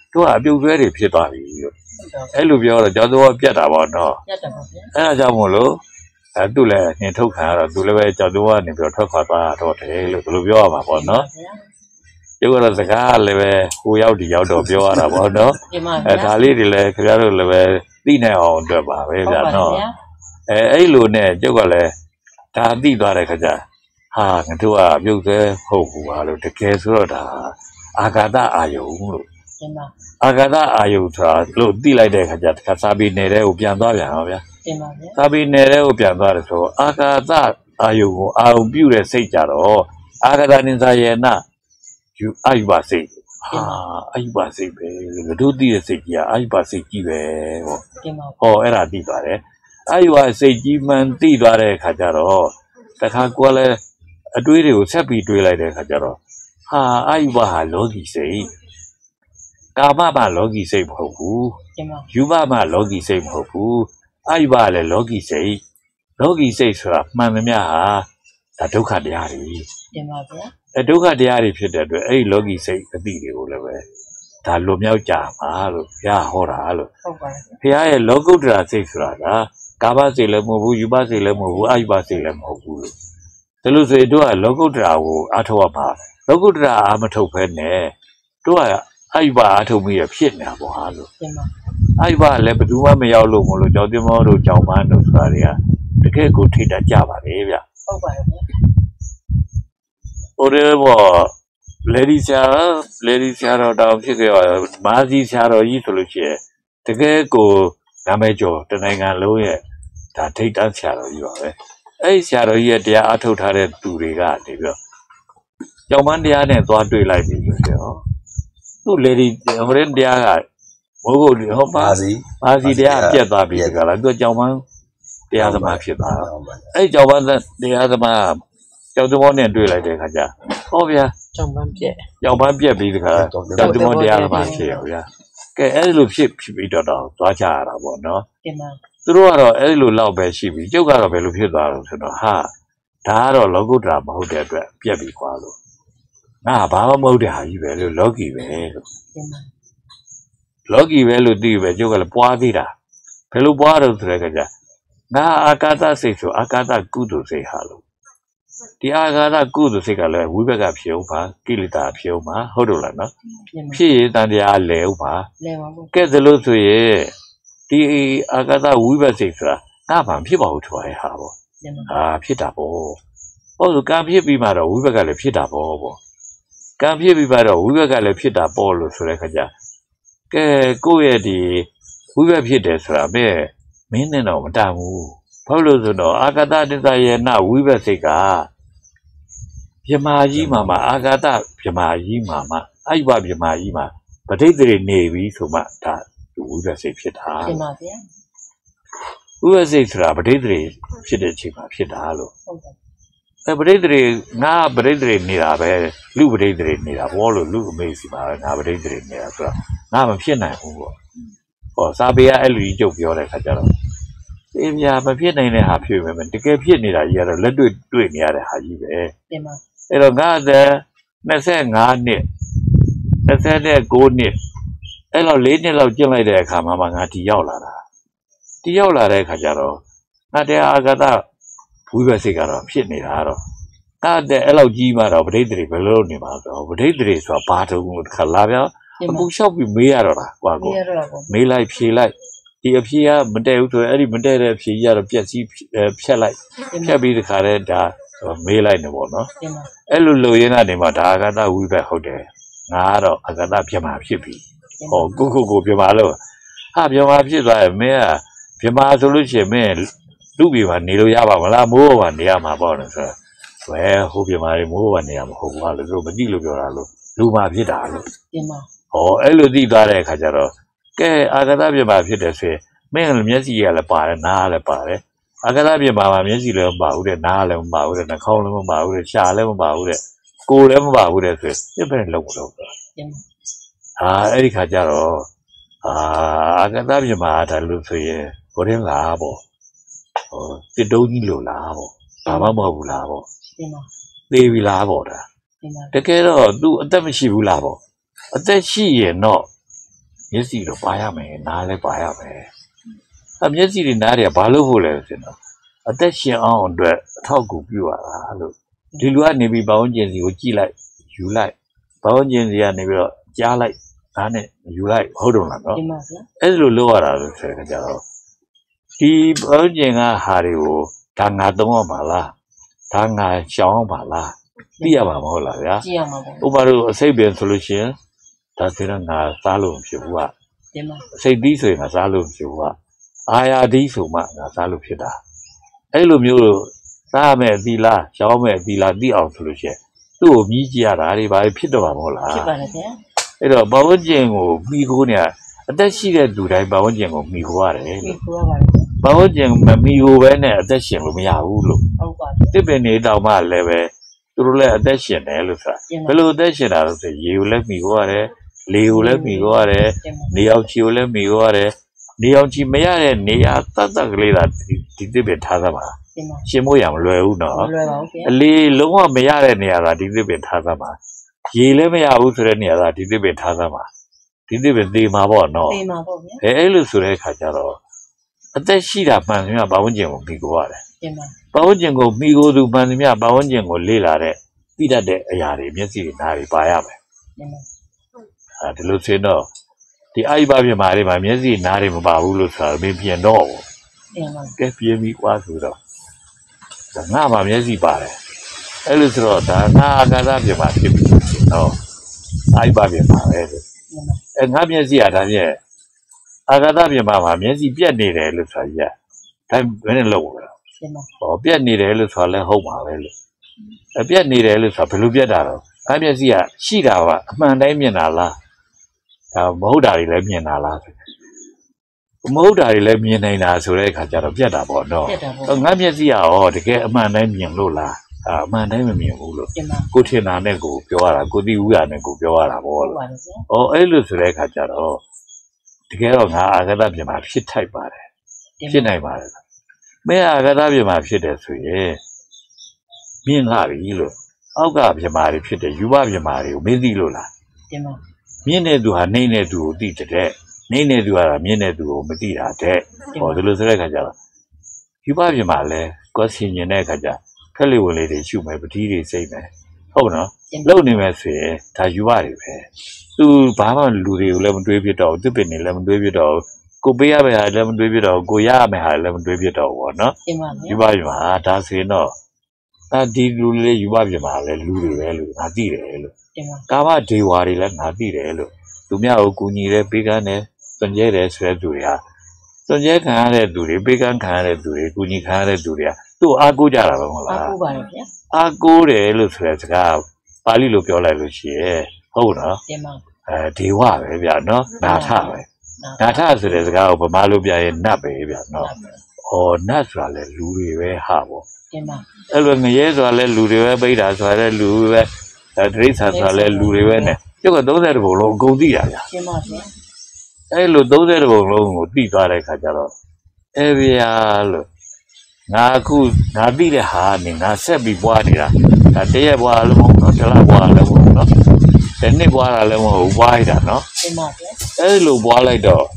တို့ကအပြုတ်ဆွဲတွေဖြစ်သွားပြီအဲ့လိုပြောတော့ကျောင်းတော်ပြတ်တာပေါ့နော်ပြတ်တယ်ပါဗျာအဲ့ဒါကြောင့်မို့လို့သူ့လည်းနှင်ထုတ်ခံရတော့သူလည်းပဲကျောင်းတော်ကနေပြီးတော့ထွက်ခွာသွားတော့တယ်လို့ဘယ်လိုပြောရမှာပေါ့နော်ကျုပ်ကတော့စကားလည်းပဲဟိုရောက်ဒီရောက်တော့ပြောရတာပေါ့နော်ဒါလေးတွေလည်းခင်ဗျားတို့လည်းပဲသိနိုင်အောင်အတွက်ပါပဲဗျာနော်အဲ့လိုနဲ့ကျုပ်ကလည်းဒါသိသွားတဲ့ခါကျဟာငါတို့ကပြုတ်သေးဟုတ်ဘူးပါလို့တကယ်ဆိုတော့ဒါအာဂါတအာယုံလို့အာဂါတအာယုံဆိုတာလို့သိလိုက်တဲ့ခါကျတခါစာပေနယ်တဲ့ကိုပြန်သွားပြန်အောင်ဗျာစာပေနယ်တဲ့ကိုပြန်သွားတယ်ဆိုတော့အာဂါတအာယုံကိုအာယုံပြုတဲ့စိတ်ကြတော့အာဂါတနိသယေနယူအာယုဘစိတ်ဟာအာယုဘစိတ်ပဲငါတို့သိတဲ့စိတ်ကြီးကအာယုဘစိတ်ကြီးပဲဟောအဲ့ဒါသိသွားတယ်အာယုဘစိတ်ကြီးမှန်သိသွားတဲ့ခါကျတော့တခါကိုယ်လည်းအတွေးတွေကိုဆက်ပြီးတွေးလိုက်တဲ့ခါကျတော့ဟာအာယုဘဟာလောကီစိတ်ကာမမှာလောကီစိတ်မဟုတ်ဘူးယူဘမှာလောကီစိတ်မဟုတ်ဘူးအာယုဘကလည်းလောကီစိတ်ဆိုတာမှန်သမျှဟာဒါဒုက္ခတရားတွေတင်ပါဗျာဒုက္ခတရားတွေဖြစ်တဲ့အတွက်အဲ့ဒီလောကီစိတ်အတိတွေကိုလည်းပဲဒါလွန်မြောက်ကြမှာလို့ဘုရားဟောတာလို့ဟုတ်ပါတယ်ဘုရားရဲ့လောကုတ္တရာစိတ်ဆိုတာကကာမစိတ်လည်းမဟုတ်ဘူးယူဘစိတ်လည်းမဟုတ်ဘူးအာယုဘစိတ်လည်းမဟုတ်ဘူးလို့ဒါလို့ဆိုရင်တို့ကလောကုတ္တရာကိုအားထုတ်ရမှာလောကုတ္တရာအားမထုတ်ဘဲနဲ့တို့ကအာယုဘအားထုတ်ပြီးရဖြစ်နေတာပေါ့ဟာလို့အာယုဘလည်းဘယ်သူမှမရောက်လို့မလို့ကြောင့်တင်မောတို့ကြောင့်မန်းတို့ဆိုတာတွေကတကယ်ကိုထိတာကြပါလေဗျဟုတ်ပါတယ်ဗျဟိုရဲဘောလေဒီဆရာတော်တောင်ဖြစ်ခဲ့ရမာစီဆရာတော်ကြီးဆိုလို့ရှိရင်တကယ်ကိုနာမည်ကျော်တနိုင်ငံလုံးရဲ့ဒါထိတ်တန့်ဆရာတော်ကြီးပါပဲအဲ့ဆရာတော်ကြီးရဲ့တရားအထုတ်ထားတဲ့သူတွေကနေပြီးတော့ကြောင်မန်းတရားနဲ့သွားတွေ့လိုက်ပြီဆိုတော့သူ့လေဒီအမရင်းတရားကမိုးကုတ်ဟောပါစီတရားပြတ်သွားပြီကလားသူကြောင်မန်းတရားသမားဖြစ်သွားအဲ့ကြောင်မန်းတရားသမားကျောင်းတော်နဲ့တွေ့လိုက်တဲ့ခါကျဟောဗျာကျောင်းပန်းပြက်ပြီးတခါကျောင်းတော်တရားသမားဖြစ်ရောဗျာကဲအဲ့လိုဖြစ်ပြီးတော့သွားကြရတာပေါ့နော်သူတို့ကတော့အဲ့လိုလောက်ပဲရှိပြီကျုပ်ကတော့ဘယ်လိုဖြစ်သွားလို့ဆိုတော့ဟာဒါကတော့လောကုတ္တရာမဟုတ်တဲ့အတွက်ပြက်ပြီးခွာလို့ငါဘာမှမဟုတ်တဲ့ဟာကြီးပဲလို့လောကီပဲလို့လောကီပဲလို့သိပဲကျုပ်ကလည်းပွားသေးတာဘယ်လိုပွားတော့ဆိုတဲ့ခါကျငါအာကာသစိတ်ဆိုအာကာသကုသိုလ်စိတ်ဟာလို့ဒီအာဃာတကုသိုလ်စိတ်ကလည်းဝိဘက်ကဖြစ်အောင်ပါကိလေသာဖြစ်အောင်ပါဟုတ်တယ်လားနော်ဖြစ်ရင်တန်တရားလဲအောင်ပါကဲဒါလို့ဆိုရင်ဒီအာဃာတဝိဘက်စိတ်ဆိုတာငါဘာဖြစ်ပါဘူးထွားရဟာပေါ့ဖြစ်တာပေါ့ဟုတ်ဆိုကံဖြစ်ပြီးမှတော့ဝိဘက်ကလည်းဖြစ်တာပေါ့ကံဖြစ်ပြီးမှတော့ဝိဘက်ကလည်းဖြစ်တာပေါ့လို့ဆိုတဲ့ခါကျကဲကိုယ့်ရဲ့ဒီဝိဘက်ဖြစ်တယ်ဆိုတာမင်းနဲ့တော့မတန်ဘူးဘာလို့ဆိုတော့အာဂတတတယေနဝိဘက်စိတ်ကပြမာကြီးမှာအာဂတပြမာကြီးမှာအာယုဘပြမာကြီးမှာပဋိသေနေပြီဆိုမှဒါဝိဘက်စိတ်ဖြစ်တာဖြစ်ပါဗျာဝိဘက်စိတ်ဆိုတာပဋိသေဖြစ်တဲ့ချိန်မှာဖြစ်တာလို့ဟုတ်တယ်ပဋိသေငါပဋိသေနေတာပဲလူပဋိသေနေတာဘောလို့လူအမေစီမှာငါပဋိသေနေတာဆိုတော့ငါမဖြစ်နိုင်ဘူးပေါ့ဟောစာပေကအဲ့လူကြီးကျုပ်ပြောတဲ့ခါကျတော့အေးမြာမဖြစ်နိုင်တဲ့ဟာဖြစ်မယ်တကယ်ဖြစ်နေတာကြီးကတော့လက်တွေ့နေရတဲ့ဟာကြီးပဲတင်ပါအဲ့တော့ငါတဲ့25နှစ်29နှစ်အဲ့တော့4နှစ်လောက်ကျင့်လိုက်တဲ့အခါမှာငါဒီရောက်လာတာဒီရောက်လာတဲ့အခါကျတော့ငါတရားအာဂတဝိဘက်စိတ်ကတော့ဖြစ်နေတာတော့ငါတဲ့အဲ့လောက်ကြီးမှတော့ပဋိသေဘယ်လိုနေမှာဆိုပဋိသေဆိုတာဘာတုံးခလာပြောအခုလျှောက်ပြီးမေးရတော့လားကွာကိုမေးလိုက်ဖြေလိုက်ဒီအဖြေကမတည့်ဘူးဆိုရင်အဲ့ဒီမတည့်တဲ့အဖြေကြီးကတော့ပြက်စီးဖြတ်လိုက်ဖြတ်ပြီးတခါတည်းဒါမေးလိုက်နေပေါ့နော်အဲ့လိုလိုရင်းကနေမှဒါအာဂတဝိဘက်ဟုတ်တယ်ငါကတော့အာဂတပြမာဖြစ်ပြီဟောကိုပြမာလို့ဟာပြမာဖြစ်သွားရင်မင်းကပြမာဆိုလို့ရှိရင်မင်းလူပြေမှာနေလို့ရပါမလားမိုးပေါ်မှာနေရမှာပေါ့နော်ဆိုတော့ဝဲဟိုပြမာတွေမိုးပေါ်နေရမှာဟုတ်ဘူးဟာလို့တို့မသိလို့ပြောတာလို့လူမှာဖြစ်တာလို့ပြမာဟောအဲ့လိုသိသွားတဲ့အခါကျတော့ကဲအာဂတပြမာဖြစ်တယ်ဆိုရင်မင်းမျက်စိကလည်းပါတယ်နားလည်းပါတယ်အာဂတပြမာမှာမျက်စိလည်းမပါဘူးတဲ့နားလည်းမပါဘူးတဲ့နှာခေါင်းလည်းမပါဘူးတဲ့ရှားလည်းမပါဘူးတဲ့ကိုယ်လည်းမပါဘူးတဲ့ဆိုရင်ပြည့်လုံးမလို့အဲ့ဒီခါကျတော့အာဂတပြမာဒါလို့ဆိုရင်ကိုရင်းလားပေါ့ဟိုတစ်တုံးကြီးလို့လားပေါ့ဘာမှမဟုတ်ဘူးလားပေါ့သေပြီလားပေါ့ဒါတကယ်တော့သူအသက်မရှိဘူးလားပေါ့အသက်ရှိရင်တော့မျက်စိတော့ပါရမယ်နားလည်းပါရမယ်မျက်စိတွေနားတွေကဘာလို့ဖို့လဲဆိုတော့အသက်ရှင်အောင်အတွက်အထောက်အကူပြုရတာလို့ဒီလူကနေပြီးဘောင်းကျင်စီကိုကြည့်လိုက်ယူလိုက်ဘောင်းကျင်စီကနေပြီးတော့ကြားလိုက်ဒါနဲ့ယူလိုက်ဟုတ်တယ်လားနော်အဲ့လိုလုပ်ရတာလို့ဆိုကြတော့ဒီဘောင်းကျင်ကဟာတွေကိုဒါငါသုံးရပါလားဒါငါရှောင်းပါလားသိရမှာမဟုတ်လားဗျာကြည့်ရမှာပေါ့ဥပမာတို့အစိတ်ပင်ဆိုလို့ရှိရင်ဒါဆိုတော့ငါစားလို့မဖြစ်ဘူးကအစိတ်သီးဆိုရင်ငါစားလို့မဖြစ်ဘူးကအာယာသီးဆိုမှငါစားလို့ဖြစ်တာအဲ့လိုမျိုးစားမယ်အသီလားရှောင်းမယ်အသီလားသိအောင်ဆိုလို့ရှိရင်သူ့ကိုမြည်ကြည့်ရတာတွေဘာဖြစ်တော့မှာမဟုတ်လားဖြစ်ပါတယ်ဗျာအဲ့တော့ဘဝကျင်ကိုမိခိုးနေအသက်ရှိတဲ့လူတိုင်းဘဝကျင်ကိုမိခိုးရတယ်မိခိုးရပါတယ်ဘဝကျင်မမိခိုးပဲနဲ့အသက်ရှင်လို့မရဘူးလို့ဟုတ်ပါဘူးတစ်ပင်နေတောင်မှလည်းပဲသူတို့လည်းအသက်ရှင်တယ်လို့ဆိုတာဘယ်လိုအသက်ရှင်တာလို့ဆိုရေကိုလည်းမိခိုးရတယ်လေကိုလည်းမိခိုးရတယ်နေအောင်ချီကိုလည်းမိခိုးရတယ်နေအောင်ချီမရတဲ့နေရာတတ်တတ်ကလေးသာဒီတစ်ပင်ထားသမှာရှင်မို့ရမလွယ်ဘူးနော်မလွယ်ပါဘူးအလေးလုံးဝမရတဲ့နေရာသာဒီတစ်ပင်ထားသမှာရေလည်းမရဘူးဆိုတဲ့နေရာသာဒီတစ်ပင်ထားသမှာဒီတစ်ပင်သေမှာပေါ့နော်သေမှာပေါ့ဗျာအဲ့လိုဆိုတဲ့အခါကျတော့အသက်ရှိတာမှန်သမျှဘာဝင်ကျင်ကိုမိကိုရတယ်တင်ပါဘာဝင်ကျင်ကိုမိကိုသူမှန်သမျှဘာဝင်ကျင်ကိုလေ့လာတဲ့သိတတ်တဲ့အရာတွေမျက်စိတွေနားတွေပါရမယ်တင်ပါဒီလိုဆိုတော့ဒီအိုက်ပါပြမာတွေမှာမျက်စိနားတွေမပါဘူးလို့ဆိုတာမင်းပြင်တော့ဘူးတင်ပါကဲပြင်းပြီးကွာဆိုတော့ငါမှမျက်စိပါတယ်အဲ့လိုဆိုတော့ဒါငါအာကာသပြမာဖြစ်ပြီနော်အိုက်ပါပြမာပဲလို့ငါမျက်စိကဒါဖြင့်အာကာသပြမာမှာမျက်စိပြက်နေတယ်လို့ဆိုတာကြီးကဒါဘယ်နဲ့လုပ်လဲဟောပြက်နေတယ်လို့ဆိုတာလည်းဟုတ်ပါပဲလို့ပြက်နေတယ်လို့ဆိုတာဘယ်လိုပြက်တာတော့ငါမျက်စိကရှိတာကအမှန်တိုင်းမြင်တာလားဒါမဟုတ်တာတွေလည်းမြင်တာလားမဟုတ်တာတွေလည်းမြင်နေတာဆိုတဲ့အခါကျတော့ပြတ်တာပေါ့နော်ငါမျက်စိကရောတကယ်အမှန်တိုင်းမြင်လို့လားအမှန်တိုင်းမမြင်ဘူးလို့ကိုထင်တာနဲ့ကိုပြောရတာကိုသိဦးရနဲ့ကိုပြောရတာပေါ့လို့အဲ့လိုဆိုတဲ့အခါကျတော့တကယ်တော့ငါအာဂတပြမှာဖြစ်ထိုက်ပါတယ်ဖြစ်နိုင်ပါတယ်မင်းအာဂတပြမှာဖြစ်တယ်ဆိုရင်မြင်လာပြီလို့အောက်ကပြမှာတွေဖြစ်တယ်ယူပပြမှာတွေကိုမသိလို့လားတင်ပါမြင်တဲ့သူဟာနှိမ့်တဲ့သူကိုသိတဲ့နေတဲ့သူကတော့မြင်တဲ့သူကိုမသိတာတဲ့ဟောဒီလိုဆိုတဲ့အခါကျတော့ယူပပြမှာလဲကိုယ်ဆင်ញင်တဲ့အခါကျခက်လေးဝင်လေးတွေရှုမယ်ပတိတွေစိတ်မယ်ဟုတ်နော်လုံနေမယ်ဆိုရင်ဒါယူပတွေပဲသူဘာမှလူတွေကိုလည်းမတွေးပြတော့သူပင်နေလည်းမတွေးပြတော့ကိုပေးရမယ့်ဟာလည်းမတွေးပြတော့ကိုရရမယ့်ဟာလည်းမတွေးပြတော့ဘောနော်ယူပပြမှာဒါဆိုရင်တော့ဒီလူလေးယူပပြမှာလဲလူတွေပဲလို့ငါသိတယ်လို့ကာမဒေဝါတွေလည်းငါသိတယ်လို့သူများကိုကူညီတယ်ပေးကမ်းတယ်စွန့်ကြဲတယ်ဆိုတဲ့သူတွေဟာစွန့်ကြဲခံရတဲ့သူတွေပေးကမ်းခံရတဲ့သူတွေကူညီခံရတဲ့သူတွေကသူ့အားကိုးကြတာပဲမဟုတ်လားအားကိုးပါတယ်ဗျာအားကိုးတယ်လို့ဆိုတဲ့စကားပါဠိလိုပြောလိုက်လို့ရှိရဲ့ဟုတ်နော်တင်ပါဒေဝပဲဗျာနော်နာထပဲနာထဆိုတဲ့စကားကိုဗမာလိုပြရင်နတ်ပဲဗျာနော်နတ်ဆိုတာလေလူတွေပဲဟာပေါ့တင်ပါအဲ့လိုငရဲဆိုတာလေလူတွေပဲပိဋကဆိုတာလေလူတွေပဲဒိဋ္ဌာဆိုတာလေလူတွေပဲနဲ့ကျုပ်က30ဘုံလုံးအကုန်သိတာဗျာတင်ပါဗျာအဲ့လို30ဘုံလုံးကိုသိသွားတဲ့ခါကျတော့ဗျာလို့ငါသိတဲ့ဟာနဲ့ငါဆက်ပြီးပွားနေတာဒါတရက်ပွားလည်းမဟုတ်နော်တစ်လပွားလည်းမဟုတ်နော်တစ်နှစ်ပွားတာလည်းမဟုတ်ပွားရတာနော်တင်ပါဗျာအဲ့လိုပွားလိုက်တော့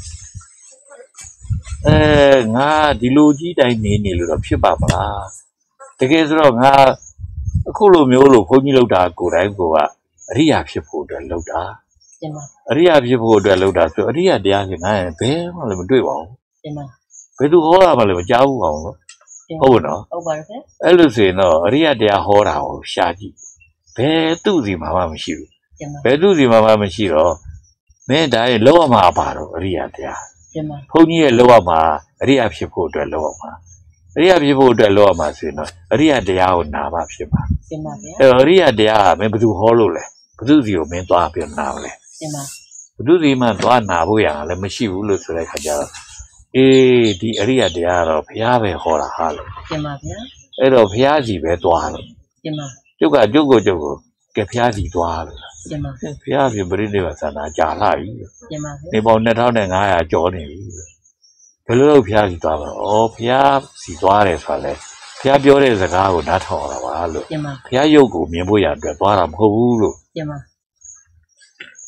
ငါဒီလိုကြီးတိုင်းနေလို့တော့ဖြစ်ပါမလားတကယ်ဆိုတော့ငါအခုလိုမျိုးလို့ခွန်ကြီးလောက်တာကိုယ်တိုင်ကအရိယာဖြစ်ဖို့အတွက်လောက်တာတင်ပါအရိယာဖြစ်ဖို့အတွက်လောက်တာဆိုအရိယာတရားရှင်ငါဘယ်မှလည်းမတွေ့ပါဘူးတင်ပါဘယ်သူဟောတာမှလည်းမကြားဘူးအောင်လို့ဟုတ်နော်ဟုတ်ပါတယ်ခင်အဲ့လိုဆိုရင်တော့အရိယတရားဟောတာကိုရှာကြည့်ဘယ်သူစီမှာမှမရှိဘူးဘယ်သူစီမှာမှမရှိတော့မင်းဒါရဲ့လောက်ရမှာပါတော့အရိယတရားဘုန်းကြီးရဲ့လောက်ရမှာအရိယဖြစ်ဖို့အတွက်လောက်ရမှာအရိယဖြစ်ဖို့အတွက်လောက်ရမှာဆိုရင်တော့အရိယတရားကိုနာမှဖြစ်မှာတင်ပါဗျာအဲ့အရိယတရားကမင်းဘယ်သူဟောလို့လဲဘယ်သူစီကိုမင်းသွားပြီးနာလဲတင်ပါဘယ်သူစီမှသွားနာဖို့ရအောင်လည်းမရှိဘူးလို့ဆိုတဲ့ခါကျတော့ဒီအရိယတရားကတော့ဘုရားပဲဟောတာဟာလို့တင်ပါဗျာအဲ့တော့ဘုရားစီပဲသွားလို့တင်ပါကျုပ်ကကဲဘုရားစီသွားလို့တင်ပါဘုရားပြပရိနိဗ္ဗာန်ဆန္ဒကြာလာပြီတင်ပါနေပေါင်း2500ကျော်နေပြီဘယ်လိုလုပ်ဘုရားစီသွားပါတော့ဘုရားစီသွားတယ်ဆိုတော့ဘုရားပြောတဲ့စကားကိုနားထောင်ရတာပါလို့တင်ပါဘုရားရုပ်ကိုမြင်ဖို့ရအတွက်သွားတာမဟုတ်ဘူးလို့တင်ပါဘ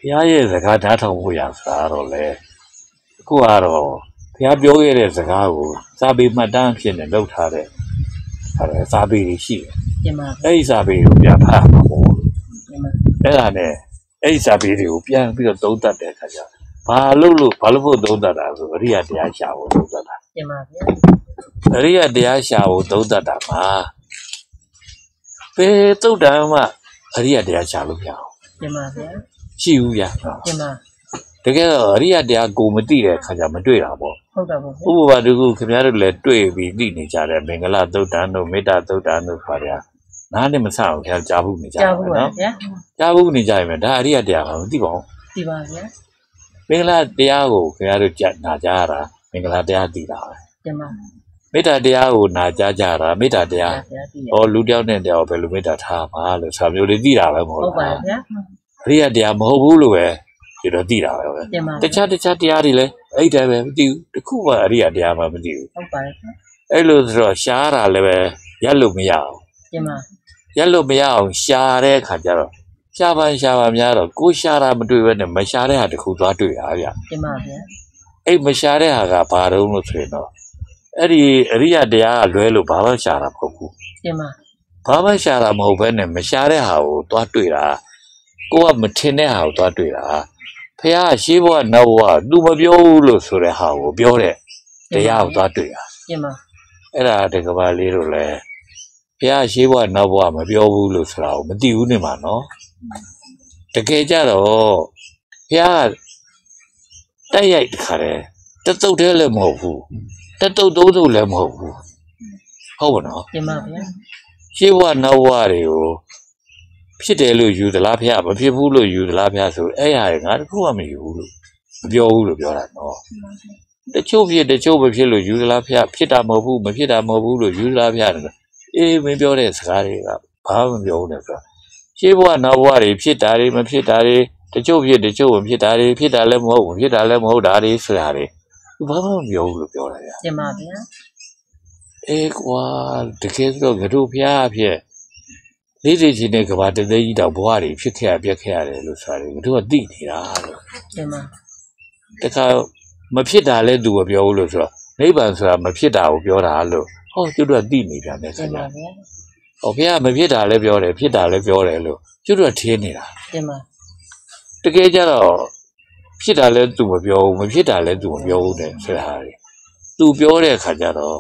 ရားရဲ့စကားဓာတ်ထောင်ဖို့ရဆိုတာတော့လေအခုကတော့ဘုရားပြောခဲ့တဲ့စကားကိုစာပေမှတ်တမ်းဖြစ်နေလောက်ထားတဲ့စာပေတွေရှိတယ်တင်ပါအဲ့ဒီစာပေကိုပြန်ဖတ်မှာပေါ့တင်ပါအဲ့ဒါနဲ့အဲ့ဒီစာပေတွေကိုပြန်ပြီးတော့သုံးသပ်တဲ့အခါကျဘာလို့ဖို့သုံးသပ်တာဆိုအရိယတရားရှာဖို့သုံးသပ်တာတင်ပါဗျာအရိယတရားရှာဖို့သုံးသပ်တာမှာဘယ်သုတ်တံမှအရိယတရားရှာလို့မရအောင်တင်ပါဗျာရှိဘူးဗျာတင်ပါတကယ်တော့အရိယတရားကိုမသိတဲ့အခါကျမတွေ့တာပေါ့ဟုတ်တော့ဘူးဥပမာတခုခင်ဗျားတို့လည်းတွေ့ပြီးသိနေကြတဲ့မင်္ဂလာသုတ်တံတို့မေတ္တာသုတ်တံတို့ခေါ်ရနားနဲ့မဆအောင်ခင်ဗျားကြားဘူးနေကြကြားဘူးပါနော်ဗျာကြားဘူးနေကြရင်ဒါအရိယတရားကမသိပါဘူးဒီပါဗျာမင်္ဂလာတရားကိုခင်ဗျားတို့ကြားနာကြရတာမင်္ဂလာတရားသိတာပဲတင်ပါမေတ္တာတရားကိုနာကြားကြတာမေတ္တာတရားဗျာဒီဟောလူတယောက်နဲ့တယောက်ဘယ်လိုမေတ္တာထားပါလို့ဆိုမျိုးလေးသိတာပဲမဟုတ်ဟုတ်ပါလားဗျာအရိယတရားမဟုတ်ဘူးလို့ပဲဒီတော့သိတာပဲတင်ပါတခြားတရားတွေလည်းအဲ့ဒါပဲမသိဘူးတခုမှအရိယတရားမှမသိဘူးဟုတ်ပါတယ်ဗျာအဲ့လိုဆိုတော့ရှားတာလည်းပဲရက်လို့မရအောင်တင်ပါရက်လို့မရအောင်ရှားတဲ့အခါကျတော့ရှားပါများတော့ကိုရှားတာမတွေ့ဘဲနဲ့မရှားတဲ့ဟာတခုသွားတွေ့တာဗျတင်ပါဗျာအဲ့မရှားတဲ့ဟာကဘာတုံးလို့ဆိုရင်တော့အဲ့ဒီအရိယတရားကလွဲလို့ဘာမှရှားတာမဟုတ်ဘူးတင်ပါဘာမှရှားတာမဟုတ်ဘဲနဲ့မရှားတဲ့ဟာကိုသွားတွေ့တာကိုကမထင်တဲ့ဟာကိုသွားတွေ့တာဖះရှေးဘဝနောက်ဘဝသူမပြောဘူးလို့ဆိုတဲ့ဟာကိုပြောတဲ့တရားကိုသွားတွေ့တာတင်ပါအဲ့ဒါတကဘာလေးတို့လည်းဘုရားရှိဘဝနောက်ဘဝမပြောဘူးလို့ဆိုတာကိုမသိဘူးနေမှာနော်တကယ်ကြတော့ဘုရားတိုက်ရိုက်တခါတည်းတတုတ်တည်းလည်းမဟုတ်ဘူးတတုတ်သုံးစုလည်းမဟုတ်ဘူးဟုတ်ပါနော်တင်ပါဗျာရှိဘဝနောက်ဘဝတွေကိုဖြစ်တယ်လို့ယူသလားဘုရားမဖြစ်ဘူးလို့ယူသလားဘုရားဆိုအဲ့ဟာငါတခုမှမယူဘူးလို့မပြောဘူးလို့ပြောတာနော်တချို့ဖြစ်တချို့မဖြစ်လို့ယူသလားဘုရားဖြစ်တာမဟုတ်ဘူးမဖြစ်တာမဟုတ်ဘူးလို့ယူသလားဘုရားအေးမင်းပြောတဲ့စကားတွေကဘာမှမပြောဘူးနဲ့ဆိုတော့ရှေးဘဝနောက်ဘဝတွေဖြစ်တာတွေမဖြစ်တာတွေတချို့ဖြစ်တချို့မဖြစ်တာတွေဖြစ်တာလည်းမဟုတ်ဘူးဖြစ်တာလည်းမဟုတ်တာတွေဆိုတာတွေဘာမှမပြောဘူးလို့ပြောတာဗျာတင်ပါဗျာအေးကွာတကယ်ဆိုတော့ငါတို့ဘုရားအဖြစ်လေးတွေချင်းနဲ့ကဘာတသိကြီးတော့ဘဝတွေဖြစ်ခဲ့ရပြက်ခဲ့ရတယ်လို့ဆိုတာတွေငါတို့ကသိနေတာလို့တင်ပါတခါမဖြစ်တာလည်းသူမပြောဘူးလို့ဆိုတော့နိဗ္ဗာန်ဆိုတာမဖြစ်တာကိုပြောတာလို့ဟောသူတို့ကသိနေပြန်တယ်တခင်င်ဗျာပါဗျာဟောဘုရားမဖြစ်တာလည်းပြောတယ်ဖြစ်တာလည်းပြောတယ်လို့သူတို့ကထင်းနေတာတင်ပါတကယ်ကြတော့ဖြစ်တာလည်းသူမပြောဘူးမဖြစ်တာလည်းသူမပြောဘူးတဲ့ဆိုတာတွေသူပြောတဲ့အခါကျတော့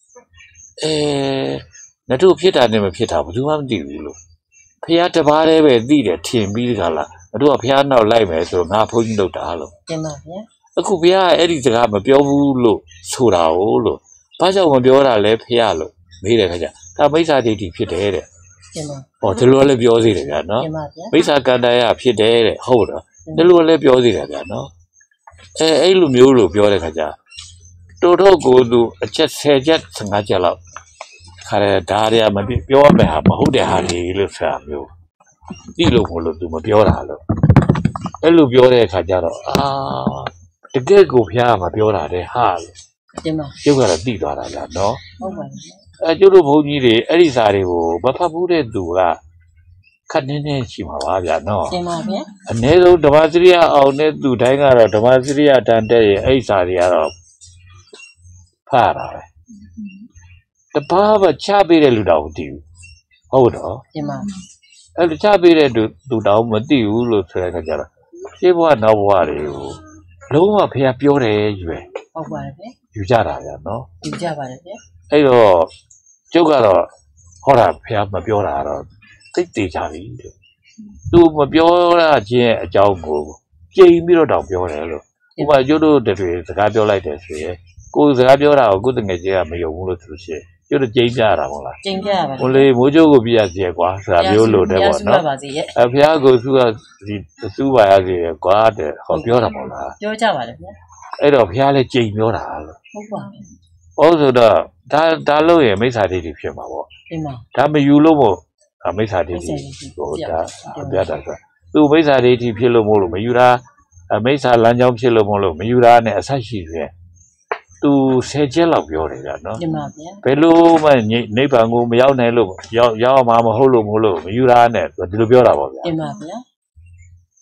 ငါတို့ဖြစ်တာနဲ့မဖြစ်တာဘယ်သူမှမသိဘူးလို့ဘုရားတပါးတည်းပဲသိတယ်ထင်ပြီးကြလားငါတို့ကဘုရားနောက်လိုက်မယ်ဆိုတော့ငါဘုန်းကြီးလုပ်တာလို့တင်ပါဗျာအခုဘုရားအဲ့ဒီစကားမပြောဘူးလို့ဆိုတာဟုတ်လို့ဘာကြောင့်မပြောတာလဲဘုရားလို့မေးတဲ့ခါကျဒါမိစ္ဆာဒိဋ္ဌိဖြစ်တယ်တဲ့တင်ပါဟောဒီလိုလည်းပြောသေးတယ်ဗျာနော်တင်ပါဗျာမိစ္ဆာကန္တရာဖြစ်တယ်တဲ့ဟုတ်တော့ဒီလိုလည်းပြောသေးတယ်ဗျာနော်အဲ့လိုမျိုးလို့ပြောတဲ့ခါကျတော်တော်ကိုသူအချက်10ချက်15ချက်လောက်ခါရဒါတွေကမပြောမယ်ဟာမဟုတ်တဲ့ဟာတွေလို့ဆိုတာမျိုးသိလို့မလို့သူမပြောတာလို့အဲ့လိုပြောတဲ့အခါကျတော့တကယ်ကိုဘုရားမပြောတာတဲ့ဟာလို့တင်ပါကျုပ်ကတော့သိသွားတာလားနော်ဟုတ်ပါဗျာကျုပ်တို့ဘုန်းကြီးတွေအဲ့ဒီစာတွေကိုမဖတ်ဘူးတဲ့သူကခက်နေနေရှိမှာပါဗျာနော်တင်ပါဗျာအနည်းဆုံးဓမ္မစရိယအောင်တဲ့သူတိုင်းကတော့ဓမ္မစရိယတန်တဲ့ရဲ့အဲ့ဒီစာတွေကတော့ဖတ်ရတာပဲတပါးပဲချပေးတဲ့လူတော်မသိဘူးဟုတ်တော့တင်ပါအဲ့လိုချပေးတဲ့သူတော်မသိဘူးလို့ဆိုတဲ့အခါကျတော့ရှင်းဘဝနောက်ဘဝတွေကိုလုံးဝဖះပြောတယ်ကြီးပဲဟုတ်ပါတယ်ဗျာယူကြတာဗျာနော်ဒီကြပါတယ်ဗျာအဲ့တော့ကျုပ်ကတော့ဟောတာဖះမပြောတာတော့သိသေးကြပြီလို့သူမပြောရခြင်းအကြောင်းကိုကြိမ်ပြီးတော့တောင်ပြောတယ်လို့ဥပမာကျုပ်တို့တွေစကားပြောလိုက်တယ်ဆိုရင်ကိုယ်စကားပြောတာကိုကိုယ်တငယ်ချင်းကမယုံဘူးလို့ဆိုရှင်ကျုပ်တို့ကြိမ်ပြရတာမဟုတ်လားကျင်းပြပါဟိုလေမိုးကျိုးကိုပြရစီရကွာဆိုတာမျိုးလို့တဲ့ပေါ့နော်ပါစေရဲ့ဖះကိုသူကဒီသူ့ပါရစီရကွာတဲ့ဟောပြောတာမဟုတ်လားပြောကြပါတယ်ဗျာအဲ့တော့ဖះလည်းကြိမ်ပြောတာလို့ဟုတ်ပါဗျာဟောဆိုတော့ဒါလို့ရင်မိစ္ဆာဒိဋ္ဌိဖြစ်မှာပေါ့တင်ပါဒါမယူလို့မို့မိစ္ဆာဒိဋ္ဌိဟိုဒါပြတာဆိုသူမိစ္ဆာဒိဋ္ဌိဖြစ်လို့မို့လို့မယူတာမိစ္ဆာလမ်းကြောင်းဖြစ်လို့မို့လို့မယူတာနဲ့အဆက်ရှိတယ်သူ10ချက်လောက်ပြောတယ်ဗျာနော်တင်ပါဗျာဘယ်လိုမှနိဗ္ဗာန်ကိုမရောက်နိုင်လို့ရောက်မှာမဟုတ်လို့မယူတာနဲ့ဒီလိုပြောတာပေါ့ဗျာတင်ပါဗျာ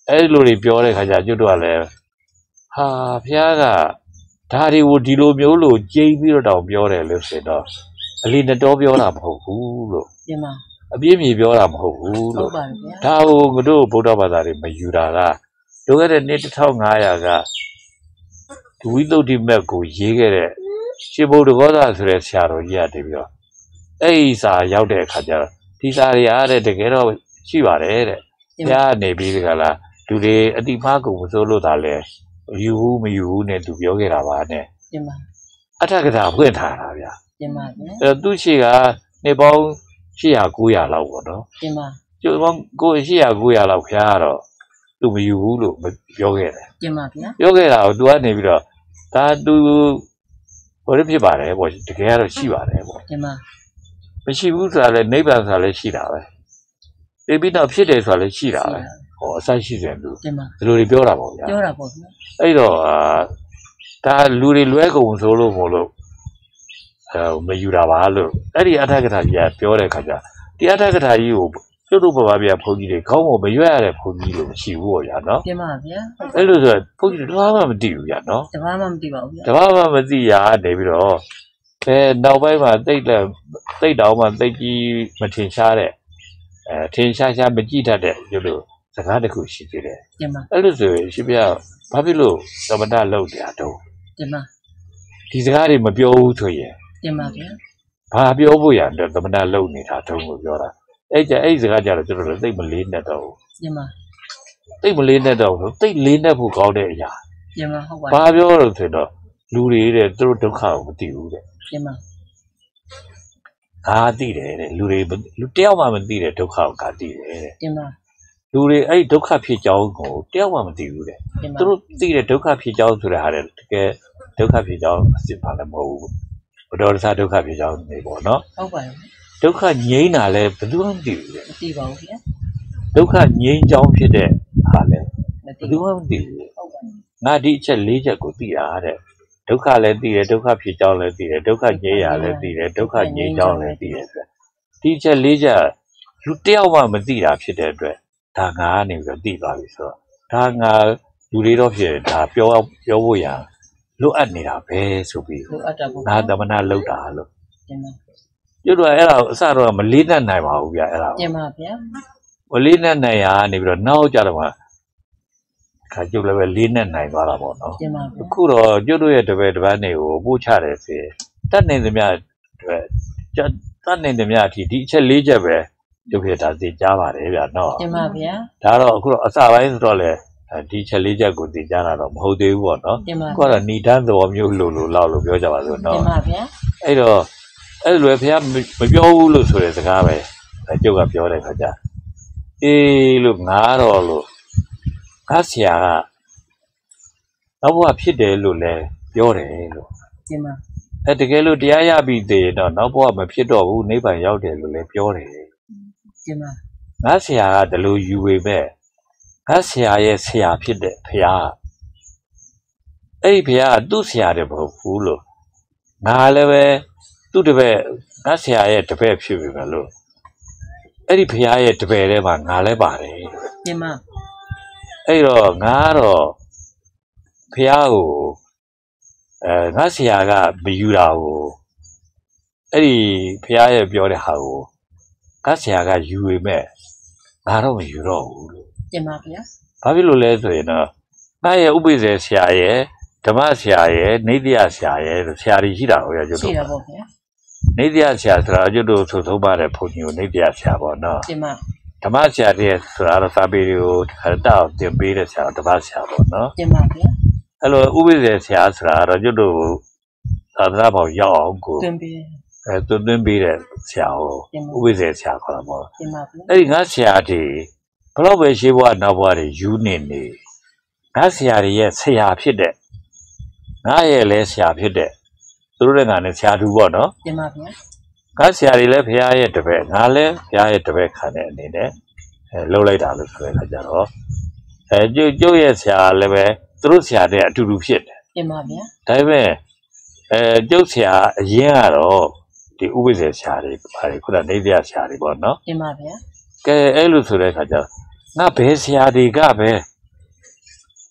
အဲ့လိုတွေပြောတဲ့ခါကျကျွတ်တော့လည်းဟာဖះကဒါတွေကိုဒီလိုမျိုးလို့ကြိတ်ပြီးတော့တောင်ပြောတယ်လို့ဆိုတော့အလီနဲ့တော့ပြောတာမဟုတ်ဘူးလို့ဒီမှာအပြည့်မြေပြောတာမဟုတ်ဘူးဟုတ်လို့ပါတယ်ဗျာဒါကိုငါတို့ဗုဒ္ဓဘာသာတွေမယူတာကတို့ခဲ့တဲ့နှစ်1500ကဒဝိသုဒ္ဓိမက်ကိုရေးခဲ့တဲ့ရှင်ဗုဒ္ဓဂေါသဆိုတဲ့ဆရာတော်ကြီးကတည်းပြီးတော့အဲ့ဒီစာရောက်တဲ့အခါကျတော့ဒီစာတွေအားတဲ့တကယ်တော့ရှိပါတယ်တဲ့ဘုရားနေပြီးဒီကလာသူတွေအတိမားကိုမစိုးလို့သာလဲယူဘူးမယူဘူးနဲ့သူပြောခဲ့တာပါနဲ့ဒီမှာအထက်ကထာဖွင့်ထားတာဗျာဒီမှာဗျာအဲ့သူရှိကနေပေါင်း800 900လောက်ပေါ့နော်ဒီမှာကျိုးပေါင်း800 900လောက်ဖျားတော့သူမယူဘူးလို့ပြောခဲ့တယ်ဒီမှာဗျာပြောခဲ့တာကို तू ကနေပြီးတော့ဒါသူဟိုလိုဖြစ်ပါတယ်ပေါ့တကယ်ကတော့ရှိပါတယ်ပေါ့ဒီမှာမရှိဘူးဆိုတာလည်းနိဗ္ဗာန်ဆိုတာလည်းရှိတာပဲဒီပြီးတော့ဖြစ်တယ်ဆိုတာလည်းရှိတာပဲဟောအဆိုင်ရှိတယ်လို့ဒီမှာဒီလိုတွေပြောတာပေါ့ဗျာပြောတာပေါ့ဗျာအဲ့တော့ဒါလူတွေလွဲကုန်ဆိုလို့မို့လို့မယူတာပါလို့အဲ့ဒီအထက်ကထာကြီးကပြောတဲ့ခါကျဒီအထက်ကထာကြီးကိုကျွတ်တို့ဘာဗျာဘုန်းကြီးတွေခေါင်းပေါ်မရွက်ရတဲ့ဘုန်းကြီးလို့မရှိဘူးပေါ့ဗျာနော်ဒီမှာဗျာအဲ့လိုဆိုဘုန်းကြီးတွေဘာမှမသိဘူးဗျာနော်တဘာမှမသိပါဘူးဗျာတဘာမှမသိရနေပြီးတော့နောက်ပိုင်းမှာတိတ်တောင်မှတိတ်ကြီးမထင်ရှားတဲ့ထင်ရှားမကြည့်တတ်တဲ့ကျွတ်တို့စကားတစ်ခုရှိသေးတယ်ဒီမှာအဲ့လိုဆိုရင်ရှင်ပြဘာဖြစ်လို့သမဏလောက်တရားတော့ဒီမှာဒီစကားတွေမပြောဘူးဆိုရင်ဒီမှာဗျာဘာပြောဖို့ရတော့သမဏလုံနေတာတုံးကိုပြောတာအဲ့စကားကြတော့ကျွန်တော်တို့သိမလေးနဲ့တော့ဒီမှာသိမလေးနဲ့တော့သိလေးနဲ့ဖို့ကောင်းတဲ့အရာဒီမှာဟုတ်ပါဘာပြောလို့ဆိုတော့လူတွေတဲ့သူတို့ဒုက္ခကိုမသိဘူးတဲ့ဒီမှာငါသိတယ်တဲ့လူတယောက်မှမသိတဲ့ဒုက္ခကိုငါသိတယ်တဲ့ဒီမှာလူတွေအဲ့ဒုက္ခဖြစ်ကြောင်းကိုတယောက်မှမသိဘူးတဲ့ဒီမှာသူတို့သိတဲ့ဒုက္ခဖြစ်ကြောင်းဆိုတဲ့ဟာတဲ့တကယ်ဒုက္ခဖြစ်ကြောင်းအစစ်ပါလည်းမဟုတ်ဘူးဘုဒ္ဓဆာဒုက္ခဖြစ်ကြောင်းနေပေါ့နော်ဟုတ်ပါတယ်ဒုက္ခငြိမ်းတာလည်းဘယ်သူမှမသိဘူးတဲ့မသိပါဘူးဗျာဒုက္ခငြိမ်းကြောင်းဖြစ်တဲ့ဟာလည်းမဘယ်သိသူဘူးမှမသိဘူးဟုတ်ပါတယ်ငါဒီအချက်၄ချက်ကိုသိတာတဲ့ဒုက္ခလည်းသိတယ်ဒုက္ခဖြစ်ကြောင်းလည်းသိတယ်ဒုက္ခငြိမ်းရလည်းသိတယ်ဒုက္ခငြိမ်းကြောင်းလည်းသိတယ်ဆိုဒီအချက်၄ချက်လူတယောက်မှမသိတာဖြစ်တဲ့အတွက်ဒါငါကနေပြီးတော့သိသွားပြီဆိုတော့ဒါငါလူတွေတော့ဖြစ်ဒါပြောဖို့ရလိုအပ်နေတာပဲဆိုပြီးလိုအပ်တာပေါ့ငါသမဏလောက်တာလို့ဒီမှာကျွတ်တော့အဲ့ဒါကိုအစတော့မလေးနဲ့နိုင်ပါဘူးဗျအဲ့ဒါဒီမှာဗျာမလေးနဲ့နိုင်ရနေပြီးတော့နောက်ကြတော့မှခါကျုပ်လည်းပဲလေးနဲ့နိုင်သွားတာပေါ့နော်ဒီမှာဗျာအခုတော့ကျွတ်တို့ရဲ့တပည့်တစ်ပတ်နေကိုပို့ချတယ်ဆိုရင်တတ်နေသမျှအတွက်တတ်နေသမျှအထိဒီအချက်၄ချက်ပဲကျုပ်ဖြစ်တာသိကြပါတယ်ဗျနော်ဒီမှာဗျာဒါတော့အခုတော့အစပိုင်းဆိုတော့လေဒီချက်၄ချက်ကိုသိကြတာတော့မဟုတ်သေးဘူးပေါ့နော်ဒီမှာအခုကတော့ဏိဒန်းသဘောမျိုးလို့လောက်လို့ပြောကြပါစို့ဒီနော်မှာဗျာအဲ့တော့အဲ့လိုဘုရားမပြောဘူးလို့ဆိုတဲ့စကားပဲကျုပ်ကပြောတဲ့ခါကျအေးလို့ငါတော့လို့ငါဆရာကနောက်ဘဝဖြစ်တယ်လို့လည်းပြောတယ်လို့ဒီမှာတကယ်လို့တရားရပြီသေးတော့နောက်ဘဝမဖြစ်တော့ဘူးနိဗ္ဗာန်ရောက်တယ်လို့လည်းပြောတယ်ဒီမှာငါဆရာကဒီလိုယူပေမဲ့ငါဆရာရဲ့ဆရာဖြစ်တဲ့ဘုရားအဲ့ဒီဘုရားကသူ့ဆရာတယ်မဟုတ်ဘူးလို့ငါလည်းပဲသူ့တပည့်ငါဆရာရဲ့တပည့်ဖြစ်ပြီပဲလို့အဲ့ဒီဘုရားရဲ့တပည့်ထဲမှာငါလည်းပါတယ်ဒီမှာအဲ့တော့ငါကတော့ဘုရားကိုငါဆရာကမယူတာကိုအဲ့ဒီဘုရားရဲ့ပြောတဲ့ဟာကိုငါဆရာကယူပေမဲ့ငါတော့မယူတော့ဘူးလို့ဒီမှာဗျာဘာဖြစ်လို့လဲဆိုရင်တော့ငါရဲ့ဥပိ္ပဇေဆရာရဲ့ဓမ္မဆရာရဲ့နေတ္တယဆရာရဲ့ဆရာကြီးရှိတာကိုရကျွတ်ရှိတို့တာပေါ့ဗျာနေတ္တယဆရာဆိုတာကျွတ်တို့ဆိုသုံးပါတဲ့ဘုန်းကြီးကိုနေတ္တယဆရာပေါ့နော်ဒီမှာဓမ္မဆရာတည်းဆိုတာတော့စာပေတွေကိုတောက်တင်ပေးတဲ့ဆရာဓမ္မဆရာပေါ့နော်ဒီမှာဗျာအဲ့လိုဥပိ္ပဇေဆရာဆိုတာတော့ကျွတ်တို့သာသနာ့ဘောင်ရောက်အောင်ကိုသင်ပေးသွင်းပေးတဲ့ဆရာကိုဥပိ္ပဇေဆရာခေါ်တာပေါ့ဒီမှာဗျာအဲ့ဒီငါဆရာတွေဘလို့ပဲရှိဘဝနောက်ဘဝတွေယူနေငါဆရာတွေရဲ့ဆရာဖြစ်တဲ့ငါရဲ့လည်းဆရာဖြစ်တဲ့သူတို့လည်းငါနဲ့ဆရာတူပေါ့နော်ဒီမှာဗျာငါဆရာတွေလည်းဘုရားရဲ့တပည့်ငါလည်းဘုရားရဲ့တပည့်ခံတဲ့အနေနဲ့လှုပ်လိုက်တာလို့ဆိုတဲ့အခါကျတော့ကျုပ်ရဲ့ဆရာလည်းပဲသူတို့ဆရာတဲ့အတူတူဖြစ်တယ်ဒီမှာဗျာဒါပေမဲ့ကျုပ်ဆရာအရင်ကတော့ဒီဥပိ္ပဇေဆရာတွေဘာတွေခုနနေတ္တယဆရာတွေပေါ့နော်ဒီမှာဗျာကဲအဲ့လိုဆိုတဲ့အခါကျတော့ငါဘယ်ဆရာတွေကပဲ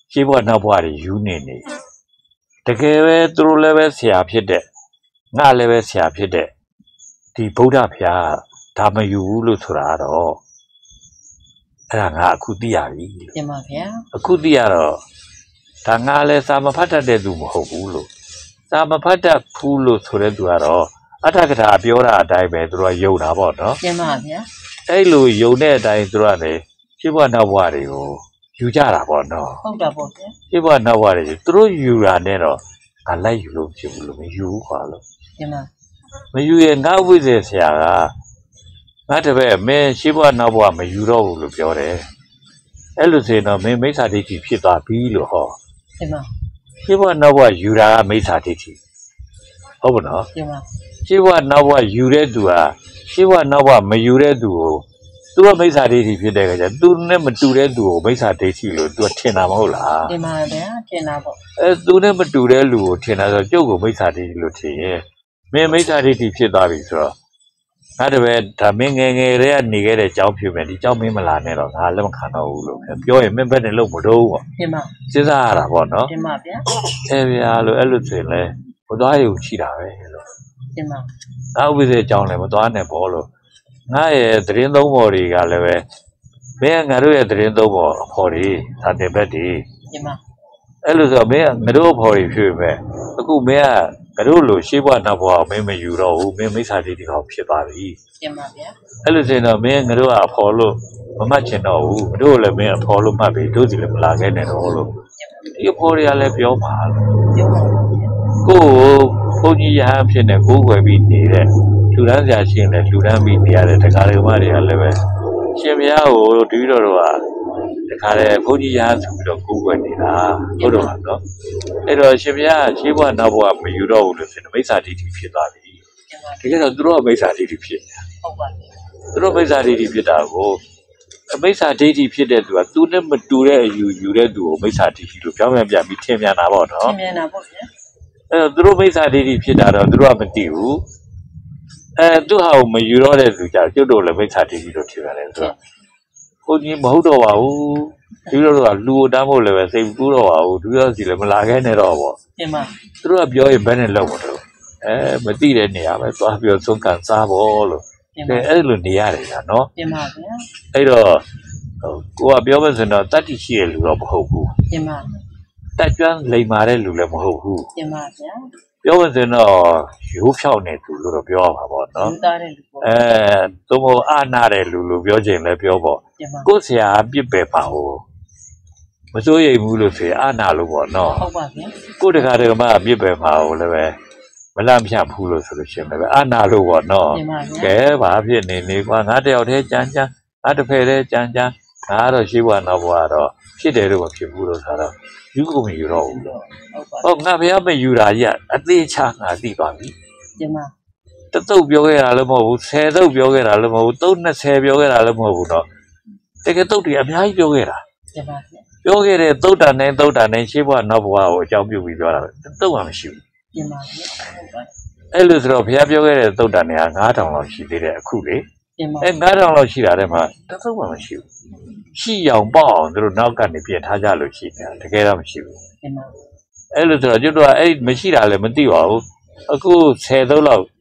ရှင်းဘွားနောက်ဘွားတွေယူနေတကယ်ပဲသူတို့လည်းပဲဆရာဖြစ်တဲ့ငါလည်းပဲဆရာဖြစ်တဲ့ဒီဗုဒ္ဓဖျားဒါမယူဘူးလို့ဆိုတာတော့အဲ့ဒါငါအခုသိရပြီတင်ပါဗျာအခုသိရတော့ဒါငါလည်းစာမဖတ်တတ်တဲ့သူမဟုတ်ဘူးလို့စာမဖတ်တတ်ဘူးလို့ဆိုတဲ့သူကတော့အထက်ကထာပြောတာအတိုင်းပဲသူတို့ကယုံတာပေါ့နော်တင်ပါဗျာအဲ့လိုယုံတဲ့အတိုင်းသူတို့ကလည်းရှင်းဘွားနောက်ဘွားတွေကိုယူကြတာပေါ့နော်ဟုတ်တာပေါ့ဗျာရှင်းဘွားနောက်ဘွားတွေသူတို့ယူတာနဲ့တော့ငါလိုက်ယူလို့ဖြစ်ဘူးလို့မယူဘူးခွာလို့တင်ပါမယူရင်ငါ့ဝိဇ္ဇာဆရာကငါတပည့်မင်းရှင်းဘွားနောက်ဘွားမယူတော့ဘူးလို့ပြောတယ်အဲ့လိုဆိုရင်တော့မင်းမိစ္ဆာဒိဋ္ဌိဖြစ်သွားပြီလို့ဟောတင်ပါရှင်းဘွားနောက်ဘွားယူတာကမိစ္ဆာဒိဋ္ဌိဟုတ်ပါနော်တင်ပါရှင်းဘွားနောက်ဘွားယူတဲ့သူဟာရှင်းဘွားနောက်ဘွားမယူတဲ့သူကိုသူကမိစ္ဆာဒိဋ္ဌိဖြစ်တဲ့ခါကျသူနဲ့မတူတဲ့သူကိုမိစ္ဆာဒိဋ္ဌိလို့သူကထင်တာမဟုတ်လားတင်ပါဗျာထင်တာပေါ့သူနဲ့မတူတဲ့လူကိုထင်တာဆိုကျုပ်ကိုမိစ္ဆာဒိဋ္ဌိလို့ထင်ရင်မင်းမိစ္ဆာဒိဋ္ဌိဖြစ်သွားပြီဆိုတော့ငါတပည့်ဒါမင်းငယ်ငယ်တည်းကနေခဲ့တဲ့ကြောင်းဖြစ်မယ်ဒီကြောင်းမင်းမလာနဲ့တော့ငါလက်မခံတော့ဘူးလို့ပြောရင်မင်းဘက်နဲ့လုံးမတော့ဘူးပေါ့တင်ပါစဉ်းစားရတာပေါ့နော်တင်ပါဗျာဗျာလို့အဲ့လိုဆိုရင်လဲဘုရားရုံရှိတာပဲလို့တင်ပါငါဥပ္ပဇေအကြောင်းလည်းမသွားနဲ့ပေါ့လို့ငါရဲ့သတင်းသုံးပေါ်တွေကလည်းပဲမင်းငါတို့ရဲ့သတင်းသုံးပေါ်အဖို့တွေသာတင်ဘက်တွေတင်ပါအဲ့လိုဆိုမင်းငါတို့အဖို့တွေဖြစ်ပဲအခုမင်းကငါတို့လိုရှေးဘွားနောက်ဘွားမင်းမယူတော့ဘူးမင်းမိစ္ဆာဒိဋ္ဌိကောင်ဖြစ်သွားပြီတင်ပါဗျာအဲ့လိုဆိုရင်တော့မင်းငါတို့ကအဖို့လို့မမှတ်ချင်တော့ဘူးငါတို့လည်းမင်းအဖို့လို့မှတ်ပြီတို့စီလည်းမလာခဲ့နဲ့တော့လို့ဒီအဖို့တွေကလည်းပြောပါလို့ကိုဘုန်းကြီးရဟန်းဖြစ်နေကိုးကွယ်ပြီးနေတဲ့လူတန်းဆရာရှင်လည်းလူတန်းပြီးနေရတဲ့တခါလေမတွေကလည်းပဲရှင်ဘုရားကိုတပည့်တော်တို့ကတခါလေဘုန်းကြီးရဟန်းဆိုပြီးတော့ကိုးကွယ်နေတာဟုတ်တော့နော်အဲ့တော့ရှင်ဘုရားရှင်းဘွားနောက်ဘွားမယူတော့ဘူးလို့ဆိုရင်မိစ္ဆာဒိဋ္ဌိဖြစ်သွားပြီတကယ်တော့သူတို့ကမိစ္ဆာဒိဋ္ဌိဖြစ်နေတာဟုတ်ပါဘူးသူတို့မိစ္ဆာဒိဋ္ဌိဖြစ်တာကိုမိစ္ဆာဒိဋ္ဌိဖြစ်တဲ့သူကသူနဲ့မတူတဲ့အယူတဲ့သူကိုမိစ္ဆာဒိဋ္ဌိလို့ပြောင်းပြန်ပြန်ပြီးထင်ပြန်တာပေါ့နော်ထင်ပြန်တာပေါ့ဗျာအဲ့တော့သူတို့မိစ္ဆာဒိဋ္ဌိဖြစ်တာတော့သူတို့ကမသိဘူးသူဟာကိုမယူတော့တဲ့သူကြကျုပ်တို့လည်းမိစ္ဆာဒိဋ္ဌိလို့ထင်ရတယ်ဆိုတော့ဘုန်းကြီးမဟုတ်တော့ပါဘူးဒီလိုတော့လူကိုတန်းဖို့လည်းပဲစိတ်ကူးတော့ပါဘူးဒုရစီလည်းမလာခဲ့နဲ့တော့ပေါ့တင်ပါသူတို့ကပြောရင်ဘယ်နဲ့လောက်မလို့မသိတဲ့နေရာပဲသွားပြောဆုံးကန်စားဖို့လို့အဲ့လိုနေရတယ်ကနော်တင်ပါဗျာအဲ့တော့ကိုကပြောမယ်ဆိုတော့တတ္တိရှိတဲ့လူတော့မဟုတ်ဘူးတင်ပါတက်ကျွမ်းလိမ်မာတဲ့လူလည်းမဟုတ်ဘူးတင်ပါဗျာပြောမယ်ဆိုတော့ရိုးဖြောက်နေသူလို့တော့ပြောရမှာပေါ့နော်ရိုးသားတဲ့လူပေါ့သူမို့အာနာတဲ့လူလို့ပြောချင်လည်းပြောပေါ့ကိုယ်ဆရာပြစ်ပယ်ပါဟုတ်မစိုးရိမ်ဘူးလို့ဆိုရင်အာနာလို့ပေါ့နော်ဟုတ်ပါဗျာကိုယ်တခါတည်းကမှပြစ်ပယ်ပါဟုတ်လည်းပဲမလန့်ဖြတ်ဘူးလို့ဆိုလို့ရှိရင်လည်းအာနာလို့ပေါ့နော်ကဲဘာဖြစ်နေကွာငါတယောက်တည်းကြမ်းကြမ်းငါတစ်ဖက်တည်းကြမ်းကြမ်းငါတော့ရှိဘွားနောက်ဘွားတော့ဖြစ်တယ်လို့မဖြစ်ဘူးလို့ဆိုတော့ယူကုန်မယူတော့ဘူးလို့ဟုတ်ငါဘုရားမယူတာကြီးအသေးချငါသိပါပြီတင်ပါတတုတ်ပြောခဲ့တာလည်းမဟုတ်ဘူး10တုတ်ပြောခဲ့တာလည်းမဟုတ်ဘူး320ပြောခဲ့တာလည်းမဟုတ်ဘူးတော့တကယ်တုတ်တွေအများကြီးပြောခဲ့တာတင်ပါပြောခဲ့တဲ့သုတ်တန်နဲ့ရှေးဘွားနောက်ဘွားကိုအကြောင်းပြုပြီးပြောတာပဲတုတ်မှမရှိဘူးတင်ပါအဲ့လိုဆိုတော့ဘုရားပြောခဲ့တဲ့သုတ်တန်တွေက9000လောက်ရှိသေးတယ်အခုလေ9000လောက်ရှိတာတဲ့မှာတသုတ်မှမရှိဘူးရှိအောင်ပေါ့အောင်သူတို့နောက်ကနေပြင်ထားကြလို့ရှိတယ်တကယ်တော့မရှိဘူးအဲ့လိုဆိုတော့ကျွတ်တော့အဲ့မရှိတာလည်းမသိပါဘူးအခု10သုတ်လောက်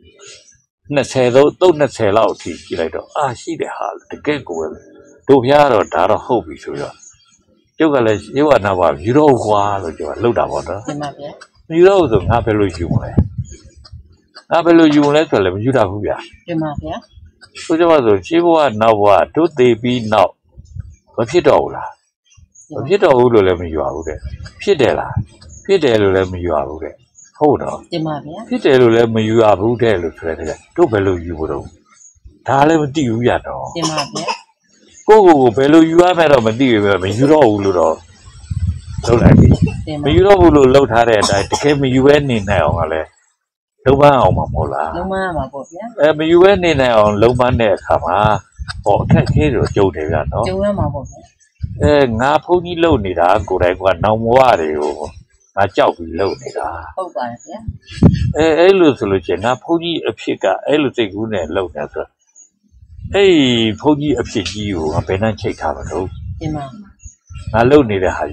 20သုတ်20လောက်အထိကြည့်လိုက်တော့ရှိတယ်ဟာတကယ်ကိုပဲတို့ဘုရားတော့ဒါတော့ဟုတ်ပြီဆိုတော့ကျုပ်ကလည်းရေဝနာပါယူတော့ကွာလို့ကျုပ်ကလှုပ်တာပေါ့နော်တင်ပါဗျာယူတော့ဆိုငါဘယ်လိုယူမလဲငါဘယ်လိုယူမလဲဆိုလည်းမယူတာဘူးဗျာတင်ပါဗျာဆိုကြပါစို့ရှင်းဘဝနောက်ဘဝတို့သေးပြီးနောက်မဖြစ်တော့ဘူးလားမဖြစ်တော့ဘူးလို့လည်းမယူရဘူးတဲ့ဖြစ်တယ်လားဖြစ်တယ်လို့လည်းမယူရဘူးတဲ့ဟုတ်တော့တင်ပါဗျာဖြစ်တယ်လို့လည်းမယူရဘူးတဲ့လို့ဆိုတဲ့တို့ဘယ်လိုယူဖို့တော့ဒါလည်းမသိဘူးရတော့တင်ပါဗျာကိုဘယ်လိုယူရမယ်တော့မသိဘူးပဲမယူတော့ဘူးလို့တော့လုပ်လိုက်ပြီမယူတော့ဘူးလို့လှုပ်ထားတဲ့အတိုင်းတကယ်မယူပဲနေနိုင်အောင်ကလည်းလုံးပန်းအောင်မှာမဟုတ်လားလုံးပန်းမှာပေါ့ဗျာမယူပဲနေနိုင်အောင်လုံးပန်းတဲ့အခါမှာအခက်ခဲတွေကြုံတယ်ဗျာနော်ကြုံရမှာပေါ့ဗျာငါဖုန်းကြီးလုံနေတာကိုယ်တိုင်ကနောင်ဘဝတွေကိုငါကြောက်ပြီးလုံနေတာဟုတ်ပါတယ်ဗျာအဲ့လိုဆိုလို့ချင်းငါဖုန်းကြီးအဖြစ်ကအဲ့လိုစိတ်ကူးနဲ့လုံနေဆိုအဲ့ဖုန်းကြီးအဖြစ်ကြီးကိုငါဘယ်နှချိတ်ထားမလို့တင်ပါငါလုံနေတဲ့ဟာကြီးကို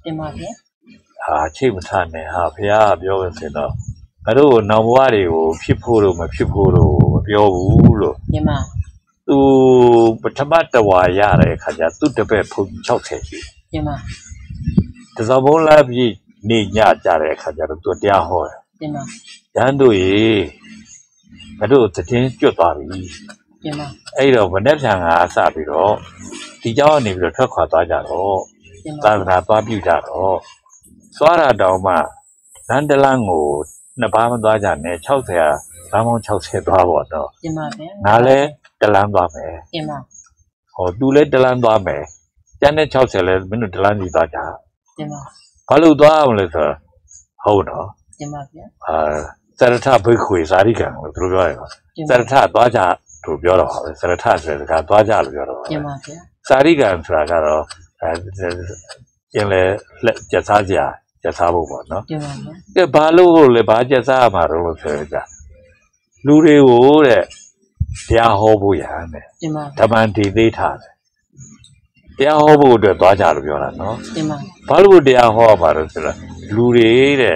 တင်ပါဗျာချိတ်မထနဲ့ဟာဖះပြောလို့ဆိုတော့အဲ့တို့နောင်ဘဝတွေကိုဖြစ်ဖို့လို့မဖြစ်ဖို့လို့မပြောဘူးလို့တင်ပါသူပထမတဝါရတဲ့ခါကျသူ့တပည့်ဖုန်60ရှိတင်ပါတစောဘုံလာပြီးနေညကြတဲ့ခါကျတော့သူတရားဟောတယ်တင်ပါရန်တို့ရေအဲ့တို့သတင်းကျွတ်သွားပြီတင်ပါအဲ့တော့မနေ့ဖြန်ကအစပြီးတော့ဒီเจ้าကနေပြီးတော့ထွက်ခွာသွားကြတော့တင်ပါသာသနာသွားပြုကြတော့သွားတာတောင်မှလမ်းတလန်းကိုနှစ်ပါးမသွားကြနဲ့60လမ်းပေါင်း60သွားပေါ့တော့တင်ပါဗျာငါလည်းတလန်းသွားမယ်တင်ပါဟောသူလည်းတလန်းသွားမယ်ကျန်တဲ့60လည်းမင်းတို့တလန်းစီသွားကြတင်ပါဘာလို့သွားအောင်လဲဆိုဟုတ်တော့တင်ပါဗျာစရထဘိခွေဇာတိကံလို့သူတို့ပြောတယ်စရထသွားကြသူပြောတော့ပါပဲစရထဆိုတဲ့ကသွားကြလို့ပြောတော့ပါတင်ပါဗျာဇာတိကံဆိုတာကတော့ကျင်လေလက်ကျက်စားကြကျက်စားဖို့ပေါ့နော်တင်ပါဗျာကဲဘာလို့လဲဘာကျက်စားရမှာတော့လို့ဆိုကြလူတွေကိုတဲ့တရားဟောဖို့ရဟန်းတဲ့တင်ပါဓမ္မန်ဒီသေးထားတယ်တရားဟောဖို့အတွက်သွားကြလို့ပြောတာနော်တင်ပါဘာလို့တရားဟောရမှာလဲဆိုတော့လူတွေတဲ့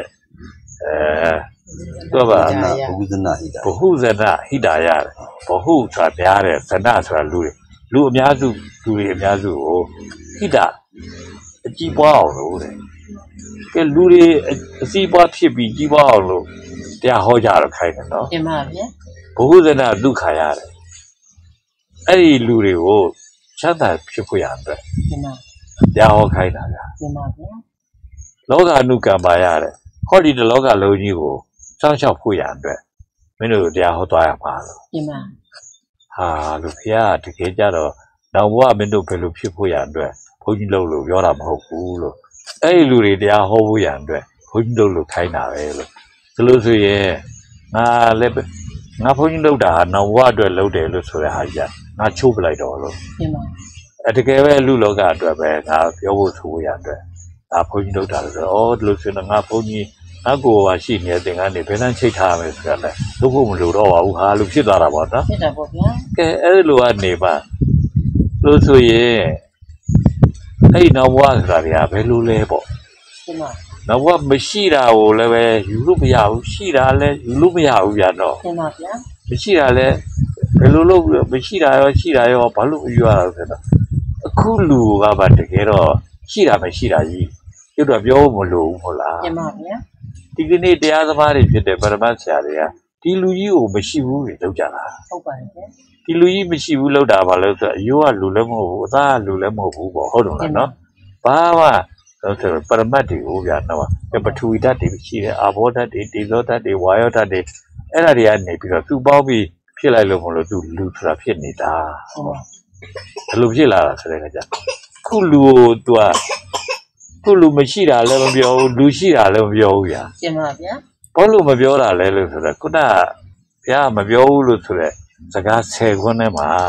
တော့ပါဘုဇနာဟိတာဘဟုဇနဟိတာရတယ်ဘဟုဆိုတာများတယ်ဇနဆိုတာလူအများစုလူတွေအများစုကိုဟိတာအကြည့်ပွားအောင်လို့တဲ့ကဲလူတွေအစီးပွားဖြစ်ပြီးကြီးပွားအောင်လို့တရားဟောကြတော့ခိုင်းတယ်နော်တင်ပါဗျာဘဟုဇနဒုက္ခရတယ်အဲ့ဒီလူတွေကိုချမ်းသာဖြစ်ဖို့ရအတွက်တင်ပါတရားဟောခိုင်းတာဗျာတင်ပါဗျာလောကအနုကံပါရတယ်ဟောဒီတလောကလုံးကြီးကိုစောင့်ရှောက်ဖို့ရအတွက်မင်းတို့တရားဟောသွားရမှာလို့တင်ပါဟာလူဖះတကယ်ကြတော့နောက်ဘဝမင်းတို့ဘယ်လိုဖြစ်ဖို့ရအတွက်ဘုန်းကြီးလို့ပြောတာမဟုတ်ဘူးလို့အဲ့ဒီလူတွေတရားဟောဖို့ရအတွက်ဘုန်းကြီးလို့ခိုင်းတာပဲလို့ဒီလိုဆိုရင်ငါလည်းငါဘုန်းကြီးလို့တာဟာနောက်ဘဝအတွက်လုပ်တယ်လို့ဆိုတဲ့ဟာကြီးငါချိုးပလိုက်တော့လို့တင်ပါတကယ်ပဲလူလောကအတွက်ပဲငါပြောဖို့ဆိုရအတွက်ဒါဘုန်းကြီးလုပ်တာလို့ဆိုတော့ဒီလိုဆိုတော့ငါဘုန်းကြီးငါကိုယ်ပါရှိနေတဲ့သင်္ကန်းတွေဘယ်နှချိတ်ထားမယ်ဆိုတာလဲလုပ်ဖို့မလိုတော့ပါဘူးဟာလူဖြစ်သွားတာပေါ့နော်ဖြစ်တာပေါ့ဗျာကဲအဲ့လိုကနေပါလို့ဆိုရင်အဲ့ဒီနောက်ဘဝဆိုတာတွေကဘယ်လိုလဲပေါ့တင်ပါနောက်ဘဝမရှိတာကိုလည်းပဲယူလို့မရဘူးရှိတာလည်းယူလို့မရဘူးဗျာတော့တင်ပါဗျာမရှိတာလည်းဘယ်လိုလုပ်မရှိတာရောရှိတာရောဘာလို့ယူရတာလဲဆိုတော့အခုလူကပါတကယ်တော့ရှိတာမရှိတာကြီးကျွတ်တော့ပြောမလို့ဘူးဟုတ်လားတင်ပါဗျာဒီကနေ့တရားသမားတွေဖြစ်တဲ့ပရမတ်ဆရာတွေကဒီလူကြီးကိုမရှိဘူးတွေလောက်ကြတာဟုတ်ပါတယ်ဗျာဒီလူကြီးမရှိဘူးလောက်တာပါလို့ဆိုအယိုးကလူလည်းမဟုတ်ဘူးအသားကလူလည်းမဟုတ်ဘူးပေါ့ဟုတ်တယ်လားနော်ဘာမှဆိုပရမတ်တွေကိုဗျာနော်ပထဝီဓာတ်တွေရှိတယ်အာဘောဓာတ်တွေတေဇောဓာတ်တွေဝါယောဓာတ်တွေအဲ့ဒါတွေကနေပြီးတော့သူ့ပေါင်းပြီးဖြစ်လိုက်လို့မလို့သူလူဆိုတာဖြစ်နေတာတင်ပါဘယ်လိုဖြစ်လာတာဆိုတဲ့အခါကျခုလူကိုသူကခုလူမရှိတာလည်းမပြောဘူးလူရှိတာလည်းမပြောဘူးဗျာတင်ပါဗျာဘာလို့မပြောတာလဲလို့ဆိုတော့ခုနကဘုရားမပြောဘူးလို့ဆိုတဲ့စကား10ခွန်းထဲမှာ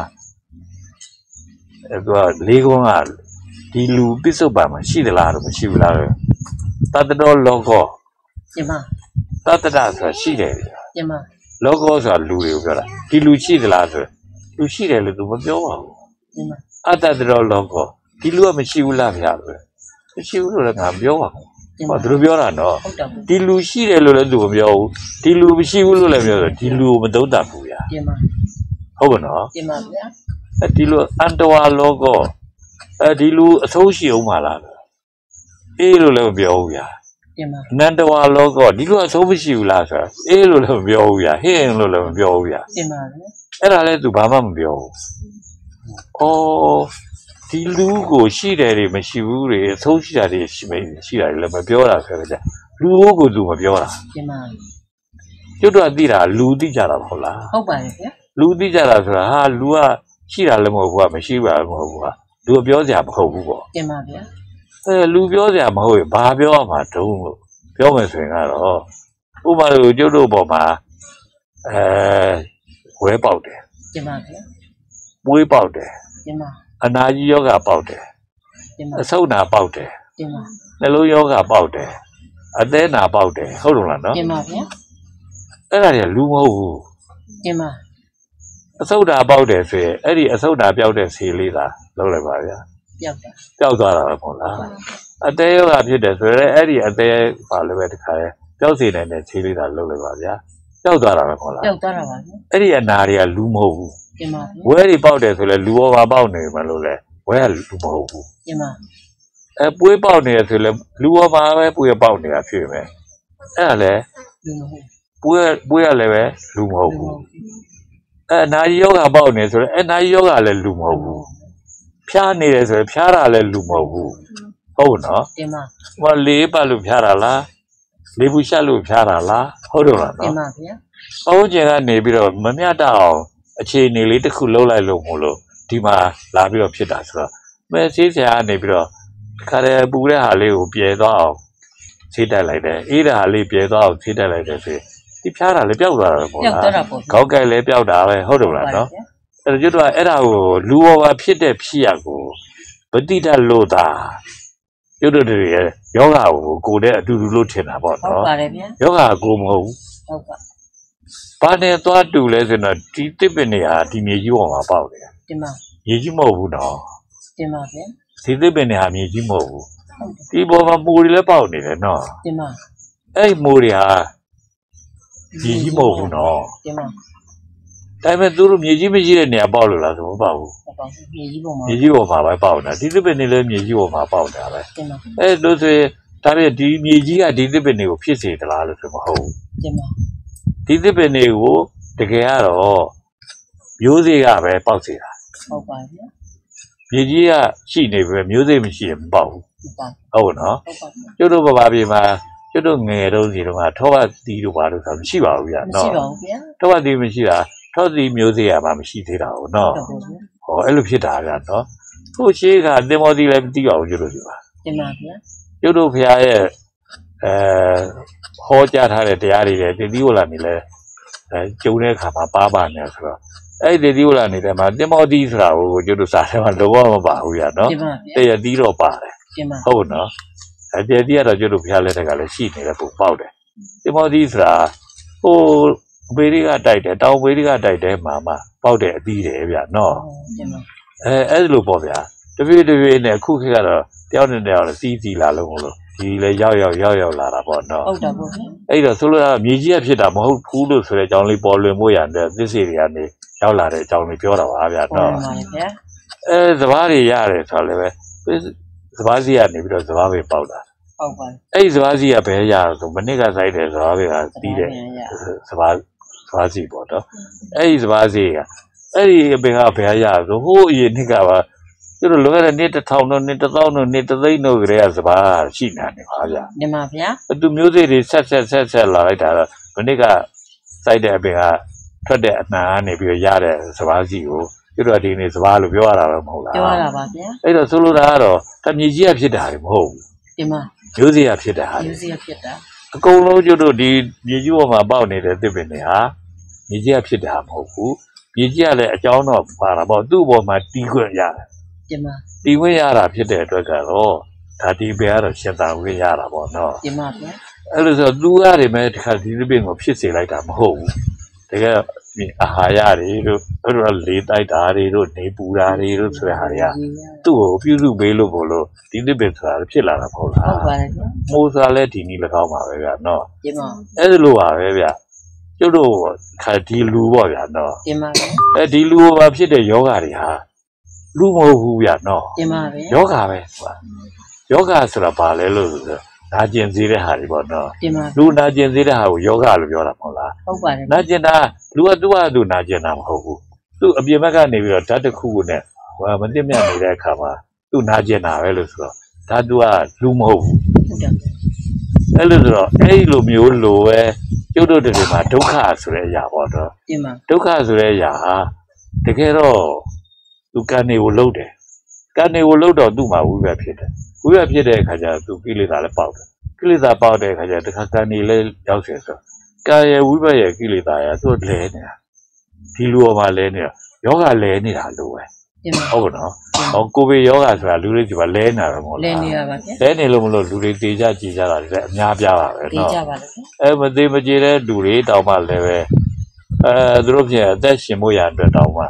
သူက4ခွန်းကဒီလူပစ္စုပန်မှာရှိသလားတော့မရှိဘူးလားတတ္တတော်လောကောတင်ပါတတ္တရဆိုတာရှိတယ်ဗျာတင်ပါလောကောဆိုတာလူတွေကိုပြောတာဒီလူရှိသလားဆိုလူရှိတယ်လို့သူမပြောပါဘူးတင်ပါအတ္တတော်လောကောဒီလူကမရှိဘူးလားဗျာဆိုမရှိဘူးလို့လည်းငါပြောပါဘူးတင်ဟောပါသူတို့ပြောတာနော်ဟုတ်တယ်ဗျာဒီလူရှိတယ်လို့လည်းသူမပြောဘူးဒီလူမရှိဘူးလို့လည်းပြောတယ်ဒီလူကိုမသုံးတတ်ဘူးဗျာတင်ပါဟုတ်ပါနော်တင်ပါဗျာဒီလူအန္တဝါလောကောဒီလူအဆုံးရှိအောင်မလားအေးလို့လည်းမပြောဘူးဗျာတင်ပါနန္တဝါလောကောဒီလူအဆုံးမရှိဘူးလားဆိုတာအေးလို့လည်းမပြောဘူးဗျာဟင်းလို့လည်းမပြောဘူးဗျာတင်ပါဗျာအဲ့ဒါလည်းသူဘာမှမပြောဘူးအော်ဒီလူကိုရှိတယ်တွေမရှိဘူးတွေအဆုံးရှိတာတွေရှိတာတွေလည်းမပြောတာဆိုတော့ကြာလူကိုသူမပြောတာတင်ပါကျွတ်တော့သိတာလူသိကြတာမဟုတ်လားဟုတ်ပါတယ်ဗျာလူသိကြတာဆိုတာဟာလူကရှိတာလည်းမဟုတ်ဘူးကမရှိပါဘူးမဟုတ်ဘူးကလူပြောစရာမဟုတ်ဘူးပေါ့တင်ပါဗျာလူပြောစရာမဟုတ်ရင်ဘာပြောရမှာတုံးလို့ပြောမယ်ဆိုရင်ကတော့ဥပမာလို့ကျွတ်တို့ပေါ်မှာဝဲပေါက်တယ်တင်ပါဗျာပွေးပေါက်တယ်တင်ပါအနာကြီးယောဂပေါက်တယ်တင်ပါအဆုတ်နာပေါက်တယ်တင်ပါနှလုံးယောဂပေါက်တယ်အသေးနာပေါက်တယ်ဟုတ်လို့လားနော်တင်ပါဗျာအဲ့ဒါတွေကလူမဟုတ်ဘူးတင်ပါအဆုတ်ဓာပေါက်တယ်ဆိုရင်အဲ့ဒီအဆုတ်ဓာပြောက်တဲ့ဆေးလေးသာလုပ်လိုက်ပါဗျာပြောက်သွားတာပဲပေါ့လားအသေးရောဂါဖြစ်တယ်ဆိုရင်အဲ့ဒီအသေးပါလည်းပဲတခါလေပျောက်စေနိုင်တဲ့ခြေလေးသာလုပ်လိုက်ပါဗျာပျောက်သွားတာပဲပေါ့လားအဲ့ဒီအနာတွေကလူမဟုတ်ဘူးဝဲတွေပေါက်တယ်ဆိုလဲလူပေါ်မှာပေါက်နေမှလို့လဲဝဲကလူမဟုတ်ဘူးပွေးပေါက်နေရဆိုလဲလူပေါ်မှာပဲပွေးပေါက်နေတာဖြစ်မယ်အဲ့ဒါလဲပွေးရလည်းပဲလူမဟုတ်ဘူးအဲ့နာရီယောဂပေါက်နေဆိုလဲအဲ့နာရီယောဂလည်းလူမဟုတ်ဘူးဖျားနေတယ်ဆိုရင်ဖျားတာလည်းလူမဟုတ်ဘူးဟုတ်နော်ဟောလေးပတ်လို့ဖျားတာလားလေးဘူးရှက်လို့ဖျားတာလားဟုတ်တော့လားနော်အုံးကျင်ကနေပြီးတော့မမြတ်တအောင်အခြေအနေလေးတစ်ခုလှုပ်လိုက်လို့မို့လို့ဒီမှာလာပြီးတော့ဖြစ်တာဆိုတော့မဲဆေးဆရာကနေပြီးတော့ခါတယ်ပူတဲ့ဟာလေးကိုပြေသွားအောင်ဆေးတက်လိုက်တယ်အေးတဲ့ဟာလေးပြေသွားအောင်ဆေးတက်လိုက်တယ်ဆိုရင်ဒီဖျားတာလည်းပျောက်သွားတာပေါ့လားခေါက်ကိုက်လည်းပျောက်တာပဲဟုတ်တယ်လားနော်အဲ့တော့ကျွတ်တော့အဲ့ဒါကိုလူပေါ်မှာဖြစ်တဲ့ဖြစ်ရကိုပဋိတတ်လို့သာကျွတ်တို့တွေယောဂကိုကိုယ်နဲ့အတူတူလို့ထင်တာပေါ့နော်ယောဂကိုမဟုတ်ဘူးဘာနဲ့သွားတူလဲဆိုတော့ဒီတစ်ပင်တွေဟာဒီမြေကြီးပေါ်မှာပေါက်တယ်မြေကြီးမဟုတ်ဘူးနော်ဒီတစ်ပင်တွေဟာမြေကြီးမဟုတ်ဘူးဒီပေါ်မှာမိုးတွေလည်းပေါက်နေတယ်နော်အဲ့မိုးတွေဟာမြေကြီးမဟုတ်ဘူးနော်ဒါပေမဲ့သူတို့မြေကြီးမရှိတဲ့နေရာပေါက်လို့လားဆိုမပေါက်ဘူးမြေကြီးပေါ်မှာပဲပေါက်တာဒီတစ်ပင်တွေလည်းမြေကြီးပေါ်မှာပေါက်တာပဲအဲ့လို့ဆိုရင်ဒါပေမဲ့ဒီမြေကြီးကဒီတစ်ပင်တွေကိုဖြစ်စေသလားလို့ဆိုမဟုတ်ဘူးဒီတစ်ပင်တွေကိုတကယ်ကတော့မျိုးစေ့ကပဲပေါက်စေတာဟုတ်ပါဗျာမြေကြီးကရှိနေပြီမျိုးစေ့မရှိရင်မပေါက်ဘူးဟုတ်နော်ကျွတ်တို့ဗမာပြည်မှာကျွတ်တို့ငယ်တုန်းစီတုန်းကထောက်သီးတို့ဘာလို့ဆိုမရှိပါဘူးဗျာနော်မရှိပါဘူးဗျာထောက်သီးမရှိတာထောက်သီးမျိုးစေ့ကမှမရှိသေးတာဟုတ်နော်ဟောအဲ့လိုဖြစ်တာဗျာနော်ခုရှိကတင်မောသီးလည်းမသိပါဘူးကျွတ်တို့ဒီပါတင်ပါဗျာကျွတ်တို့ဖရာရဲ့ဟောကြားထားတဲ့တရားတွေလည်းတင်သီးဝလာနေလဲကျုံတဲ့အခါမှာပါနေဆိုတော့အဲ့ဒီတင်သီးဝလာနေတဲ့မှာတင်မောသီးဆိုတာကိုကျွတ်တို့စာထဲမှာလောဘမပါဘူးဗျာနော်တရသီးတော့ပါတယ်ဟုတ်နော်အဲ့ဒီတည်းကတော့ကျွတ်တို့ဖရာလက်ထက်ကလည်းရှိနေတယ်ပုံပေါက်တယ်တင်မောသီးဆိုတာဟိုဘေးတွေကတိုက်တယ်တောင်ဘေးတွေကတိုက်တယ်မှာပေါက်တဲ့အသီးတယ်ဗျာနော်အဲ့လိုပေါ့ဗျာတပြေးနဲ့အခုခေတ်ကတော့တယောက်နဲ့တယောက်လည်းစီးလာလို့မလို့ဒီလေရောက်လာတာပေါ့နော်ဟုတ်တာပေါ့အဲ့တော့ဆိုလိုတာမြေကြီးကဖြစ်တာမဟုတ်ဘူးလို့ဆိုတဲ့အကြောင်းလေးပေါ်လွင်ဖို့ရတယ်သစ္စေတွေကနေရောက်လာတဲ့အကြောင်းလေးပြောတာပါဗျာနော်စဘာတွေရတယ်ဆိုတော့လည်းပဲစဘာစီကနေပြီးတော့စဘာပဲပေါက်တာဟုတ်ပါအဲ့စဘာစီကဘယ်ရဆိုမနစ်ကဆိုင်တယ်စဘာပဲကတီးတယ်စဘာစီပေါ့နော်အဲ့စဘာစီကအဲ့ဒီဘယ်ကဘယ်ရဆိုဟိုအရင်နှစ်ကပါကျတော့လောကတဲ့နေ့1000တို့နေ့1000တို့နေ့3သိန်းတို့ကလေးကစဘာရှိနေပါဗျာညီမဗျာသူမျိုးစေ့တွေဆက်လာလိုက်တာတော့မနစ်ကစိုက်တဲ့အပင်ကထွက်တဲ့အနှံကနေပြီးရတဲ့စဘာစီကိုကျတော့ဒီနေ့စဘာလို့ပြောရတာပဲမဟုတ်လားပြောရတာပါဗျာအဲ့တော့ဆိုလိုတာကတော့တမြေကြီးကဖြစ်တာမဟုတ်ဘူးဒီမှာမျိုးစေ့ကဖြစ်တာမျိုးစေ့ကဖြစ်တာအကုန်လုံးကျတော့ဒီမြေကြီးပေါ်မှာပေါက်နေတဲ့သစ်ပင်တွေဟာမြေကြီးကဖြစ်တာမဟုတ်ဘူးမြေကြီးကလည်းအကြောင်းတော့ပါတာပေါ့သူ့ပေါ်မှာတီးခွင့်ရတယ်တီးခွင့်ရတာဖြစ်တဲ့အတွက်ကတော့ဒါဒီပဲကတော့ရှင်းတာခွင့်ရတာပေါ့နော်ဒီမှာဗျာအဲ့လိုဆိုသူရတယ်မဲ့ဒီခါဒီသစ်ပင်ကိုဖြစ်စေလိုက်တာမဟုတ်ဘူးတကယ်အာဟာရတွေတို့အဲ့လိုလေးတိုက်တာတွေတို့နေပူတာတွေတို့ဆိုတဲ့ဟာတွေကသူ့ကိုပြုစုပေးလို့ပို့လို့ဒီသစ်ပင်ဆိုတာဖြစ်လာတာမဟုတ်လားဟုတ်ပါတယ်ဗျာမိုးစားလဲဒီနည်း၎င်းပါပဲဗျာနော်ဒီမှာအဲ့လိုပါပဲဗျာကျုပ်တို့ခါဒီလူပေါ့ဗျာနော်ဒီမှာဒီလူဘာဖြစ်တဲ့ယောဂတွေဟာလူမဟုတ်ဘူးဗျာနော်ဒီမှာပဲယောဂပဲဆိုတာယောဂဆိုတာဘာလဲလို့ဆိုနာကျင်စေတဲ့ဟာတွေပေါ့နော်လူနာကျင်စေတဲ့ဟာကိုယောဂလို့ပြောတာမဟုတ်လားဟုတ်ပါတယ်နာကျင်တာလူကသူ့နာကျင်တာမဟုတ်ဘူးသူ့အပြင်ဘက်ကနေပြီးတော့ဓာတ်တစ်ခုနဲ့မသိမြတ်နေတဲ့အခါမှာသူ့နာကျင်တာပဲလို့ဆိုတော့ဓာတ်သူကလူမဟုတ်ဘူးအဲ့လိုဆိုတော့အဲ့လိုမျိုးလိုပဲကျုပ်တို့တွေမှာဒုက္ခဆိုတဲ့အရာပေါ့တော့ဒုက္ခဆိုတဲ့အရာဟာတကယ်တော့သူကံနေကိုလှုပ်တယ်ကံနေကိုလှုပ်တော့သူ့မှာဝိဘတ်ဖြစ်တယ်ဝိဘတ်ဖြစ်တဲ့အခါကျသူကိလေသာလည်းပေါက်တယ်ကိလေသာပေါက်တဲ့အခါကျတခါကံနေလည်းရောက်စေဆိုကံရဲ့ဝိဘတ်ရဲ့ကိလေသာရဲ့သူ့လဲနေတာဒီလူပေါ်မှာလဲနေတာယောဂလဲနေတာလို့ပဲဟုတ်နော်ဟောကိုဗစ်ယောဂဆိုတာလူတွေဒီမှာလဲနေတာပဲမဟုတ်လားလဲနေတာပါဗျလဲနေလို့မလို့လူတွေတေကြကြည်ကြတာလည်းအများပြားပါပဲနော်တေကြပါလေမသေးမကြေတဲ့လူတွေတောင်မှလည်းပဲသူတို့ပြင်အသက်ရှင်ဖို့ရအတွက်တောင်မှ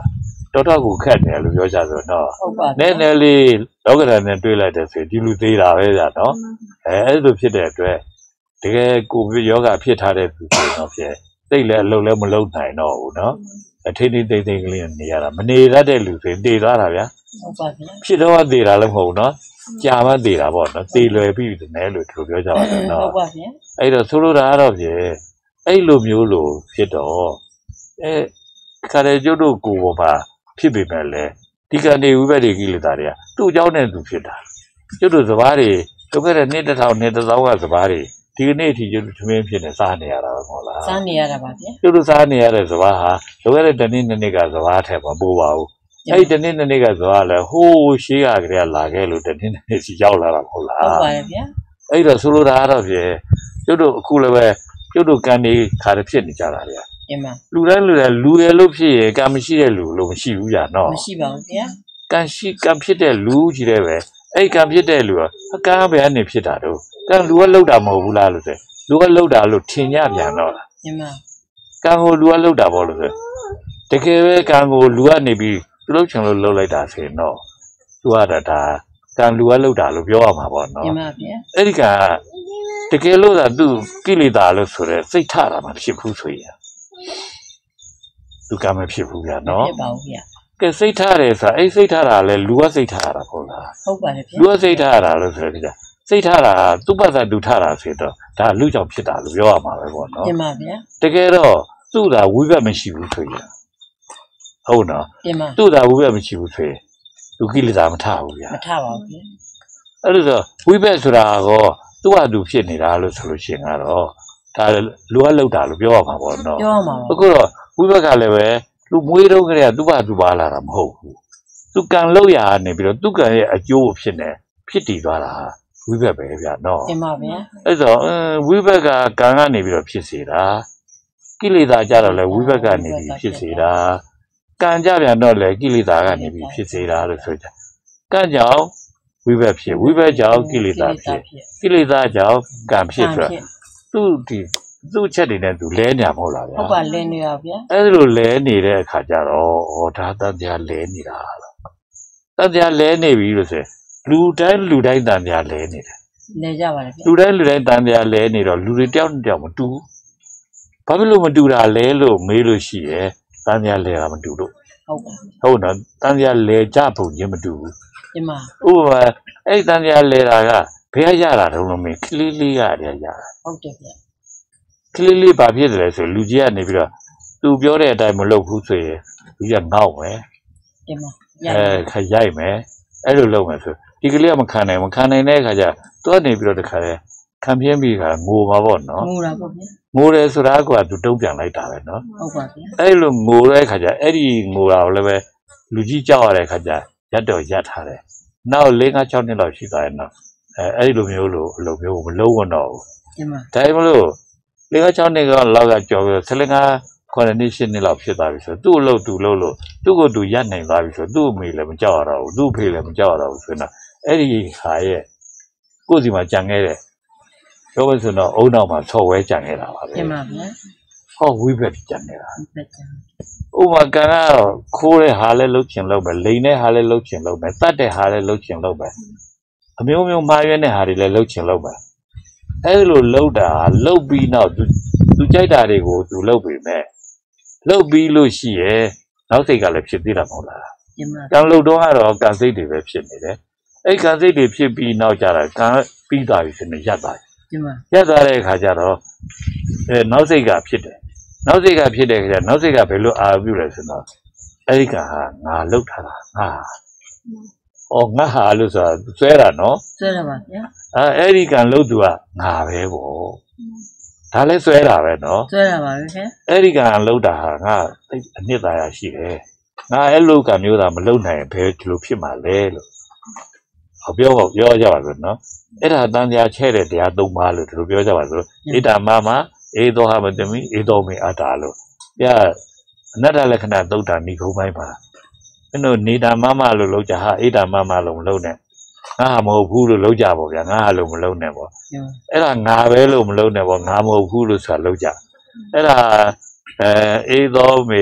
တော်တော်ကိုခက်တယ်လို့ပြောကြဆိုတော့ဟုတ်ပါနည်းနည်းလေးလောကဓာတ်နဲ့တွေးလိုက်တဲ့ဆိုဒီလူသေးတာပဲဗျာနော်အဲ့လိုဖြစ်တဲ့အတွက်တကယ်ကိုဗစ်ယောဂဖြစ်ထားတဲ့သူတွေတော့ဖြစ်သိလည်းအလုံးလည်းမလုံးနိုင်တော့ဘူးနော်အထိတ်ထိတ်သိမ့်သိမ့်ကလေးနေရတာမနေရတဲ့လူတွေတည်သွားတာဗျာဟုတ်ပါဗျာဖြစ်တော့တည်တာလည်းမဟုတ်ဘူးနော်ကြာမှတည်တာပေါ့နော်တည်လွယ်ပြီတယ်လို့သူပြောကြပါတယ်နော်ဟုတ်ပါဗျာအဲ့တော့ဆိုလိုတာကတော့ဖြင့်အဲ့လိုမျိုးလို့ဖြစ်တော့ခါတဲ့ကျုပ်တို့ကိုယ်ပေါ်မှာဖြစ်ပေမဲ့လည်းဒီကနေဝိဘက်တွေကိလေသာတွေကသူ့အကြောင်းနဲ့သူဖြစ်တာကျုပ်တို့စဘာတွေတို့ခဲ့တဲ့နှစ်တစ်ထောင်နှစ်တစ်သောင်းကစဘာတွေဒီကနေ့အထိကျုပ်တို့သမင်းဖြစ်နေစားနေရတာပဲမဟုတ်လားစားနေရတာပါဗျာကျုပ်တို့စားနေရတဲ့စဘာဟာတို့ခဲ့တဲ့တနေ့နှစ်နေ့ကစဘာထက်မပိုပါဘူးအဲ့ဒီတနေ့နှစ်နေ့ကစဘာလည်းဟိုးရှေးကကလေးကလာခဲ့လို့တနေ့နှစ်နေ့စီရောက်လာတာမဟုတ်လားဟုတ်ပါရဲ့ဗျာအဲ့တော့ဆိုလိုတာကတော့ဖြင့်ကျုပ်တို့အခုလည်းပဲကျုပ်တို့ကံနေခါရဖြစ်နေကြတာဗျာအင်းမလူတိုင်းလူရလို့ဖြစ်ရင်ကံမရှိတဲ့လူလို့မရှိဘူးကြာနော်မရှိပါဘူးဗျာကံဖြစ်တဲ့လူကြီးတဲ့ပဲအဲ့ကံဖြစ်တဲ့လူကအကံဘယ်ကနေဖြစ်တာတော့ကံလူကလှုပ်တာမဟုတ်ဘူးလားလို့ဆိုလူကလှုပ်တာလို့ထင်ကြပြန်တော့လားအင်းမကံကိုလူကလှုပ်တာပေါ့လို့ဆိုတကယ်ပဲကံကိုလူကနေပြီးသူလှုပ်ချင်လို့လှုပ်လိုက်တာဆိုရင်တော့သူကဒါကံလူကလှုပ်တာလို့ပြောရမှာပေါ့နော်အင်းမဗျာအဲ့ဒီကတကယ်လို့သာသူကိလေသာလို့ဆိုရဲစိတ်ထတာမှဖြစ်ဘူးဆိုရင်သူကမဖြစ်ဘူးဗျာနော်ဖြစ်ပါဘူးဗျာကဲစိတ်ထားတယ်ဆိုတာအဲ့စိတ်ထားတာလဲလူကစိတ်ထားရတာပေါ့လားဟုတ်ပါတယ်ဗျာလူကစိတ်ထားရတာလို့ဆိုရကြစိတ်ထားတာသူ့ပတ်သက်သူထားတာဆိုတော့ဒါလူကြောင့်ဖြစ်တာလို့ပြောရမှာပဲပေါ့နော်အင်းမဗျာတကယ်တော့သူ့သာဝိဘက်မရှိဘူးဆိုရင်ဟုတ်နော်အင်းမသူ့သာဝိဘက်မရှိဘူးဆိုရင်သူကိလေသာမထဘူးဗျာမထားပါဘူးဗျာအဲ့လိုဆိုဝိဘက်ဆိုတာကောသူ့ဟာသူဖြစ်နေတာလို့ဆိုလို့ရှိရင်ကတော့ဒါလူကလောက်တာလို့ပြောရမှာပေါ့နော်ပြောရမှာပါအခုတော့ဝိဘက်ကလည်းပဲလူမွေးတော့ကလေးကသူ့ဘာသူပါလာတာမဟုတ်ဘူးသူကံလောက်ရနေပြီးတော့သူကံရဲ့အကျိုးဖြစ်နေဖြစ်တည်သွားတာဝိဘက်ပဲဗျာနော်အင်းမဗျာအဲ့တော့ဝိဘက်ကကံကနေပြီးတော့ဖြစ်စေတာကိလေသာကြတော့လေဝိဘက်ကနေပြီးဖြစ်စေတာကံကြပြန်တော့လေကိလေသာကနေပြီးဖြစ်စေတာလို့ဆိုကြကံကြောင့်ဝိဘက်ဖြစ်ဝိဘက်ကြောင့်ကိလေသာဖြစ်ကိလေသာကြောင့်ကံဖြစ်ဆိုသူ့ချက်တွေနဲ့သူလဲနေမှာမဟုတ်လားဗျာဟုတ်ပါလင်းနေရဗျာအဲ့လိုလဲနေတဲ့အခါကျတော့ဒါတန်တရားလဲနေတာလို့တန်တရားလဲနေပြီလို့ဆိုရင်လူတိုင်းတန်တရားလဲနေတယ်လဲကြပါတယ်ဗျာလူတိုင်းတန်တရားလဲနေတော့လူတွေတယောက်နဲ့တယောက်မတူဘူးဘာဖြစ်လို့မတူတာလဲလို့မေးလို့ရှိရဲတန်တရားလဲတာမတူလို့ဟုတ်ပါဟုတ်နော်တန်တရားလဲကြပုံချင်းမတူဘူးအင်းမဥပမာအဲ့တန်တရားလဲတာကဘယ်ရတာတုံးလို့မင်းကလေးလေးရတယ်ရတာဟုတ်တယ်ဗျာကလေးလေးဘာဖြစ်တယ်လဲဆိုလူကြီးကနေပြီးတော့သူပြောတဲ့အတိုင်းမလုပ်ဘူးဆိုရင်လူကြီးကငေါ့မယ်အင်းမခရိုက်မယ်အဲ့လိုလုပ်မယ်ဆိုဒီကလေးကမခံနိုင်တဲ့အခါကျသူကနေပြီးတော့တခါလဲခံပြင်းပြီးကငိုမှာပေါ့နော်ငိုတာပေါ့ဗျာငိုတယ်ဆိုတာကသူတုံးပြန်လိုက်တာပဲနော်ဟုတ်ပါဗျာအဲ့လိုငိုတဲ့အခါကျအဲ့ဒီငိုတာကိုလည်းပဲလူကြီးကြောက်ရတဲ့အခါကျရက်တော့ရက်ထားတယ်နောက်၄-၅-6နှစ်လောက်ရှိသွားရင်တော့အဲ့ဒီလိုမျိုးလို့အလုပ်မျိုးမလုံးဝတော့ဘူးအင်းမဒါပေမဲ့လို့၄-၅-6နှစ်ကလောက်ကကြော်ပြီး15-9နှစ်8နှစ်လောက်ဖြစ်သွားပြီဆိုသူ့အလုပ်သူလုပ်လို့သူ့ကိုသူရက်နိုင်သွားပြီဆိုသူ့အမေလည်းမကြောက်ရတော့ဘူးသူ့အဖေလည်းမကြောက်ရတော့ဘူးဆိုတော့အဲ့ဒီဟာရဲ့ကိုယ်စီမှာကြံခဲ့တဲ့ပြောလို့ဆိုတော့အုံနောက်မှာဆော့ဝဲကြံခဲ့တာပါပဲအင်းမဗျာဟောဝိဘက်ကြံနေတာဟုတ်ပါဗျာဥပမာကံကတော့ခိုးတဲ့ဟာလည်းလှုပ်ချင်လှုပ်မယ်လိန်တဲ့ဟာလည်းလှုပ်ချင်လှုပ်မယ်တတ်တဲ့ဟာလည်းလှုပ်ချင်လှုပ်မယ်အမျိုးမျိုးမှားရွေးတဲ့ဟာတွေလည်းလှုပ်ချင်လှုပ်မယ်အဲ့လိုလှုပ်တာလှုပ်ပြီးနောက်သူကြိုက်တာတွေကိုသူလှုပ်ပြီးမဲ့လှုပ်ပြီးလို့ရှိရဲ့နောက်စိတ်ကလည်းဖြစ်သေးတာမဟုတ်လားအင်းမကံလှုပ်တော့ကတော့ကံစိတ်တွေပဲဖြစ်နေတယ်အဲ့ကံစိတ်တွေဖြစ်ပြီးနောက်ကြတာကံပြီးသွားပြီဆိုရင်ရပ်သွားတယ်အင်းမရက်သွားတဲ့အခါကျတော့နောက်စိတ်ကဖြစ်တယ်နောက်စိတ်ကဖြစ်တဲ့အခါကျနောက်စိတ်ကဘယ်လိုအာရုံပြုလဲဆိုတော့အဲ့ဒီကဟာငါလှုပ်ထားတာငါငါဟာလို့ဆိုတာဆွဲတာနော်ဆွဲရပါဗျာအဲ့ဒီကလှုပ်သူကငါပဲပေါ့ဒါလည်းဆွဲတာပဲနော်ဆွဲရပါပဲခင်အဲ့ဒီကလှုပ်တာဟာငါအနှစ်သာရရှိတယ်ငါအဲ့လိုကမျိုးသာမလှုပ်နိုင်ဘယ်ဒီလိုဖြစ်မှာလဲလို့ပြောကြပါစို့နော်အဲ့ဒါတန်ကြာချဲ့တဲ့တရား၃ပါးလို့ဒီလိုပြောကြပါစို့ဣဒ္ဓမမဧသောဟမတမိဧသောမေအတ္တာလို့ပြအနတ္တလက္ခဏာသုတ်တာဏိခုံးပိုင်းပါအဲ့လိုနေတာမမလို့လောက်ကြဟာဣဒ္ဓမမလို့မလုပ်နဲ့ငါဟာမဟုတ်ဘူးလို့လောက်ကြပေါ့ဗျာငါဟာလို့မလုပ်နဲ့ပေါ့အဲ့ဒါငါပဲလို့မလုပ်နဲ့ပေါ့ငါမဟုတ်ဘူးလို့ဆိုတာလောက်ကြအဲ့ဒါဧသောမေ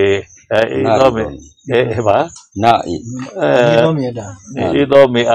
အေးတော့မေအေးပါနာအေးအေးတော့မေအတာနေတော့မေအ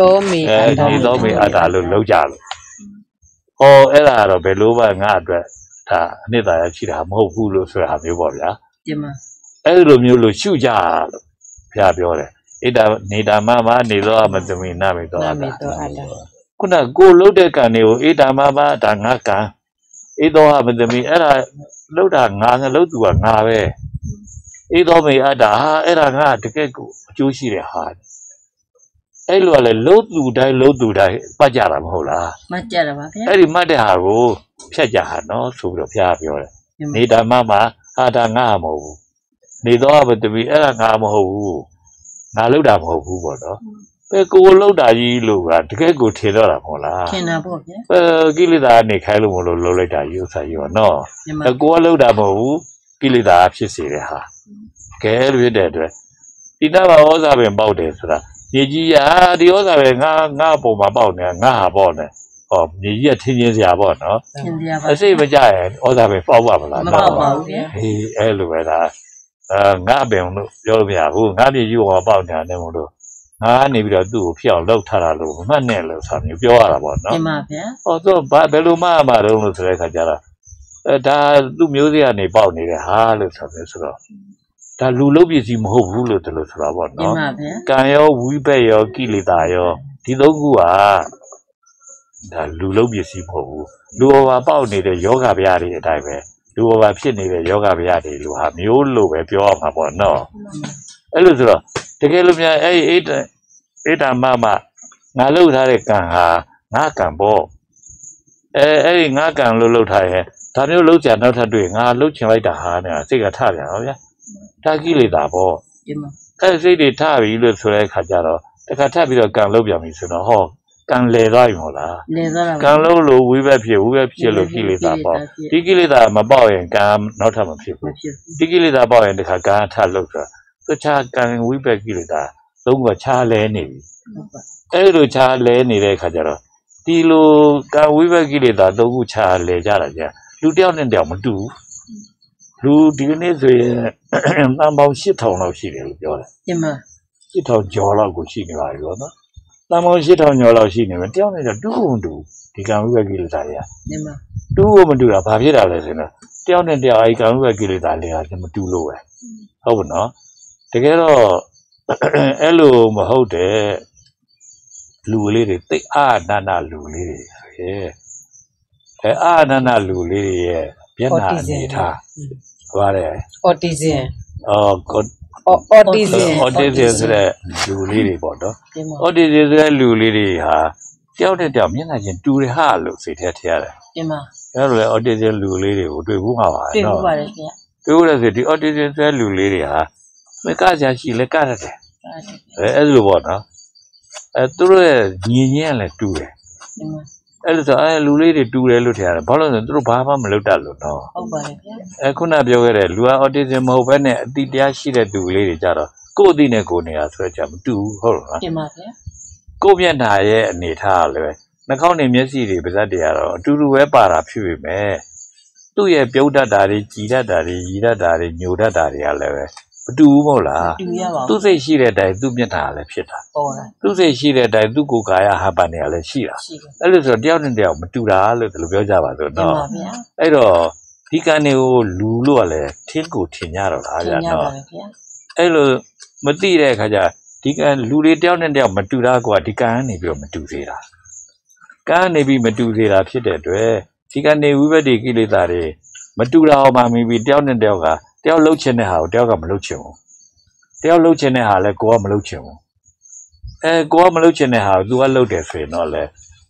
တာလို့လောက်ကြလို့ဟောအဲ့ဒါတော့ဘယ်လိုမှငါအတွက်ဒါအနှစ်သာရရှိတာမဟုတ်ဘူးလို့ဆိုတာမျိုးပေါ့ဗျာတင်ပါအဲ့လိုမျိုးလို့ရှုကြလို့ဘုရားပြောတယ်ဣဒနေတာမမနေတော့မသမီနာမေတော့အတာခုနကိုလှုပ်တဲ့ကံတွေကိုဣဒမမဒါငါကံဣသောမသမီအဲ့ဒါလှုပ်တာငါလှုပ်သူကငါပဲဣသောမေအတာအဲ့ဒါငါတကယ်ကိုအကျိုးရှိတဲ့ဟာအဲ့လိုလေလှုပ်သူတိုင်းပတ်ကြတာမဟုတ်လားမကြတာပါဗျာအဲ့ဒီမှတ်တဲ့ဟာကိုဖြတ်ကြဟာနော်ဆိုပြီးတော့ဘုရားပြောတယ်နေတာမမဟာဒါငါမဟုတ်ဘူးနေတော့မသမီအဲ့ဒါငါမဟုတ်ဘူးငါလှုပ်တာမဟုတ်ဘူးပေါ့နော်ဘယ်ကိုလှုပ်တာကြီးလို့ကတကယ်ကိုထင်တော့တာမဟုတ်လားထင်တာပေါ့ဗျာကိလေသာနေခိုင်းလို့မလို့လှုပ်လိုက်တာယူဆယူနော်ကိုကလှုပ်တာမဟုတ်ဘူးကိလေသာဖြစ်စေတဲ့ဟာကဲလို့ရတဲ့အတွက်ဒီနာဘာဩဇာပင်ပေါက်တယ်ဆိုတာမြေကြီးရာဒီဩဇာပင်ငါပုံမှာပေါက်နေငါဟာပေါ့နေဟောမြေကြီးကထင်းချင်းစရာပေါ့နော်ထင်စရာပါအစိတ်မကြရင်ဩဇာပင်ပေါက်ပါမလားမပေါက်ပါဘူးဗျာဟေးအဲ့လိုပဲဒါငါပင်လို့ပြောလို့မရဘူးငါမြေကြီးကပေါက်နေတာနဲ့မို့လို့ငါနေပြီးတော့သူ့ကိုဖျောက်လောက်ထားတာလို့မှတ်နဲ့လို့ဆိုမျိုးပြောရတာပေါ့နော်တင်ပါဗျာဟောတော့ဘယ်လိုမှမတော့လို့ဆိုတဲ့အခါကျတော့ဒါသူ့မျိုးစေ့ကနေပေါက်နေတဲ့ဟာလို့ဆိုတယ်ဆိုတော့ဒါလူလုံးပစ္စည်းမဟုတ်ဘူးလို့တလို့ဆိုတာပေါ့တင်နော်ပါဗျာကံရောဝိဘက်ရောကိလေသာရောဒီသုံးခုကဒါလူလုံးပစ္စည်းမဟုတ်ဘူးလူဘာပေါက်နေတဲ့ယောဂဗျာတွေအတိုင်းပဲလူဘာဖြစ်နေတဲ့ယောဂဗျာတွေလူဟာမျိုးလို့ပဲပြောရမှာပေါ့နော်အဲ့လိုဆိုတော့တကယ်လို့များအဲ့ဣဒမမငါလှုပ်ထားတဲ့ကံဟာငါကံပေါ့အဲ့ဒီငါကံလို့လှုပ်ထားရင်ဒါမျိုးလှုပ်ကြနောက်ထပ်တွေ့ငါလှုပ်ချင်လိုက်တာဟာနဲ့စိတ်ကထပြန်ရောဗျာဒါကိလေသာပေါ့တင်ပါအဲ့စိတ်တွေထပြီလို့ဆိုတဲ့အခါကျတော့တခါထပ်ပြီးတော့ကံလှုပ်ပြန်ပြီဆိုတော့ဟောကံလဲသွားပြီမဟုတ်လားလဲသွားတာကံလှုပ်လို့ဝိဘက်ဖြစ်လို့ကိလေသာပေါ့ဒီကိလေသာမပေါက်ရင်ကံနောက်ထပ်မဖြစ်မဘူးဖြစ်ဒီကိလေသာပေါက်ရင်တခါကံထလှုပ်ဆိုတော့တခြားကံဝိဘက်ကိလေသာသုံးခုခြားလဲနေပြီဘူးပါအဲ့လိုခြားလဲနေတဲ့အခါကျတော့ဒီလိုကံဝိဘက်ကိလေသာသုံးခုခြားလဲကြတာကြာလူတယောက်နဲ့တယောက်မတူဘူးလူဒီကနေ့ဆိုရင်တန်ပေါင်း8000လောက်ရှိတယ်လို့ပြောတယ်တင်ပါ 8000ကျော်လောက်ကိုရှိနေပါပြီပေါ့နော်တန်ပေါင်း8000ကျော်လောက်ရှိနေမယ်တယောက်နဲ့တယောက်တူးကုန်တူဒီကံဝိဘက်ကိလေသာတွေကတင်ပါတူးကိုမတူတာဘာဖြစ်တာလဲဆိုတော့တယောက်နဲ့တယောက်အဲဒီကံဝိဘက်ကိလေသာတွေကမတူလို့ပဲဟုတ်ပါနော်တကယ်တော့အဲ့လိုမဟုတ်တဲ့လူလေးတွေသိအာနာနာလူလေးတွေအာနာနာလူလေးတွေရဲ့မျက်နှာအနေထားဟုတ်တယ်အော်တီဇင်အော်တီဇင်ဆိုတဲ့လူလေးတွေပေါ့နော်တင်ပါအော်တီဇင်ဆိုတဲ့လူလေးတွေဟာတယောက်နဲ့တယောက်မျက်နှာချင်းတူတယ်ဟာလို့စိတ်ထဲထည့်ရတယ်တင်ပါအဲ့လိုလေအော်တီဇင်လူလေးတွေကိုတွေ့ဘူးမှာပါတွေ့နော်ဘူးပါတယ်ဗျာတွေ့ဘူးလေဆိုဒီအော်တီဇင်ဆိုတဲ့လူလေးတွေဟာမကကြရှိလဲကရတယ်အဲ့လိုပေါ့နော်သူတို့ရဲ့ညီညင်းလည်းတူတယ်တင်ပါအဲ့လိုဆိုလူလေးတွေတူတယ်လို့ထင်ရတယ်ဘာလို့လဲဆိုသူတို့ဘာမှမလုပ်တတ်လို့နော်ဟုတ်ပါတယ်ဗျာခုနပြောခဲ့တဲ့လူကအော်တီဇင်မဟုတ်ဘဲနဲ့အတိတရားရှိတဲ့သူလေးတွေကြတော့ကိုယ့်အတိနဲ့ကိုယ်နေတာဆိုကြမတူဘူးဟုတ်လားတင်ပါဗျာကိုယ့်မျက်နှာရဲ့အနေထားကလည်းနှာခေါင်းနဲ့မျက်စိတွေပါးစပ်တွေကတော့အတူတူပဲပါတာဖြစ်ပေမဲ့သူ့ရဲ့ပြုတ်တတ်တာတွေကြည်တတ်တာတွေရည်တတ်တာတွေညိုတတ်တာတွေကလည်းပဲမတူဘူးမဟုတ်လားတူရပါသူဘူးစိတ်ရှိတဲ့အတိုင်းသူ့မျက်နှာကလည်းဖြစ်တာပေါ်တာသူစိတ်ရှိတဲ့အတိုင်းသူ့ကိုယ်ကာယဟာပန်တွေကလည်းရှိတာရှိတယ်အဲ့လိုဆိုတော့တယောက်နဲ့တယောက်မတူတာလို့ဒီလိုပြောကြပါစို့တင်နော်ပါဗျာအဲ့တော့ဒီကံတွေကိုလူလို့ကလည်းထင်းကိုထင်ကြတော့တာထဗျာင်ရပါနော်တယ်ဗျာအဲ့လိုမသိတဲ့အခါကျဒီကံလူတွေတယောက်နဲ့တယောက်မတူတာကဒီကံကနေပြီးတော့မတူသေးတာကံနေပြီးမတူသေးတာဖြစ်တဲ့အတွက်ဒီကံနေဝိပဿနာကိလေသာတွေမတူတာဟောမှမိပြီးတယောက်နဲ့တယောက်ကတယောက်လှုပ်ချင်တဲ့ဟာကိုတယောက်ကမလှုပ်ချင်ဘူးတယောက်လှုပ်ချင်တဲ့ဟာလည်းကိုကမလှုပ်ချင်ဘူးကိုကမလှုပ်ချင်တဲ့ဟာကို तू ကလှုပ်တယ်ဆိုရင်တော့လေ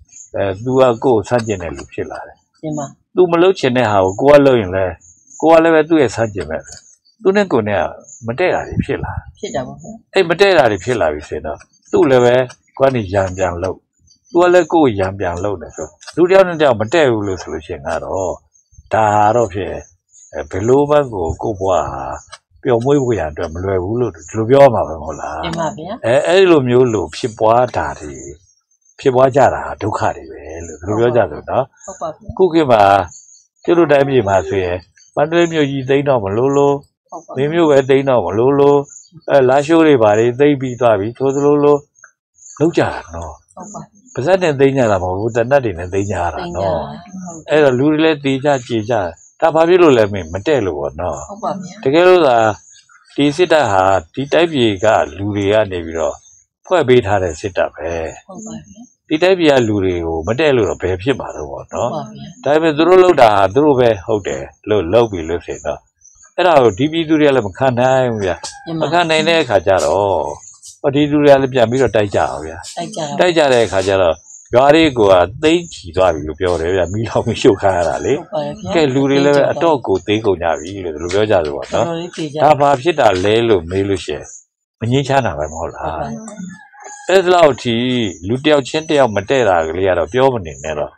तू ကကိုယ်ဆန့်ကျင်တဲ့လူဖြစ်လာတယ်တင်ပါ तू မလှုပ်ချင်တဲ့ဟာကိုကိုကလှုပ်ရင်လည်းကိုကလည်းပဲသူ့ရဲ့ဆန့်ကျင်မဲ့သူနဲ့ကိုနဲ့ကမတည့်တာတွေဖြစ်လာဖြစ်တာပေါ့ဗျာအဲ့မတည့်တာတွေဖြစ်လာပြီဆိုရင်တော့သူ့လည်းပဲကိုကနေရံပြန်လှုပ်သူကလည်းကိုယ်ရံပြန်လှုပ်တယ်ဆိုလူတယောက်နဲ့တယောက်မတည့်ဘူးလို့ဆိုလို့ရှိရင်ကတော့ဒါတော့ဖြစ်ဘယ်လိုမှကိုဘွားဟာပျော်မွေ့ဖို့ရအတွက်မလွယ်ဘူးလို့ဒီလိုပြောမှာပဲမဟုတ်လားတင်ပါဗျာအဲ့လိုမျိုးလို့ဖြစ်ပွားတာတွေဖြစ်ပွားကြတာဒုက္ခတွေပဲလို့ဒီလိုပြောကြဆိုတော့ဟုတ်ပါဗျာခုခေတ်မှာကျတို့တိုင်းပြည်မှာဆိုရင်မန္တလေးမြို့ကြီးသိမ်းတော့မလို့မင်းမျိုးပဲတိန်းတော့မလို့လို့လာရှိုးတွေပါလေသိမ့်ပြီးသွားပြီထိုးသလိုလိုလောက်ကြတာနော်ပါဇက်နဲ့သိမ့်ကြတာမဟုတ်ဘူးတနတ်တွေနဲ့သိမ့်ကြတာနော်အဲ့တော့လူတွေလည်းတေချကြေကြဒါဘာဖြစ်လို့လဲမင်းမတဲ့လို့ပေါ့နော်တကယ်လို့သာဒီစစ်တပ်ဟာဒီတိုက်ပြည်ကလူတွေကနေပြီးတော့ဖွဲ့ပေးထားတဲ့စစ်တပ်ပဲဒီတိုက်ပြည်ကလူတွေကိုမတဲ့လို့တော့ဘယ်ဖြစ်မှာတော့ပေါ့နော်ဒါပေမဲ့သူတို့လောက်တာဟာသူတို့ပဲဟုတ်တယ်လို့လောက်ပြီးလို့ဖြစ်တော့အဲ့ဒါကိုဒီပြည်သူတွေကလည်းမခံနိုင်ဘူးဗျာမခံနိုင်တဲ့အခါကျတော့ဒီလူတွေကလည်းပြန်ပြီးတော့တိုက်ကြအောင်ဗျာတိုက်ကြတဲ့အခါကျတော့ရွာတွေကသိမ့်ချီသွားပြီလို့ပြောတယ်ဗျာမိလောင်ရှုပ်ခါရတာလေကဲလူတွေလည်းပဲအတော့ကိုသိကုန်ကြပြီလို့သူတို့ပြောကြတယ်ပေါ့နော်ဒါဘာဖြစ်တာလဲလို့မေးလို့ရှိရင်မငြင်းချတာပဲမဟုတ်လားအဲ့ဒါလောက်ထိလူတယောက်ချင်းတယောက်မတဲ့တာကလေးကတော့ပြောမနေနဲ့တော့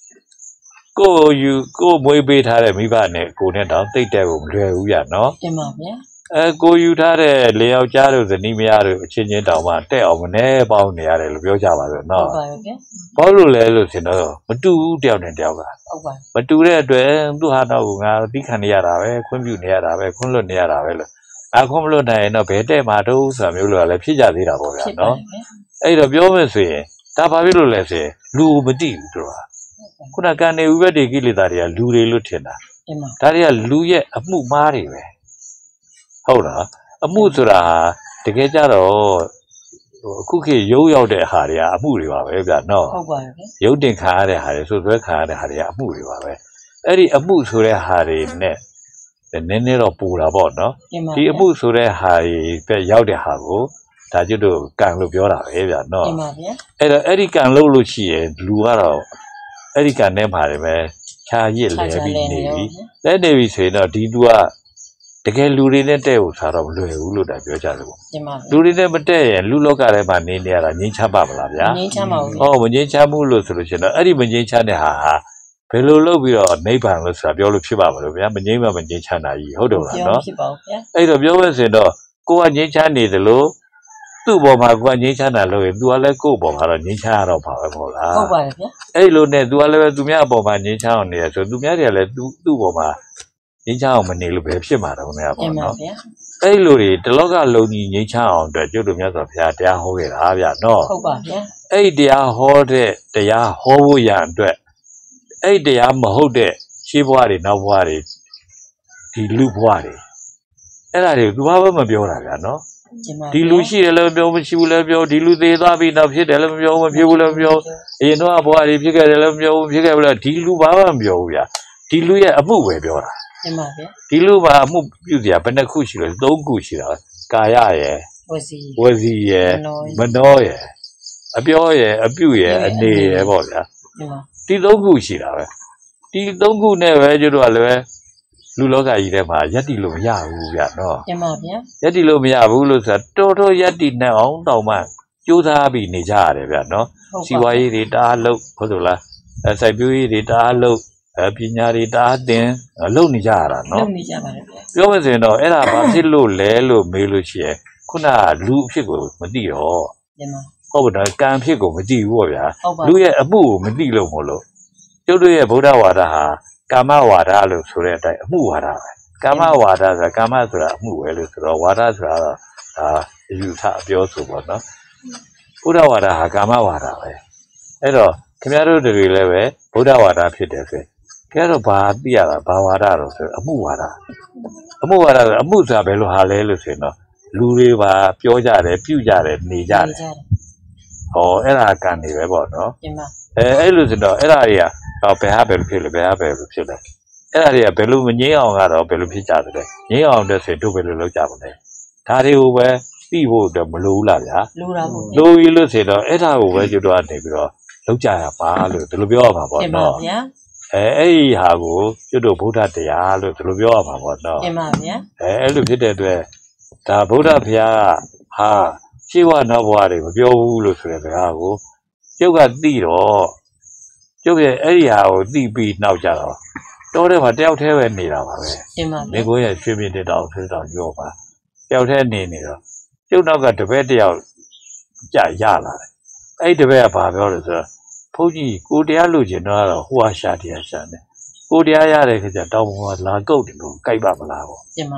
ကိုမွေးပေးထားတဲ့မိဘနဲ့ကိုနဲ့တောင်တိတ်တဲ့ကိုမလွယ်ဘူးဗျာနော်တင်ပါဗျာကိုယူထားတဲ့လေယောက်ကြားတို့ဇနီးမယားတို့အချင်းချင်းတောင်မှတဲ့အောင်မနေပေါင်းနေရတယ်လို့ပြောကြပါဆိုနော်ဟုတ်ပါရဲ့ဗျာဘာလို့လဲလို့ရှင်တော့မတူဘူးတယောက်နဲ့တယောက်ကဟုတ်ပါမတူတဲ့အတွက်သူဟာတော့ငါသိခံနေရတာပဲခွင့်ပြုနေရတာပဲခွင့်လွတ်နေရတာပဲလို့ခွင့်မလွတ်နိုင်ရင်တော့ဘယ်တဲ့မှာတော့ဆိုတာမျိုးလို့လည်းဖြစ်ကြသေးတာပေါ့ဗျာနော်အဲ့တော့ပြောမယ်ဆိုရင်ဒါဘာဖြစ်လို့လဲဆိုရင်လူမတိဘူးသူကခုနကနေဥပဒေကိလေသာတွေကလူတွေလို့ထင်တာဒါတွေကလူရဲ့အမှုမားတွေပဲဟုတ်လားအမှုဆိုတာတကယ်ကြတော့အခုခေတ်ရုပ်ရောက်တဲ့ဟာတွေကအမှုတွေပါပဲဗျာနော်ဟုတ်ပါရဲ့ရုပ်တင်ခံရတဲ့ဟာတွေဆိုသွဲခံရတဲ့ဟာတွေကအမှုတွေပါပဲအဲ့ဒီအမှုဆိုတဲ့ဟာတွေနဲ့နည်းနည်းတော့ပူတာပေါ့နော်ဒီအမှုဆိုတဲ့ဟာတွေပဲရောက်တဲ့ဟာကိုဒါကျွတ်တို့ကံလို့ပြောတာပဲဗျာနော်အဲ့တော့အဲ့ဒီကံလို့လို့ရှိရင်လူကတော့အဲ့ဒီကံနဲ့ပါတယ်ပဲခြာရစ်လဲပြီးနေပြီလက်နေပြီဆိုရင်တော့ဒီသူကတကယ်လူတွေနဲ့တဲ့ကိုစားတော့မလွယ်ဘူးလို့ဒါပြောကြတယ်ပေါ့လူတွေနဲ့မတဲ့ရင်လူလောကထဲမှာနေနေရတာငြိမ်းချမ်းပါမလားဗျာငြိမ်းချမ်းပါဘူးဟောမငြိမ်းချမ်းဘူးလို့ဆိုလို့ရှိရင်တော့အဲ့ဒီမငြိမ်းချမ်းတဲ့ဟာဘယ်လိုလုပ်ပြီးတော့နိဗ္ဗာန်လို့ဆိုတာပြောလို့ဖြစ်ပါမလို့ဗျာမငြိမ်းမငြိမ်းချမ်းတာကြီးဟုတ်တယ်လားနော်ဖြစ်ပါဘူးဗျာအဲ့တော့ပြောမယ်ဆိုရင်တော့ကိုကငြိမ်းချမ်းနေသလိုသူ့ဘောမှာကိုကငြိမ်းချမ်းတာလို့ရင် तू ကလည်းကိုယ့်ဘောမှာတော့ငြိမ်းချမ်းရတော့ပါပဲမဟုတ်လားဟုတ်ပါတယ်ဗျာအဲ့လိုနဲ့ तू ကလည်းသူများအပေါ်မှာငြိမ်းချမ်းအောင်နေရဆိုသူများတွေကလည်းသူ့ဘောမှာငြိမ်းချမ်းအောင်မနေလို့ပဲဖြစ်မှာတော့များပေါ့နော်အဲ့လိုတွေတလောကလုံးကြီးငြိမ်းချမ်းအောင်အတွက်ကျုပ်တို့မြတ်စွာဘုရားတရားဟောခဲ့တာဗျာနော်ဟုတ်ပါဗျာအဲ့တရားဟောတဲ့တရားဟောဖို့ရအတွက်အဲ့တရားမဟုတ်တဲ့ရှေးဘဝတွေနောက်ဘဝတွေဒီလူဘဝတွေအဲ့ဒါတွေသူဘာမှမပြောတာဗျာနော်ဒီလူရှိတယ်လည်းပြောမရှိဘူးလည်းပြောဒီလူသေးသွားပြီတော့ဖြစ်တယ်လည်းမပြောမဖြစ်ဘူးလည်းမပြောအရင်တော့ဘဝတွေဖြစ်ခဲ့တယ်လည်းမပြောဘူးဖြစ်ခဲ့ဘူးလည်းဒီလူဘာမှမပြောဘူးဗျာဒီလူရဲ့အမှုပဲပြောတာတင်ပါဗျာဒီလူမှာအမှုပြုစရာဘယ်နှခုရှိလဲ၃ခုရှိတာကာယရယ်ဝစီရယ်မနောရယ်အပြောရယ်အပြုရယ်အနေရယ်ပေါ့ဗျာဒီ၃ခုရှိတာပဲဒီ၃ခုနဲ့ပဲကျတို့ကလည်းလူလောကကြီးထဲမှာယက်တိလို့မရဘူးဗျာနော်တင်ပါဗျာယက်တိလို့မရဘူးလို့ဆိုတာတော်တော်ယက်တိနဲ့အောင်တောင်မှကြိုးစားပြီးနေကြရတယ်ဗျာနော်စီဝါရေးတွေတအားလုပ်ဟုတ်ဆိုလားစိုက်ပျိုးရေးတွေတအားလုပ်ပညာတွေတအားသင်လုပ်နေကြရတာနော်လုပ်နေကြပါတယ်ဗျာပြောမယ်ဆိုရင်တော့အဲ့ဒါဘာဖြစ်လို့လဲလို့မေးလို့ရှိရင်ခုနကလူအဖြစ်ကိုမသိတော့တင်ပါဟုတ်ပါတော့ကံဖြစ်ကိုမသိဘူးပေါ့ဗျာလူရဲ့အမှုကိုမသိလို့မို့လို့ကျုပ်တို့ရဲ့ဗုဒ္ဓဝါဒဟာကာမဝါဒလို့ဆိုတဲ့အတိုင်းအမှုဝါဒပဲကာမဝါဒဆိုတာကာမဆိုတာအမှုပဲလို့ဆိုတော့ဝါဒဆိုတာတော့ဒါယူဆအပြောဆိုပေါ့နော်ဗုဒ္ဓဝါဒဟာကာမဝါဒပဲအဲ့တော့ခင်ဗျားတို့တွေလည်းပဲဗုဒ္ဓဝါဒဖြစ်တယ်ဆိုခင်ဗျားတို့ဘာသိရတာဘာဝါဒတော့ဆိုအမှုဝါဒအမှုဝါဒဆိုအမှုဆိုတာဘယ်လိုဟာလဲလို့ဆိုရင်တော့လူတွေပါပြောကြတယ်ပြုကြတယ်နေကြတယ်ဟောအဲ့ဒါကံနေပဲပေါ့နော်အဲ့လိုဆိုတော့အဲ့ဒါတွေကဘယ်ဟာပဲဖြစ်လဲဘယ်ဟာပဲဖြစ်လဲအဲ့ဒါတွေကဘယ်လိုမငြိမ်းအောင်ကတော့ဘယ်လိုဖြစ်ကြတယ်လဲငြိမ်းအောင်တဲ့ဆိုတို့ဘယ်လိုလုပ်ကြမလဲဒါတွေကိုပဲသိဖို့အတွက်မလိုဘူးလားဗျာလိုတာပေါ့လိုပြီလို့ဆိုတော့အဲ့ဒါကိုပဲကျွတ်တော့နေပြီးတော့လုပ်ကြရပါလို့ဒီလိုပြောရမှာပေါ့နော်တင်ပါဗျာအဲ့ဒီဟာကိုကျွတ်တို့ဗုဒ္ဓတရားလို့ဒီလိုပြောရမှာပေါ့နော်တင်ပါဗျာအဲ့လိုဖြစ်တဲ့အတွက်ဒါဗုဒ္ဓဘုရားဟာရှင်းဝနောက်ဘဝတွေမပြောဘူးလို့ဆိုတဲ့စကားကိုကျုပ်ကသိတော့ကျုပ်ရဲ့အဲ့ဒီဟာကိုသိပြီးနောက်ကြတော့တော်တယ်မှာတယောက်တည်းပဲနေတာပါပဲတင်ပါမိကိုရဲ့ရွှေမြင့်တက်တော့ဆွေးတော့ပြောပါတယောက်တည်းနေတော့ကျုပ်နောက်ကတပည့်တယောက်ကြာရလာတယ်အဲ့ဒီတပည့်ကဘာပြောလဲဆိုတော့ဘုန်းကြီးကိုတရားလို့ကျင်တော့ဟိုဟာရှာတရားရှာတယ်ကိုတရားရတဲ့ခါကျတောင်းပေါ်လာကုတ်တယ်လို့ကြိုက်ပါမလားပေါ့တင်ပါ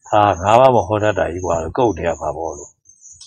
ငါးပါးမဟောတတ်တာကြီးကွာကုတ်နေရပါဘောလို့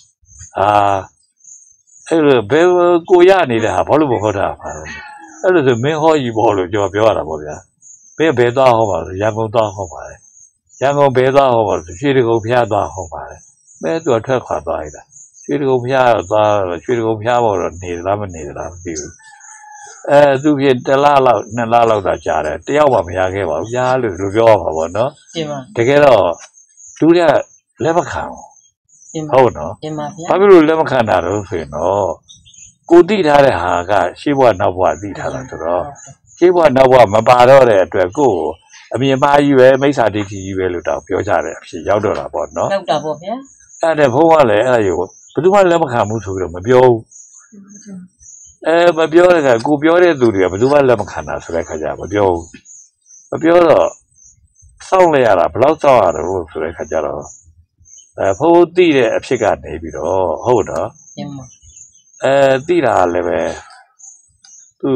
အဲ့လိုဘယ်ကိုရနေတဲ့ဟာဘာလို့မဟောတာပါလဲအဲ့လိုဆိုမင်းဟောကြီးဘောလို့ပြောရတာပေါ့ဗျာဘယ်ဘယ်သွားဟောပါလဲရန်ကုန်သွားဟောပါလေရန်ကုန်ဘယ်သွားဟောပါလဲရွှေတကုံဖျားသွားဟောပါလေမဲသူကထွက်ခွာသွားရတာရွှေတကုံဖျားသွားရွှေတကုံဖျားပေါ်တော့နေလားမနေလားမသိဘူးသူဖြစ်1 လလောက်2 လလောက်သာကြာတယ်တယောက်မှမရခဲ့ပါဘူးရားလို့ပြောရမှာပေါ့နော်တကယ်တော့သူကလက်မခံဟုတ်နော်ဘာဖြစ်လို့လက်မခံတာတော့ဆိုရင်တော့ကိုတိထားတဲ့ဟာကရှေးဘဝနောက်ဘဝသိထားတာဆိုတော့ရှေးဘဝနောက်ဘဝမပါတော့တဲ့အတွက်ကိုယ်အမြင်မှားကြီးပဲမိစ္ဆာဒိဋ္ဌိကြီးပဲလို့တော့ပြောကြတယ်အဖြစ်ရောက်တော့တာပေါ့နော်ရောက်တာပေါ့ဗျာအဲ့ဒါဘုန်းကလည်းအဲ့ဒါကိုဘယ်သူမှလက်မခံဘူးဆိုပြီးတော့မပြောဘူးမပြောတဲ့ကကိုပြောတဲ့သူတွေကဘယ်သူမှလက်မခံတာဆိုတဲ့ခါကျမပြောဘူးမပြောတော့စောင့်လိုက်ရတာဘယ်လောက်စောင့်ရတော့ဆိုတဲ့ခါကျတော့ဘုန်းသိတဲ့အဖြစ်ကနေပြီးတော့ဟုတ်တော့သိတာလည်းပဲသူ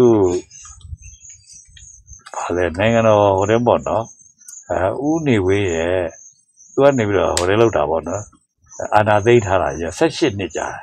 ဘာလဲနိုင်ငံတော်ဟိုတဲ့ပေါ့နော်ဦးနေဝေးရဲ့သူကနေပြီးတော့ဟိုတဲ့လောက်တာပေါ့နော်အာနာသိထားတာရ18နှစ်ကြာ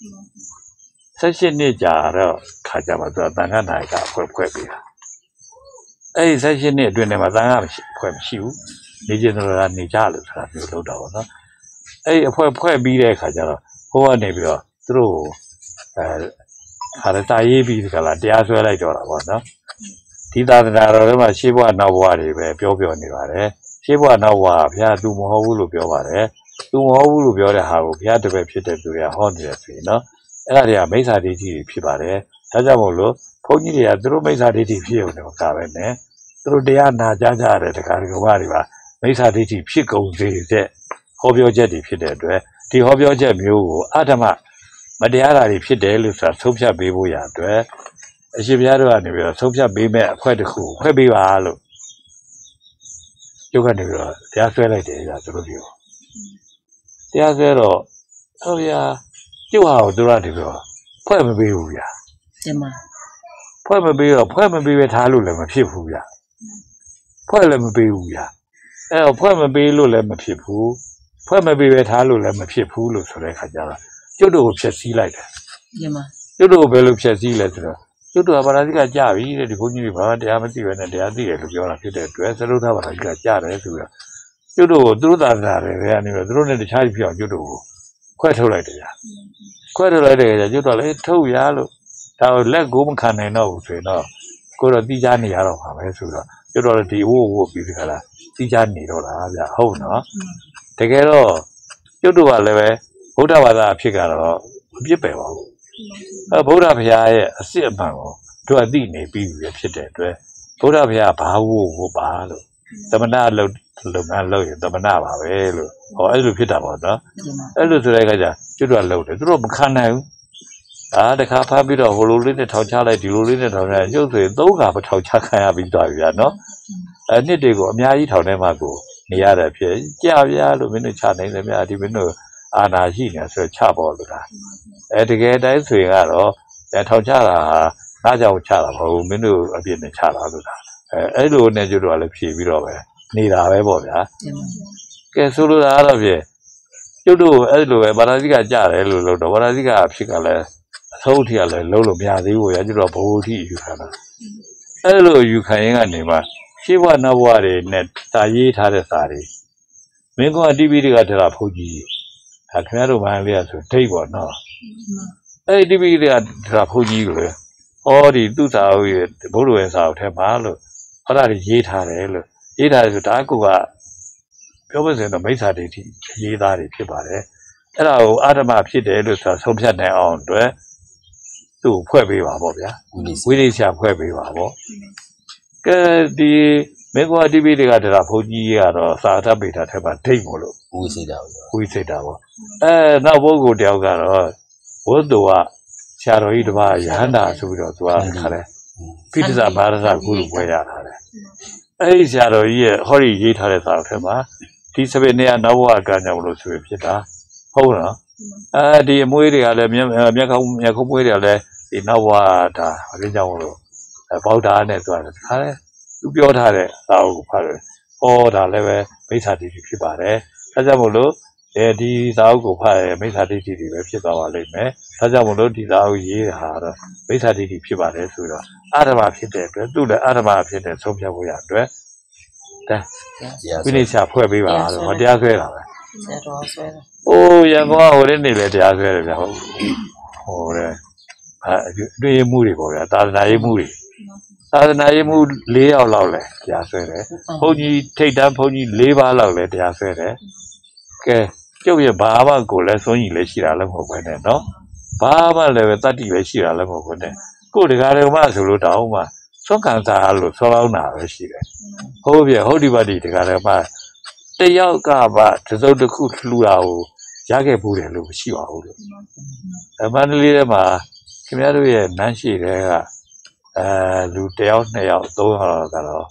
18နှစ်ကြာတော့ခါကြမှာသူကတန်ခါနိုင်ကဖွဲ့ပြီးတာအဲ့ဒီ18နှစ်အတွင်းထဲမှာတန်ခါဖွဲ့မရှိဘူးနေကျင်တော်ကနေကြလို့ဆိုတာမျိုးလုပ်တာပေါ့နော်အဲ့ဒီဖွဲ့ပြီးတဲ့ခါကျတော့ဟိုကနေပြီးတော့သူတို့ခါရတာရေးပြီးကြလားတရားစွဲလိုက်တော့တာပေါ့နော်ဒီသာသနာတော်ထဲမှာရှေးဘဝနောက်ဘဝတွေပဲပြောနေပါတယ်ရှေးဘဝနောက်ဘဝဘုရားသူမဟုတ်ဘူးလို့ပြောပါတယ်သူမဟုတ်ဘူးလို့ပြောတဲ့ဟာကိုဘုရားတပည့်ဖြစ်တဲ့သူတွေကဟောနေတယ်ဆိုရင်နော်အဲ့ဒါတွေကမိစ္ဆာဒိဋ္ဌိဖြစ်ပါတယ်ဒါကြောင့်မို့လို့ဘုန်းကြီးတွေကသူတို့မိစ္ဆာဒိဋ္ဌိဖြစ်ုံနဲ့ကပဲနဲ့သူတို့တရားနာကြကြတဲ့တရားဓမ္မတွေပါမိစ္ဆာဒိဋ္ဌိဖြစ်ကုန်စေတဲ့ဟောပြောချက်တွေဖြစ်တဲ့အတွက်ဒီဟောပြောချက်မျိုးကိုအဓမ္မမတရားတာတွေဖြစ်တယ်လို့ဆိုတာဆုံးဖြတ်ပေးဖို့ရအတွက်အရှင်ဘုရားတို့ကနေပြီးတော့ဆုံးဖြတ်ပေးမဲ့အခွက်တစ်ခုဖွဲ့ပေးပါလို့ကျုပ်ကနေပြီးတော့တရားဆွဲလိုက်တယ်ကြာသူတို့ပြောတရားဆွဲတော့ဟုတ်ဗျာကျုပ်ဟာကိုသူတို့ကနေပြီးတော့ဖွဲ့မပေးဘူးဗျာတင်ပါဖွဲ့မပေးတော့ဖွဲ့မပေးပဲထားလို့လည်းမဖြစ်ဘူးဗျာဖွဲ့လည်းမပေးဘူးဗျာအဲ့တော့ဖွဲ့မပေးလို့လည်းမဖြစ်ဘူးဖွဲ့မပေးပဲထားလို့လည်းမဖြစ်ဘူးလို့ဆိုတဲ့ခါကျတော့ကျုပ်တို့ကိုဖျက်ဆီးလိုက်တယ်တင်ပါကျုပ်တို့ဘယ်လိုဖျက်ဆီးလဲဆိုတော့ကျုပ်တို့ကဗလာတိကကြပြီတဲ့ဒီဘုန်းကြီးတွေဘာမှတရားမသိပဲနဲ့တရားသိတယ်လို့ပြောတာဖြစ်တဲ့အတွက်သရုပ်ထဗလာတိကကြတယ်ဆိုတော့ကျုပ်တို့ကိုသူတို့သာသနာတွေကနေပြီးသူတို့နဲ့တခြားဖြစ်အောင်ကျုပ်တို့ကိုခွဲထုတ်လိုက်တယ်ဗျာခွဲထုတ်လိုက်တယ်ကျုပ်တို့လည်းထုတ်ရလို့ဒါလက်ကိုမခံနိုင်တော့ဘူးဆိုရင်တော့ကိုတော့တိကျနေရတော့မှာပဲဆိုတော့ကျုပ်တို့လည်းဒီဝို့ပြီးဒီခါလားတိကျနေတော့လားဗျာဟုတ်နော်တကယ်တော့ကျုပ်တို့ကလည်းပဲဗုဒ္ဓဘာသာအဖြစ်ကတော့မပြစ်ပယ်ပါဘူးဗုဒ္ဓဘုရားရဲ့အစစ်အမှန်ကိုတို့အသိနေပြီးပြီဖြစ်တဲ့အတွက်ဗုဒ္ဓဘုရားဘာဝကိုပါလို့သမဏလုပ်ငန်းလုပ်ရင်သမဏပါပဲလို့ဟောအဲ့လိုဖြစ်တာပေါ့နော်အဲ့လိုဆိုတဲ့အခါကျကျွတ်တော့လုပ်တယ်သူတို့မခံနိုင်ဘူးတခါဖမ်းပြီးတော့ဟိုလိုလေးနဲ့ထောင်ချလိုက်ဒီလိုလေးနဲ့ထောင်ချရုပ်ဆိုရင်3 ခါမထောင်ချခံရပြီးသွားပြီဗျာနော်နှစ်တွေကိုအများကြီးထောင်ထဲမှာကိုနေရတဲ့ဖြစ်ကြပြလို့မင်းတို့ချနိုင်တယ်ဗျာဒီမင်းတို့အာနာရှိနေဆိုချပေါ်လို့လားတကယ်တိုင်းဆိုရင်ကတော့ထောင်ချတာဟာငါကြောင့်ချတာမဟုတ်ဘူးမင်းတို့အပြစ်နဲ့ချတာလို့လားအဲ့လိုနဲ့ကျွတ်တော့လည်းဖြေပြီးတော့ပဲနေတာပဲပေါ့ဗျာကဲဆိုလိုတာကတော့ဖြင့်ကျွတ်တို့အဲ့လိုပဲဗလာတိကကြတယ်လို့လို့တော့ဗလာတိကအဖြစ်ကလည်းအဆုံးထိကလည်းလုံးလို့မရသေးဘူးဗျာကျွတ်တော့ဘိုးထိယူခံတာအဲ့လိုယူခံရင်ကနေမှရှေးဘဝနောက်ဘဝတွေနဲ့တာရေးထားတဲ့စာတွေမင်းကအတိပိဋကထတာဖုန်ကြီးဒါခင်ဗျားတို့ဘာလဲဆိုဒိတ်ပေါ့နော်အဲ့ဒီတိပိဋကထတာဖုန်ကြီးကိုလေဟောဒီသူ့စာအုပ်ရဲ့ဘုရားရဲ့စာအုပ်ထဲမှာလို့ဟောတာရေးထားတယ်လို့ရေးထားတယ်ဆိုဒါကူကပြောလို့ဆိုရင်တော့မိစ္ဆာဒိဋ္ဌိရေးသားတွေဖြစ်ပါတယ်အဲ့ဒါကိုအာဓမ္မဖြစ်တယ်လို့ဆိုတာဆုံးဖြတ်နိုင်အောင်အတွက်သူ့ဖွဲ့ပေးပါပေါ့ဗျာဝိရိယဖွဲ့ပေးပါပေါ့ကဲဒီမေကွာတိပိဋကထတာဘုန်းကြီးကတော့သာသပိဋကထဲမှာဒိတ်မို့လို့ဝိစိတ်တာပေါ့နောက်ပုဂ္ဂိုလ်တယောက်ကတော့ဝတ္တဝဆရာတော်ကြီးတစ်ပါးရဟန္တာဆိုပြီးတော့သူကခါတယ်ပိဋကဘာရသကုလူပွဲရတာလေအဲ့ဒီဆရာတော်ကြီးရဲ့ဟောဒီရေးထားတဲ့စာအုပ်ထဲမှာဒီစပင်းနေရနောက်ဘဝကံကြောင့်လို့ဆိုရဖြစ်တာဟုတ်နော်ဒီအမွေးတွေကလည်းမျက်ခုံးမွေးတွေကလည်းဒီနောက်ဘဝဒါအရင်းကြောင့်လို့ဗောဓါနဲ့သူကခါတယ်သူပြောထားတဲ့စာအုပ်ကိုဖတ်တယ်ဟောဒါလည်းပဲမိစ္ဆာဒိဋ္ဌိဖြစ်ပါတယ်ဒါကြောင့်မို့လို့ဒီစာအုပ်ကိုဖတ်ရမိစ္ဆာဒိဋ္ဌိတွေပဲဖြစ်သွားပါလိမ့်မယ်ဒါကြောင့်မို့လို့ဒီစာအုပ်ရေးတာတော့မိစ္ဆာဒိဋ္ဌိဖြစ်ပါတယ်ဆိုတော့အဓမ္မဖြစ်တဲ့အတွက်သူ့လည်းအဓမ္မဖြစ်တဲ့ဆုံးဖြတ်ဖို့ရအတွက်ဒါဝိနည်းစာဖွဲ့ပေးပါတော့တရားဆွဲတာပဲဆရာတော်ဆွဲတာ။အိုးရန်ကုန်ကဟိုနေ့နေလေတရားဆွဲတယ်ဗျာဟုတ်ဟိုတဲ့တွေ့မှုတွေပေါ့ဗျာသာသနာရေးမှုတွေသာသနာရေးမှု၄ယောက်လောက်လဲတရားဆွဲတယ်။ဘုန်းကြီးထိတ်တန်းဘုန်းကြီး၄ပါးလောက်လဲတရားဆွဲတယ်။ကဲကျုပ်ရဲ့ဘာမှကိုလည်းစွန့်ကြီးလည်းရှိတာလည်းမဟုတ်ပဲနဲ့နော်။ဘာမှလည်းပဲတတ္တိလည်းရှိတာလည်းမဟုတ်ဘူးနဲ့။ကိုယ်တကားတော်မှဆိုလို့တောင်းမှသွန်ခံစားလို့ဆောလောင်းတာပဲရှိတယ်။ဟုတ်ပြီဟုတ်ဒီပါဒီတကားတော်မှတယောက်ကမှတစ်စုံတစ်ခုလှူတာကိုရခဲ့ဘူးတယ်လို့မရှိပါဘူးလို့မန္တလေးထဲမှာခင်ဗျားတို့ရဲ့နန်းရှိတဲ့ကလူတစ်ယောက်နှစ်ယောက်သုံးယောက်ကတော့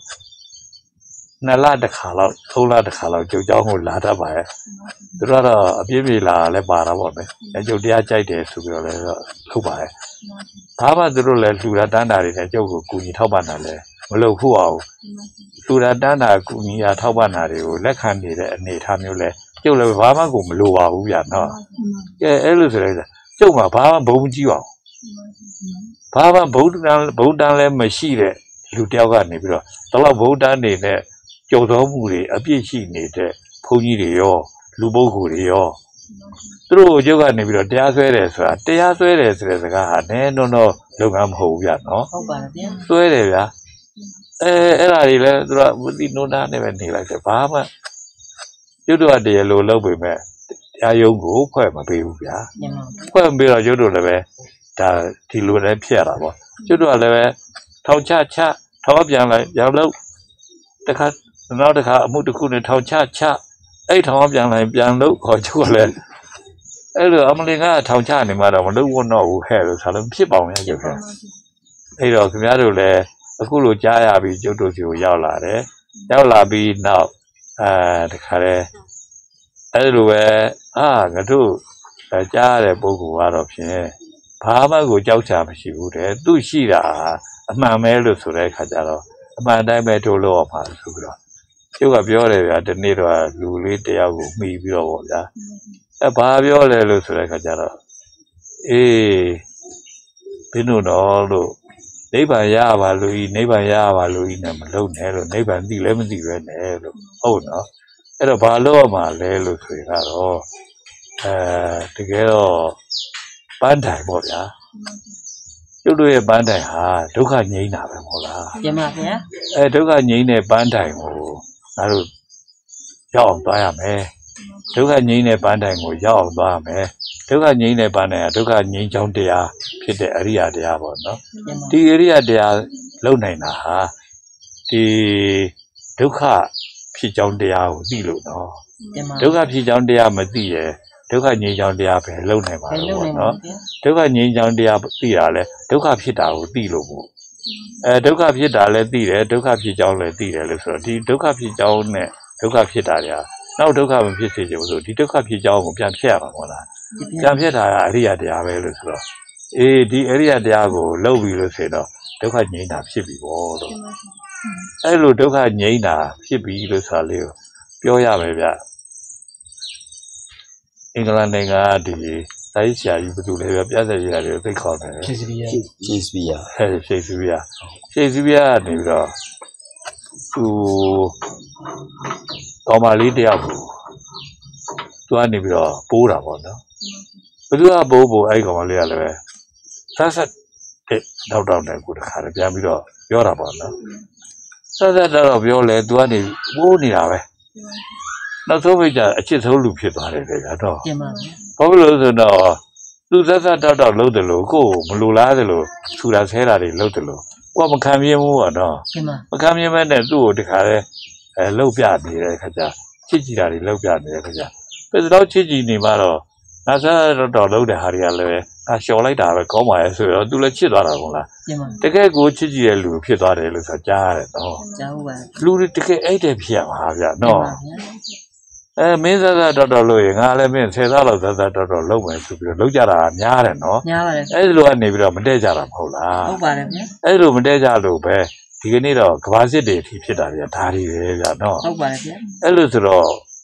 2လတစ်ခါလောက်3လတစ်ခါလောက်ကြုတ်ကြောင်းကိုလာတတ်ပါရဲ့သူတို့ကတော့အပြည့်ပြေလာလည်းပါတာပေါ့ပဲကြုတ်တရားကြိုက်တယ်ဆိုပြီးတော့လည်းထုတ်ပါရဲ့ဘာမှသူတို့လည်းလှူတာတန်းတာတွေနဲ့ကြုတ်ကိုကူညီထောက်ပံ့တာလည်းမလုပ်ဖို့အောင်လှူတာတန်းတာကူညီတာထောက်ပံ့တာတွေကိုလက်ခံနေတဲ့အနေအထားမျိုးလဲကျုပ်လည်းဘာမှကိုမလိုပါဘူးဗျာနော်ကဲအဲ့လိုဆိုလိုက်ကျုပ်မှာဘာမှဘုံမကြည့်အောင်ဘာမှဘုံတန်းလည်းမရှိတဲ့လူတယောက်ကနေပြီးတော့တော့ဘုံတန်းနေနဲ့ကြုံတော်မှုတွေအပြည့်ရှိနေတဲ့ဘုန်းကြီးတွေရောလူပုဂ္ဂိုလ်တွေရောသူတို့ကျုပ်ကနေပြီးတော့တရားဆွဲတယ်ဆိုတာတရားဆွဲတယ်ဆိုတဲ့စကားဟာနည်းတော့လုပ်ငန်းမဟုတ်ဘူးဗျာနော်ဟုတ်ပါတယ်ဗျာဆွဲတယ်ဗျာအဲ့ဒါတွေလည်းသူကဝတိနုနာနဲ့ပဲနေလိုက်တယ်ဘာမှကျွတ်တော့တည်းလို့လုပ်ပေမဲ့တရားယုံကိုဖွဲ့မပေးဘူးဗျာဖွဲ့မပေးတော့ကျွတ်တို့လည်းပဲဒါဒီလိုလည်းဖြစ်ရတာပေါ့ကျွတ်တို့ကလည်းပဲထောင်ချထောင်ပြန်လိုက်ပြန်လို့တခါနောက်တစ်ခါအမှုတစ်ခုနဲ့ထောင်ချအဲ့ထောင်ပြန်လိုက်ပြန်လို့ခေါ်ကျွတ်လည်းအဲ့လိုအမလင်ကထောင်ချနေမှတော့မလုပ်ဝတော့ဘူးဟဲ့လို့ဆိုတော့ဖြစ်ပေါအောင်ရကြတယ်အဲ့တော့ခင်ဗျားတို့လည်းအခုလိုကြားရပြီးကျုပ်တို့စီကိုရောက်လာတယ်ရောက်လာပြီးနောက်တခါလဲအဲ့လိုပဲငါတို့ကြားရတဲ့ပုဂ္ဂိုလ်ကတော့ဖြင့်ဘာမှကိုကြောက်ချမရှိဘူးတဲ့သူရှိတာအမှန်ပဲလို့ဆိုတဲ့အခါကျတော့အမှန်တိုင်းပဲတို့လို့အောင်ပါဆိုပြီးတော့ကျုပ်ကပြောတယ်ဗျာဒီနေ့တော့လူလေးတယောက်ကိုမှီပြီးတော့ပေါ့ဗျာဘာပြောလဲလို့ဆိုတဲ့အခါကျတော့အေးဘင်းတို့တော့လို့နိဗ္ဗာန်ရပါလို့ဤနိဗ္ဗာန်ရပါလို့ဤနဲ့မလုံနဲ့လို့နိဗ္ဗာန်သိလည်းမသိပဲနဲ့လို့ဟုတ်နော်အဲ့တော့ဘာလို့မှလဲလို့ဆိုရင်ကတော့တကယ်တော့ပန်းတိုင်ပေါ့ဗျာကျုပ်တို့ရဲ့ပန်းတိုင်ဟာဒုက္ခငြိမ်းတာပဲမဟုတ်လားပြန်ပါဗျာဒုက္ခငြိမ်းတဲ့ပန်းတိုင်ကိုငါတို့ရောက်အောင်သွားရမယ်ဒုက္ခငြိမ်းတဲ့ပန်းတိုင်ကိုရောက်အောင်သွားရမယ်ဒုက္ခငြိမ်းတဲ့ပန်းတိုင်ကဒုက္ခငြိမ်းချောင်းတရားဖြစ်တဲ့အရိယာတရားပေါ့နော်ဒီအရိယာတရားလုံနိုင်တာဟာဒီဒုက္ခဖြစ်ကြောင်းတရားကိုသိလို့နော်ဒုက္ခဖြစ်ကြောင်းတရားမသိရဒုက္ခငြိမ်းချောင်းတရားပဲလုံနိုင်ပါလို့နော်ဒုက္ခငြိမ်းချောင်းတရားသိတာလဲဒုက္ခဖြစ်တာကိုသိလို့ပေါ့ဒုက္ခဖြစ်တာလည်းသိတယ်ဒုက္ခဖြစ်ကြောင်းလည်းသိတယ်လို့ဆိုတော့ဒီဒုက္ခဖြစ်ကြောင်းနဲ့ဒုက္ခဖြစ်တာတွေကနောက်ဒုက္ခမဖြစ်စေချင်ဘူးဆိုဒီဒုက္ခဖြစ်ကြောင်းကိုပြန်ဖြတ်ရမှာမဟုတ်လားပြန်ဖြတ်တာကအရိယာတရားပဲလို့ဆိုတော့ဒီအရိယာတရားကိုလုပ်ပြီးလို့ဆိုတော့ဒုက္ခငြိမ်းတာဖြစ်ပြီပေါ့လို့အဲ့လိုဒုက္ခငြိမ်းတာဖြစ်ပြီလို့ဆိုတာလေးကိုပြောရမယ်ဗျအင်္ဂလန်နိုင်ငံကဒီတိုင်းဆရာကြီးဘယ်သူလဲပြတ်သက်ရရတယ်သိခေါ်တယ်ရှေ့စပီယာရှေ့စပီယာကနေပြီးတော့သူတော်မလေးတယောက်ကိုသူကနေပြီးတော့ပိုးတာပေါ့နော်ဘယ်သူကပိုးအဲ့ကောင်မလေးကလည်းဆက်တောက်တယ်ကိုတခါလည်းပြန်ပြီးတော့ပြောတာပေါ့နော်ဆက်တော့ပြောလဲသူကနေပိုးနေတာပဲနောက်ဆုံးပိတ်ကြအချစ်ဆုံးလူဖြစ်သွားတယ်ကြတော့ပြန်ပါဘာလို့လဲဆိုတော့သူဆက်တောက်လုံးတယ်လို့ကိုယ်မလိုလားတယ်လို့ထူတာဆဲတာတွေလုပ်တယ်လို့ကိုယ်မခံပြင်းဘူးပေါ့နော်မခံပြင်းမဲ့နဲ့သူ့ကိုတခါလဲလှုပ်ပြနေတဲ့ခါကျချစ်ကြည်တာတွေလှုပ်ပြနေတဲ့ခါကျပြစတော့ချစ်ကြည်နေမှတော့ငါဆက်တော့လှုပ်တဲ့ဟာတွေကလည်းလျှော်လိုက်တာပဲကောင်းပါရဲ့ဆိုတော့သူလည်းချစ်သွားတာဟုတ်လားတကယ်ကိုချစ်ကြည်တဲ့လူဖြစ်သွားတယ်လို့ဆိုကြားရတယ်နော်ကြားဟုတ်ပါလူတွေတကယ်အဲ့တဲ့ဖြစ်ရမှာဗျာနော်မင်းဆက်တော့လို့ရင်ငါလည်းမင်း10သားလောက်ဆက်တော့လုံးမယ်ဆိုပြီးတော့လုံးကြတာများတယ်နော်များပါတယ်အဲ့လိုကနေပြီးတော့မတည့်ကြတာမဟုတ်လားဟုတ်ပါတယ်ဗျအဲ့လိုမတည့်ကြလို့ပဲဒီကနေ့တော့ကဘာစစ်တွေအထိဖြစ်တာဗျာဒါတွေပဲဗျာနော်ဟုတ်ပါတယ်ဗျအဲ့လိုဆိုတော့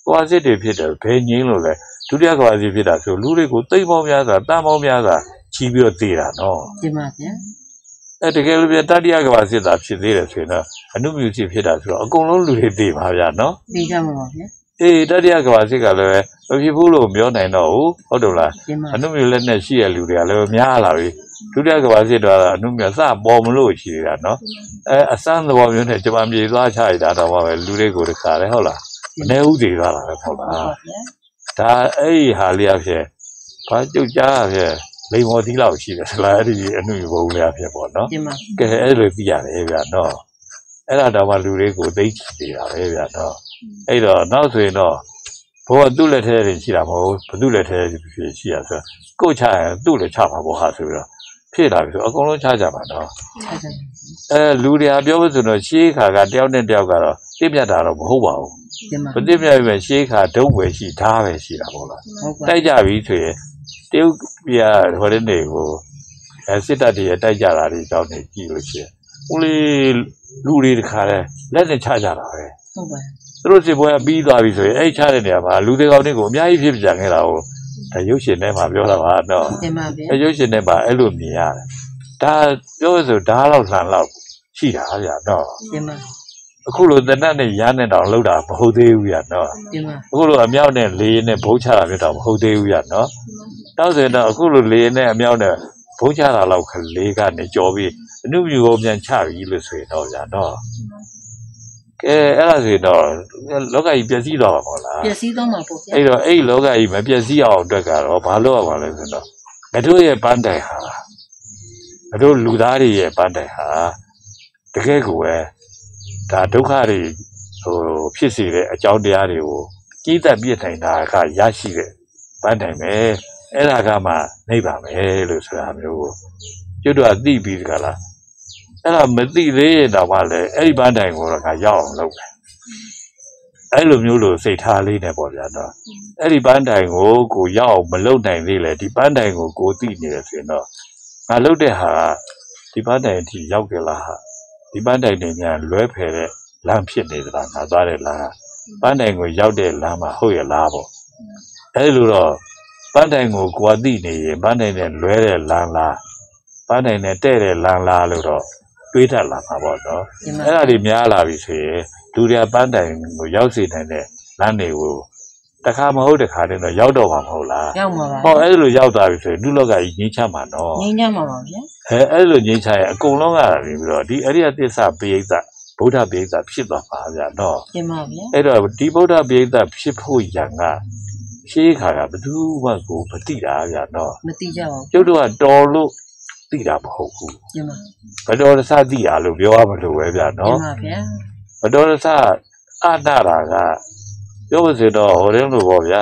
ကွာစစ်တွေဖြစ်တယ်ဘယ်ငင်းလို့လဲဒုတိယကွာစစ်ဖြစ်တာဆိုလူတွေကိုသိမ့်ပေါင်းများစွာတန်ပေါင်းများစွာချီးပြီးတော့သေးတာနော်တင်ပါဗျာတကယ်လို့ပြတတိယကွာစစ်တာဖြစ်သေးတယ်ဆိုရင်တော့အနုမြူစစ်ဖြစ်တာဆိုတော့အကုန်လုံးလူတွေသေးပါဗျာနော်သိကြမှာပါဗျာအေးတတိယကွာစစ်ကလည်းမဖြစ်ဘူးလို့ပြောနိုင်တော့ဘူးဟုတ်တယ်လားတင်ပါအနုမြူလက်နဲ့ရှိရလူတွေကလည်းများလာပြီဒုတိယကွာစစ်တော့အနုမြူစပေါ်မလို့ရှိနေတာနော်အစမ်းသဘောမျိုးနဲ့ဂျပန်ပြည်သွားချရတာတော့ပဲလူတွေကိုတခါလဲဟုတ်လားမနေဦးသေးတာပဲဟုတ်လားဗျာဒါအဲ့ဒီဟာလေးအဖြစ်ဘာကြုတ်ကြားအဖြစ်လိမ်မော်သီးလောက်ရှိတယ်ဆလာအဲ့ဒီအနုဘုံလေးအဖြစ်ပေါ့နော်တင်ပါကဲအဲ့လိုသိရတယ်ဗျာနော်အဲ့ဒါတော့မှလူတွေကိုသိချနေတာပဲဗျာနော်အဲ့တော့နောက်ဆိုရင်တော့ဘောကသူ့လက်ထဲတွေရှိတာမဟုတ်ဘူးဘသူ့လက်ထဲဖြစ်ရှိရဆိုကိုချရင်သူ့လက်ချမှာပေါ့ဟာဆိုပြီးတော့ဖြစ်လာပြီဆိုအကုန်လုံးချကြပါတော့ဆက်ကြလူတွေဟာပြောလို့ဆိုတော့ရှေးခါကတယောက်နဲ့တယောက်ကတော့တင့်ပြတ်တာတော့မဟုတ်ပါဘူးတင်ပါမတင့်ပြတ်ပဲရှေးခါဒုတ်ပဲရှိဓာတ်ပဲရှိတာပေါ့လားဟုတ်ပါတိုက်ကြပြီဆိုရင်တရုတ်ပြဟိုတဲ့နေကိုစစ်တပ်တွေတိုက်ကြတာတွေကြောင့်နေကြည့်လို့ရှိရင်ဦးလေးလူတွေတခါလဲလက်နဲ့ချကြတာပဲဟုတ်ပါသူတို့စစ်ပွဲကပြီးသွားပြီဆိုရင်အဲ့ချတဲ့နေရာမှာလူတွေကောင်းတွေကိုအများကြီးဖြစ်ကြခဲ့တာကိုဒါရုပ်ရှင်ထဲမှာပြောတာပါတော့တင်ပါဗျာအဲ့ရုပ်ရှင်ထဲမှာအဲ့လိုမြင်ရတယ်ဒါပြောဆိုဓာတ်လောက်လှန်လောက်ရှိတာဗျာတော့တင်ပါအခုလိုတနတ်နဲ့ရမ်းနဲ့တောင်လှုပ်တာမဟုတ်သေးဘူးဗျာနော်တင်ပါအခုလိုအမြောက်နဲ့လေနဲ့ဘုံချတာမျိုးတော့မဟုတ်သေးဘူးဗျာနော်နောက်ဆိုရင်တော့အခုလိုလေနဲ့အမြောက်နဲ့ဘုံချတာလောက်ကလေးကနေကြော်ပြီးအနုမြူကိုပြန်ချပြီလို့ဆိုရင်တော့ဗျာနော်ကဲအဲ့ဒါဆိုရင်တော့လောကကြီးပျက်စီးသွားပါမလားပျက်စီးသွားမှာပေါ့ဗျာအဲ့တော့အဲ့လောကကြီးမပျက်စီးအောင်အတွက်ကတော့ဘာလို့ရပါလဲဆိုတော့ငါတို့ရဲ့ပန်းတိုင်ဟာငါတို့လူသားတွေရဲ့ပန်းတိုင်ဟာတကယ်ကိုပဲဒါဒုက္ခတွေဟိုဖြစ်စေတဲ့အကြောင်းတရားတွေကိုကြီးသက်ပြစ်နိုင်တာကရရှိတဲ့ပန်းတိုင်ပဲအဲ့ဒါကမှနေပါမယ်လို့ဆိုတာမျိုးကျွတ်တော့သိပြီးကြလားအဲ့ဒါမသိသေးရင်တော့မှလည်းအဲ့ဒီပန်းတိုင်ကိုတော့ငါရောက်အောင်လုပ်မယ်အဲ့လိုမျိုးလို့စိတ်ထားလေးနဲ့ပေါ့ဗျာတော့အဲ့ဒီပန်းတိုင်ကိုရောက်အောင်မလုပ်နိုင်သေးလေဒီပန်းတိုင်ကိုသိနေတယ်ဆိုရင်တော့ငါလုပ်တဲ့ဟာဒီပန်းတိုင်အထိရောက်ကြလားဟာဒီပန်းတိုင်တွေများလွဲဖယ်တဲ့လမ်းဖြစ်နေသလားငါသွားတဲ့လမ်းပန်းတိုင်ကိုရောက်တဲ့လမ်းမှာဟုတ်ရလားပေါ့အဲ့လိုတော့ပန်းတိုင်ကိုကိုယ်သိနေရင်ပန်းတိုင်နဲ့လွဲတဲ့လမ်းလားပန်းတိုင်နဲ့တဲ့တဲ့လမ်းလားလို့တော့တွေးတတ်လာမှာပေါ့နော်အဲ့ဒါတွေများလာပြီဆိုရင်လူတွေပန်းတိုင်ကိုရောက်စေနိုင်တဲ့လမ်းတွေကိုတခါမဟုတ်တခါတည်းတော့ရောက်တော့မှာမဟုတ်လားရောက်မှာပါဟောအဲ့လိုရောက်သွားပြီဆိုရင်လူလောကကြီးငြိမ်းချမ်းမှာနော်ငင်းကြမှာပါဗျာအဲ့လိုငြိမ်းချမ်းရင်အကုန်လုံးကပြီးတော့ဒီအရိယသစ္စာပိဋကဗုဒ္ဓပိဋကဖြစ်သွားပါဗျာနော်တင်ပါဗျာအဲ့တော့ဒီဗုဒ္ဓပိဋကဖြစ်ဖို့ရန်ကရှေးခါကဘယ်သူမှကိုမသိတာဗျာနော်မသိကြပါဘူးကျုပ်တို့ကတော်လို့သိတာမဟုတ်ဘူးတင်ပါဘတော်ရစသိတာလို့ပြောရမလို့ပဲဗျာတင်နော်ပါဗျာဘတော်ရစအနာတာကပြောလို့ဆိုတော့ဟိုတင်းလို့ပေါ့ဗျာ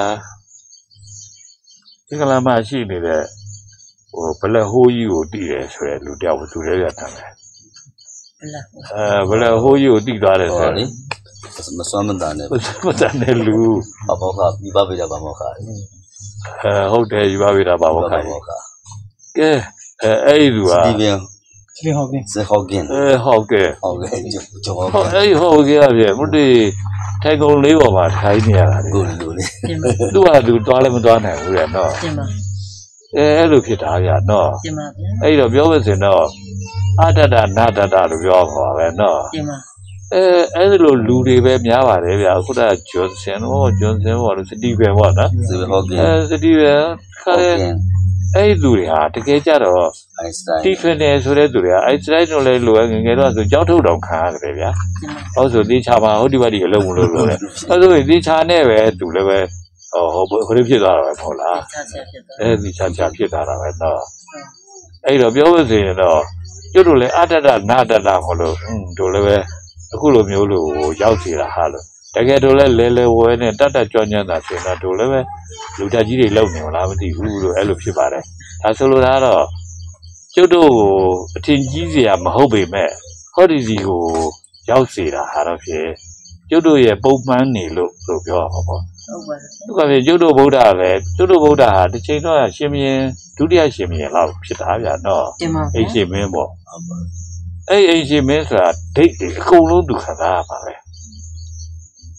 ဒီကလာမရှိနေတဲ့ဟိုဘလက်ဟိုးကြီးကိုတည်တယ်ဆိုရလူတယောက်ဘယ်သူလဲရတာလဲဘယ်လားဘလက်ဟိုးကြီးကိုတည်သွားတယ်ဟောဆိုလေမစွမ်းမတန်နဲ့မတန်တဲ့လူအဘောကပြပပေးတာပါမောခါလေဟုတ်တယ်ယူပါပြီတာပါဘောခိုင်မောခါကဲအဲ့ဒီလူကဒီပြန်ဒီဟုတ်ကဲ့စခေါကင်းဟုတ်ကဲ့ဟုတ်ကဲ့ကျော်ဟုတ်အဲ့ဟုတ်ကဲ့အပြည့်မတို့ထိုင်ကုန်လေးပေါ်မှာထိုင်နေရတာကိုလူလေးတင်ပါသူကသူသွားလည်းမသွားနိုင်ဘူးလေနော်တင်ပါအဲ့လိုဖြစ်တာဗျာနော်တင်ပါဗျာအဲ့တော့ပြောလို့ဆိုရင်တော့အတ္တတနာတ္တလို့ပြောပါပဲနော်တင်ပါအဲ့ဒီလိုလူတွေပဲများပါတယ်ဗျာအခုကဂျွန်ဆန်လို့စတီဗန်ပေါ့နော်စခေါကင်းစတီဗန်ခါတဲ့အဲ့ဒီလူတွေဟာတကယ်ကြတော့အိုင်စတိုင်းတီထွင်နေဆိုတဲ့သူတွေကအဲ့စတိုင်းတို့လည်းလိုငငယ်တော့ဆိုကြောက်ထုတ်တောင်ခံရတယ်ဗျာတင်ပါဟုတ်ဆိုတေချာမှာဟုတ်ဒီဘက်ဒီအလုံးမလို့လို့လေအဲ့ဆိုတေချာနဲ့ပဲသူလည်းပဲဟိုဖြစ်သွားတာပဲမဟုတ်လားချာချာဖြစ်သွားအဲ့ဒီချာဖြစ်သွားတာပဲတော့အဲ့တော့ပြောလို့ဆိုရင်တော့ကျွတ်တို့လည်းအတ္တတနာတ္တမလို့တို့လည်းပဲအခုလိုမျိုးလို့ရောက်စီတာဟာလို့တကယ်တို့လည်းလဲဝဲနဲ့တတ်ကြွညံ့တာဆိုရင်တော့တို့လည်းပဲလူတက်ကြီးတွေလုံနေမလားမသိဘူးလို့အဲ့လိုဖြစ်ပါတယ်ဒါဆိုလိုတာတော့ကျွတ်တို့အထင်ကြီးစရာမဟုတ်ပေမဲ့ဟောဒီစီကိုရောက်စီတာဟာတော့ဖြစ်ကျွတ်တို့ရဲ့ပုံမှန်နေလို့ပြောရမှာပေါ့ဟုတ်ပါသူကပြကျွတ်တို့ဗုဒ္ဓပဲကျွတ်တို့ဗုဒ္ဓဟာတစ်ချိန်တော့ရှင်မင်းဒုတိယရှင်မင်းလောက်ဖြစ်တာဗျာနော်တင်ပါအိမ်ရှင်မင်းပေါ့အဲ့အိမ်ရှင်မင်းဆိုတာဒိတ်တွေအကုန်လုံးသူခံစားရပါပဲ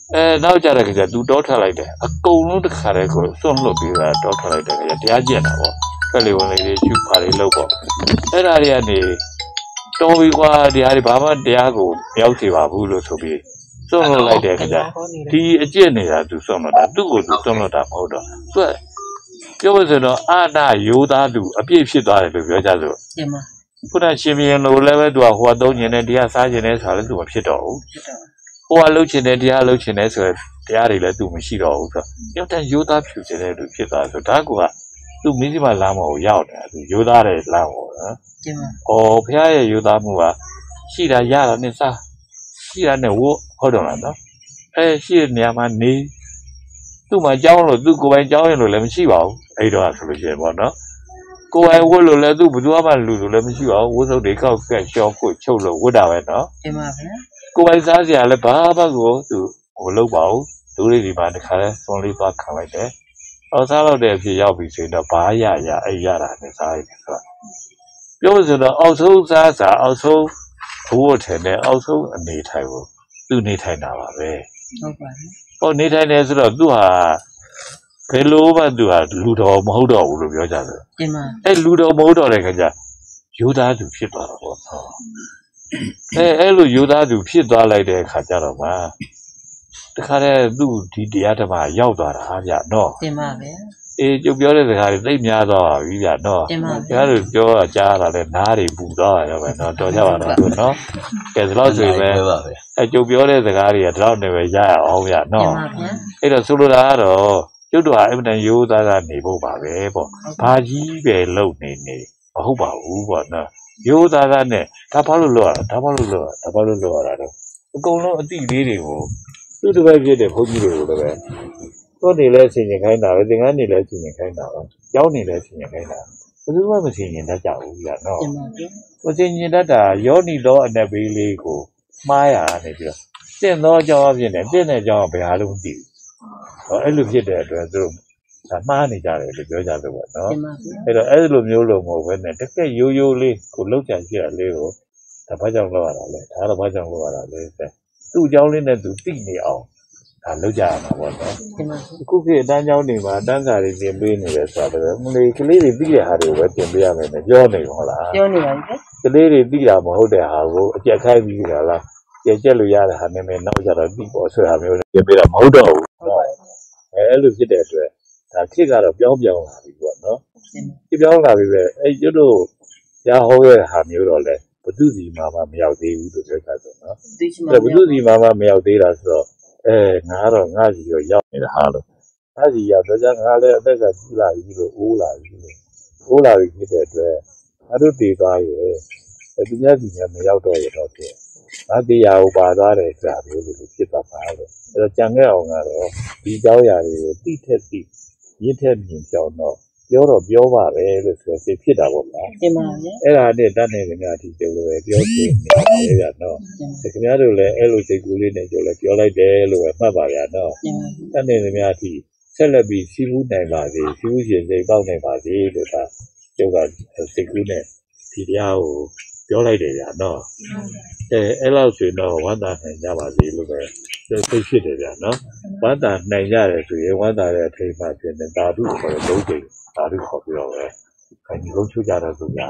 နောက်ကြတဲ့ခါကျသူတောထွက်လိုက်တယ်အကုန်လုံးတစ်ခါတည်းကိုစွန့်လွတ်ပြီးတာတောထွက်လိုက်တယ်ခါကျတရားကျင့်တာပေါ့ဖက်လေဝင်လေရှုဖာလေးလောက်ပေါ့အဲ့ဒါတွေကနေတော်ပြီကွာတရားတွေဘာမှတရားကိုမရောက်သေးပါဘူးလို့ဆိုပြီးစွန့်လွတ်လိုက်တဲ့ခါကျဒီအကျင့်နေတာသူစွန့်လွတ်တာသူ့ကိုသူစွန့်လွတ်တာမဟုတ်တော့သူကပြောလို့ဆိုတော့အာနာယောသားသူအပြည့်ဖြစ်သွားတယ်လို့ပြောကြဆိုတင်ပါခုနရှင်ပြန်လို့လည်းပဲသူကဟိုသုံးကျင်တဲ့တရားစားကျင်တဲ့ဆိုတာလည်းသူမဖြစ်တော့ဘူးဟိုကလှုပ်ချင်တဲ့တရားလှုပ်ချင်တဲ့ဆိုတရားတွေလည်းသူမရှိတော့ဘူးဆိုတော့ရောက်တဲ့ယောသားဖြူချင်တဲ့လူဖြစ်သွားဆိုဒါကသူမိစီမလမ်းမကိုရောက်နေတာသူယောသားတဲ့လမ်းကိုနော်တင်ပါဟောဖះရဲ့ယောသားမှုကရှိတာရတာနဲ့စားရှိတာနဲ့ဝတ်ဟုတ်တော့လားနော်ရှိတဲ့နေရာမှာနေသူ့မှာကြောင်းလို့သူ့ကိုယ်ပိုင်ကြောင်းရင်လို့လည်းမရှိပါဘူးအဲ့တော့ဆိုလို့ရှိရင်ပေါ့နော်ကိုယ်ပိုင်ဝတ်လို့လည်းသူ့ဘယ်သူမှလူလို့လည်းမရှိပါဘူးဝတ်စုပ်တွေခောက်ကက်ရှော့ဖို့ချုပ်လို့ဝတ်တာပဲနော်တင်ပါဗျာကိုယ်ပိုင်စားစရာလည်းဘာမှကိုသူဟိုလုပ်ပါဘူးသူလေးဒီမှာတစ်ခါလဲသွန်လေးသွားခံလိုက်တယ်စားတော့တဲ့အဖြစ်ရောက်ပြီဆိုရင်တော့ဘာရအဲ့ရတာနဲ့စားရတယ်ဆိုတော့ပြောလို့ဆိုတော့အောက်ဆုံးစားစာအောက်ဆုံးဘိုးထင်တဲ့အောက်ဆုံးအနေထိုင်ကိုသူနေထိုင်တာပါပဲဟုတ်ပါဘူးဟောနေထိုင်တယ်ဆိုတော့သူဟာဘယ်လိုမှသူဟာလူတော်မဟုတ်တော့ဘူးလို့ပြောကြတယ်တင်ပါအဲ့လူတော်မဟုတ်တော့တဲ့ခါကျယူသားသူဖြစ်သွားတော့ပေါ့နော်အဲ့လိုယူသားသူဖြစ်သွားလိုက်တဲ့ခါကျတော့မှတခါတည်းသူ့ဒီတရားဓမ္မရောက်သွားတာဗျာနော်တင်ပါပဲကျုပ်ပြောတဲ့စကားတွေသိများသွားပါပြီဗျာနော်ကျားတို့ပြောကြားတာလဲနားတွေပူသွားရပဲနော်တော်ကြပါတော့သူနော်ကဲဒီလောက်ဆိုရင်ကျုပ်ပြောတဲ့စကားတွေကဒီလောက်နဲ့ပဲရရအောင်ဗျာနော်အဲ့တော့ဆိုလိုတာကတော့ကျုပ်တို့ဟာအမှန်တန်ရိုးသားနေဖို့ပါပဲပေါ့ဘာကြီးပဲလုံနေမဟုတ်ပါဘူးပေါ့နော်ရိုးသားနဲ့ဒါဘာလို့လုပ်ရတာဒါဘာလို့လုပ်ရတာတော့အကုန်လုံးအတိလေးတွေကိုသူ့တစ်ပတ်ဖြစ်တဲ့ဘုန်းကြီးတွေကိုလည်းပဲတို့နေလဲဆင်ញင်ခိုင်းတာပဲသင်္ကန်းနေလဲဆင်ញင်ခိုင်းတာပဲကျောင်းနေလဲဆင်ញင်ခိုင်းတာဘယ်သူမှမဆင်ញင်တတ်ကြဘူးဗျာနော်မဆင်ញင်တတ်တာယောနီသောအနက်ဘေးလေးကိုမှားရနေပြီးတော့တင့်သောအကြောင်းအဖြစ်နဲ့တင့်တဲ့အကြောင်းကဘယ်ဟာလို့မသိဘူးအဲ့လိုဖြစ်တဲ့အတွက်သူတို့ဒါမှားနေကြတယ်လို့ပြောကြတယ်ပေါ့နော်အဲ့တော့အဲ့လိုမျိုးလို့မဟုတ်ဘဲနဲ့တကယ်ရိုးရိုးလေးကိုလောက်ချင်ရှိတာလေးကိုဒါဘာကြောင့်လောက်ရတာလဲဒါတော့ဘာကြောင့်လောက်ရတာလဲသူ့အကြောင်းလေးနဲ့သူသိနေအောင်ဒါလောက်ကြရမှာပေါ့နော်အခုခေတ်အတန်းကျောင်းတွေမှာအတန်းစာတွေတင်ပေးနေတယ်ဆိုတော့မလေးကလေးတွေသိတဲ့ဟာတွေကိုပဲတင်ပေးရမယ်နဲ့ပြောနေဟုတ်လားပြောနေပါပြီကလေးတွေသိတာမဟုတ်တဲ့ဟာကိုအကျက်ခိုင်းပြီးတာလားကျက်လို့ရတဲ့ဟာနဲ့လည်းနောက်ကြတော့သိပေါ်ဆိုတာမျိုးတင်ပေးတာမဟုတ်တော့ဘူးအဲ့လိုဖြစ်တဲ့အတွက်ဒါခေတ်ကတော့ပြောင်းလာပြီပေါ့နော်ပြောင်းလာပြီပဲအဲ့ကျွတ်တို့ရဟောရဲ့ဟာမျိုးတော့လဲဘသူစီမှာမရောက်သေးဘူးလို့ပြောတာဆိုနော်ဘသူစီမှာမရောက်သေးတာဆိုတော့ငါတော့ငါစီရောရောက်နေတာဟာလို့ငါစီရောက်တော့ငါလည်းအသက်ကကြီးလာပြီလို့အိုးလာပြီဖြစ်တဲ့အတွက်ငါတို့တည်သွားရဲ့သူများစီများမရောက်တော့ရတော့ဖြစ်ငါတရားကိုပါသွားတယ်ဆိုတာမျိုးလို့ဖြစ်သွားပါလို့အဲ့တော့ကြံခဲ့အောင်ကတော့ဒီเจ้าရာတွေကိုတိထက်တိရစ်ထက်မြင်ကြောင်းတော့ပြောတော့ပြောပါပဲလို့ဆိုစိတ်ဖြစ်တာပေါ့ဗျာတင်ပါဗျာအဲ့ဒါနဲ့တတ်နေကြအထိကျုပ်လိုပဲပြောချင်တယ်ဗျာနော်ခင်ဗျားတို့လည်းအဲ့လိုစိတ်ကူးလေးနဲ့ကျုပ်လည်းပြောလိုက်တယ်လို့ပဲမှတ်ပါဗျာနော်တတ်နေကြအထိဆက်လက်ပြီးစီးပူးနိုင်ပါစေစီးပူးရှင်စိတ်ပေါက်နိုင်ပါစေလို့ဒါကျုပ်ကစိတ်ကူးနဲ့ဒီတရားကိုပြောလိုက်တယ်ဗျာနော်အဲ့လောက်ဆိုတော့ဝမ်းသာနိုင်ကြပါစေလို့ပဲသိဖြစ်တယ်ဗျာနော်ဝမ်းသာနိုင်ကြတယ်ဆိုရင်ဝမ်းသာတဲ့အထိမ်းမှဖြစ်နေဓာတုခေါ်တဲ့လုံးချိန်ဓာတုခေါ်ပြီးတော့ပဲခိုင်လုံးချိုးကြတော့သူဗျာ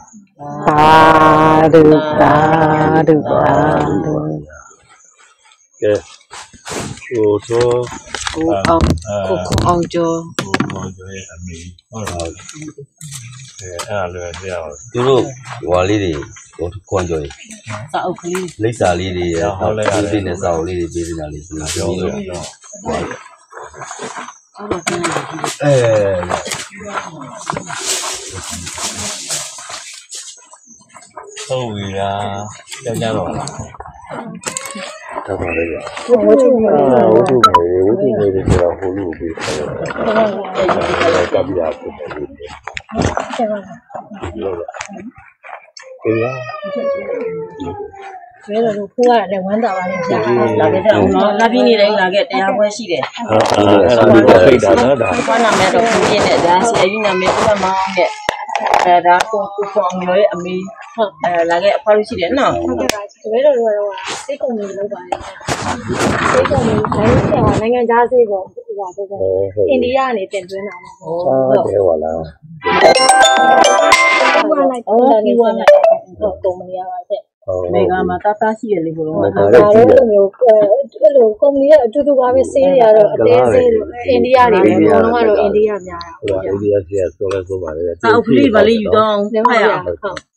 သာဓုသာဓုသာဓုကဲဟိုတော့ကိုအောင်ကျော်ရဲ့အမေဟုတ်လားအဲ့လိုလေတရားသူတို့ဟွာလေးတွေခွန်ကြော်စာအုပ်ကလေးလိပ်စာလေးတွေဟောလိုက်ရတယ်နဲ့စာအုပ်လေးတွေပေးနေတာလေးဆိုတော့ပြောလို့ဟုတ်ပြီလားကြောက်ကြတော့လားတော့ပါလေဝတ္ထုငယ်တွေဆိုတော့ဟိုလူပြီးတယ်ကပ်ပြားဖြစ်တယ်လို့ပြောတာအေးရကျဲတော့ခိုးရလည်းဝမ်းသာပါလေကြာလာခဲ့တဲ့အောင်နော်လာပြီးနေတိုင်းလာခဲ့တရားပွဲရှိတယ်အဲ့ဒါကိုဖိတ်တာနော်ဒါဘာနာမည်တော့ပြင်းနေတာဆရာကြီးနာမည်ကမောင်းတဲ့ဒါကိုအောင်ရောရဲ့အမေဟုတ်လာခဲ့အဖွားလို့ရှိတယ်နော်ဟုတ်ကဲ့ပါကျဲတော့ကတော့စိဆေးကုံတွေလုပ်ပါတယ်ဆေးကုံတွေနိုင်ငံခြားဆေးကုံဟိုပါပဲအိန္ဒိယကနေတင်သွင်းတာပေါ့ဟုတ်တယ်ဟုတ်လားဟုတ်လိုက်ဟုတ်လိုက်ကုမ္ပဏီရပါတဲ့မေကမှာတာရှိရလေဘုလုံးဒါတော့မျိုးအဲ့လိုကုမ္ပဏီကအတူတူပါပဲဆေးတွေကတော့အသေးဆေးလို့အိန္ဒိယတွေပဲဘုံလုံးကတော့အိန္ဒိယများတာဟုတ်အိန္ဒိယဆေးဆိုလဲဆိုပါလေအောက်ကလေးပါလေးယူတော့ဖတ်ရအောင်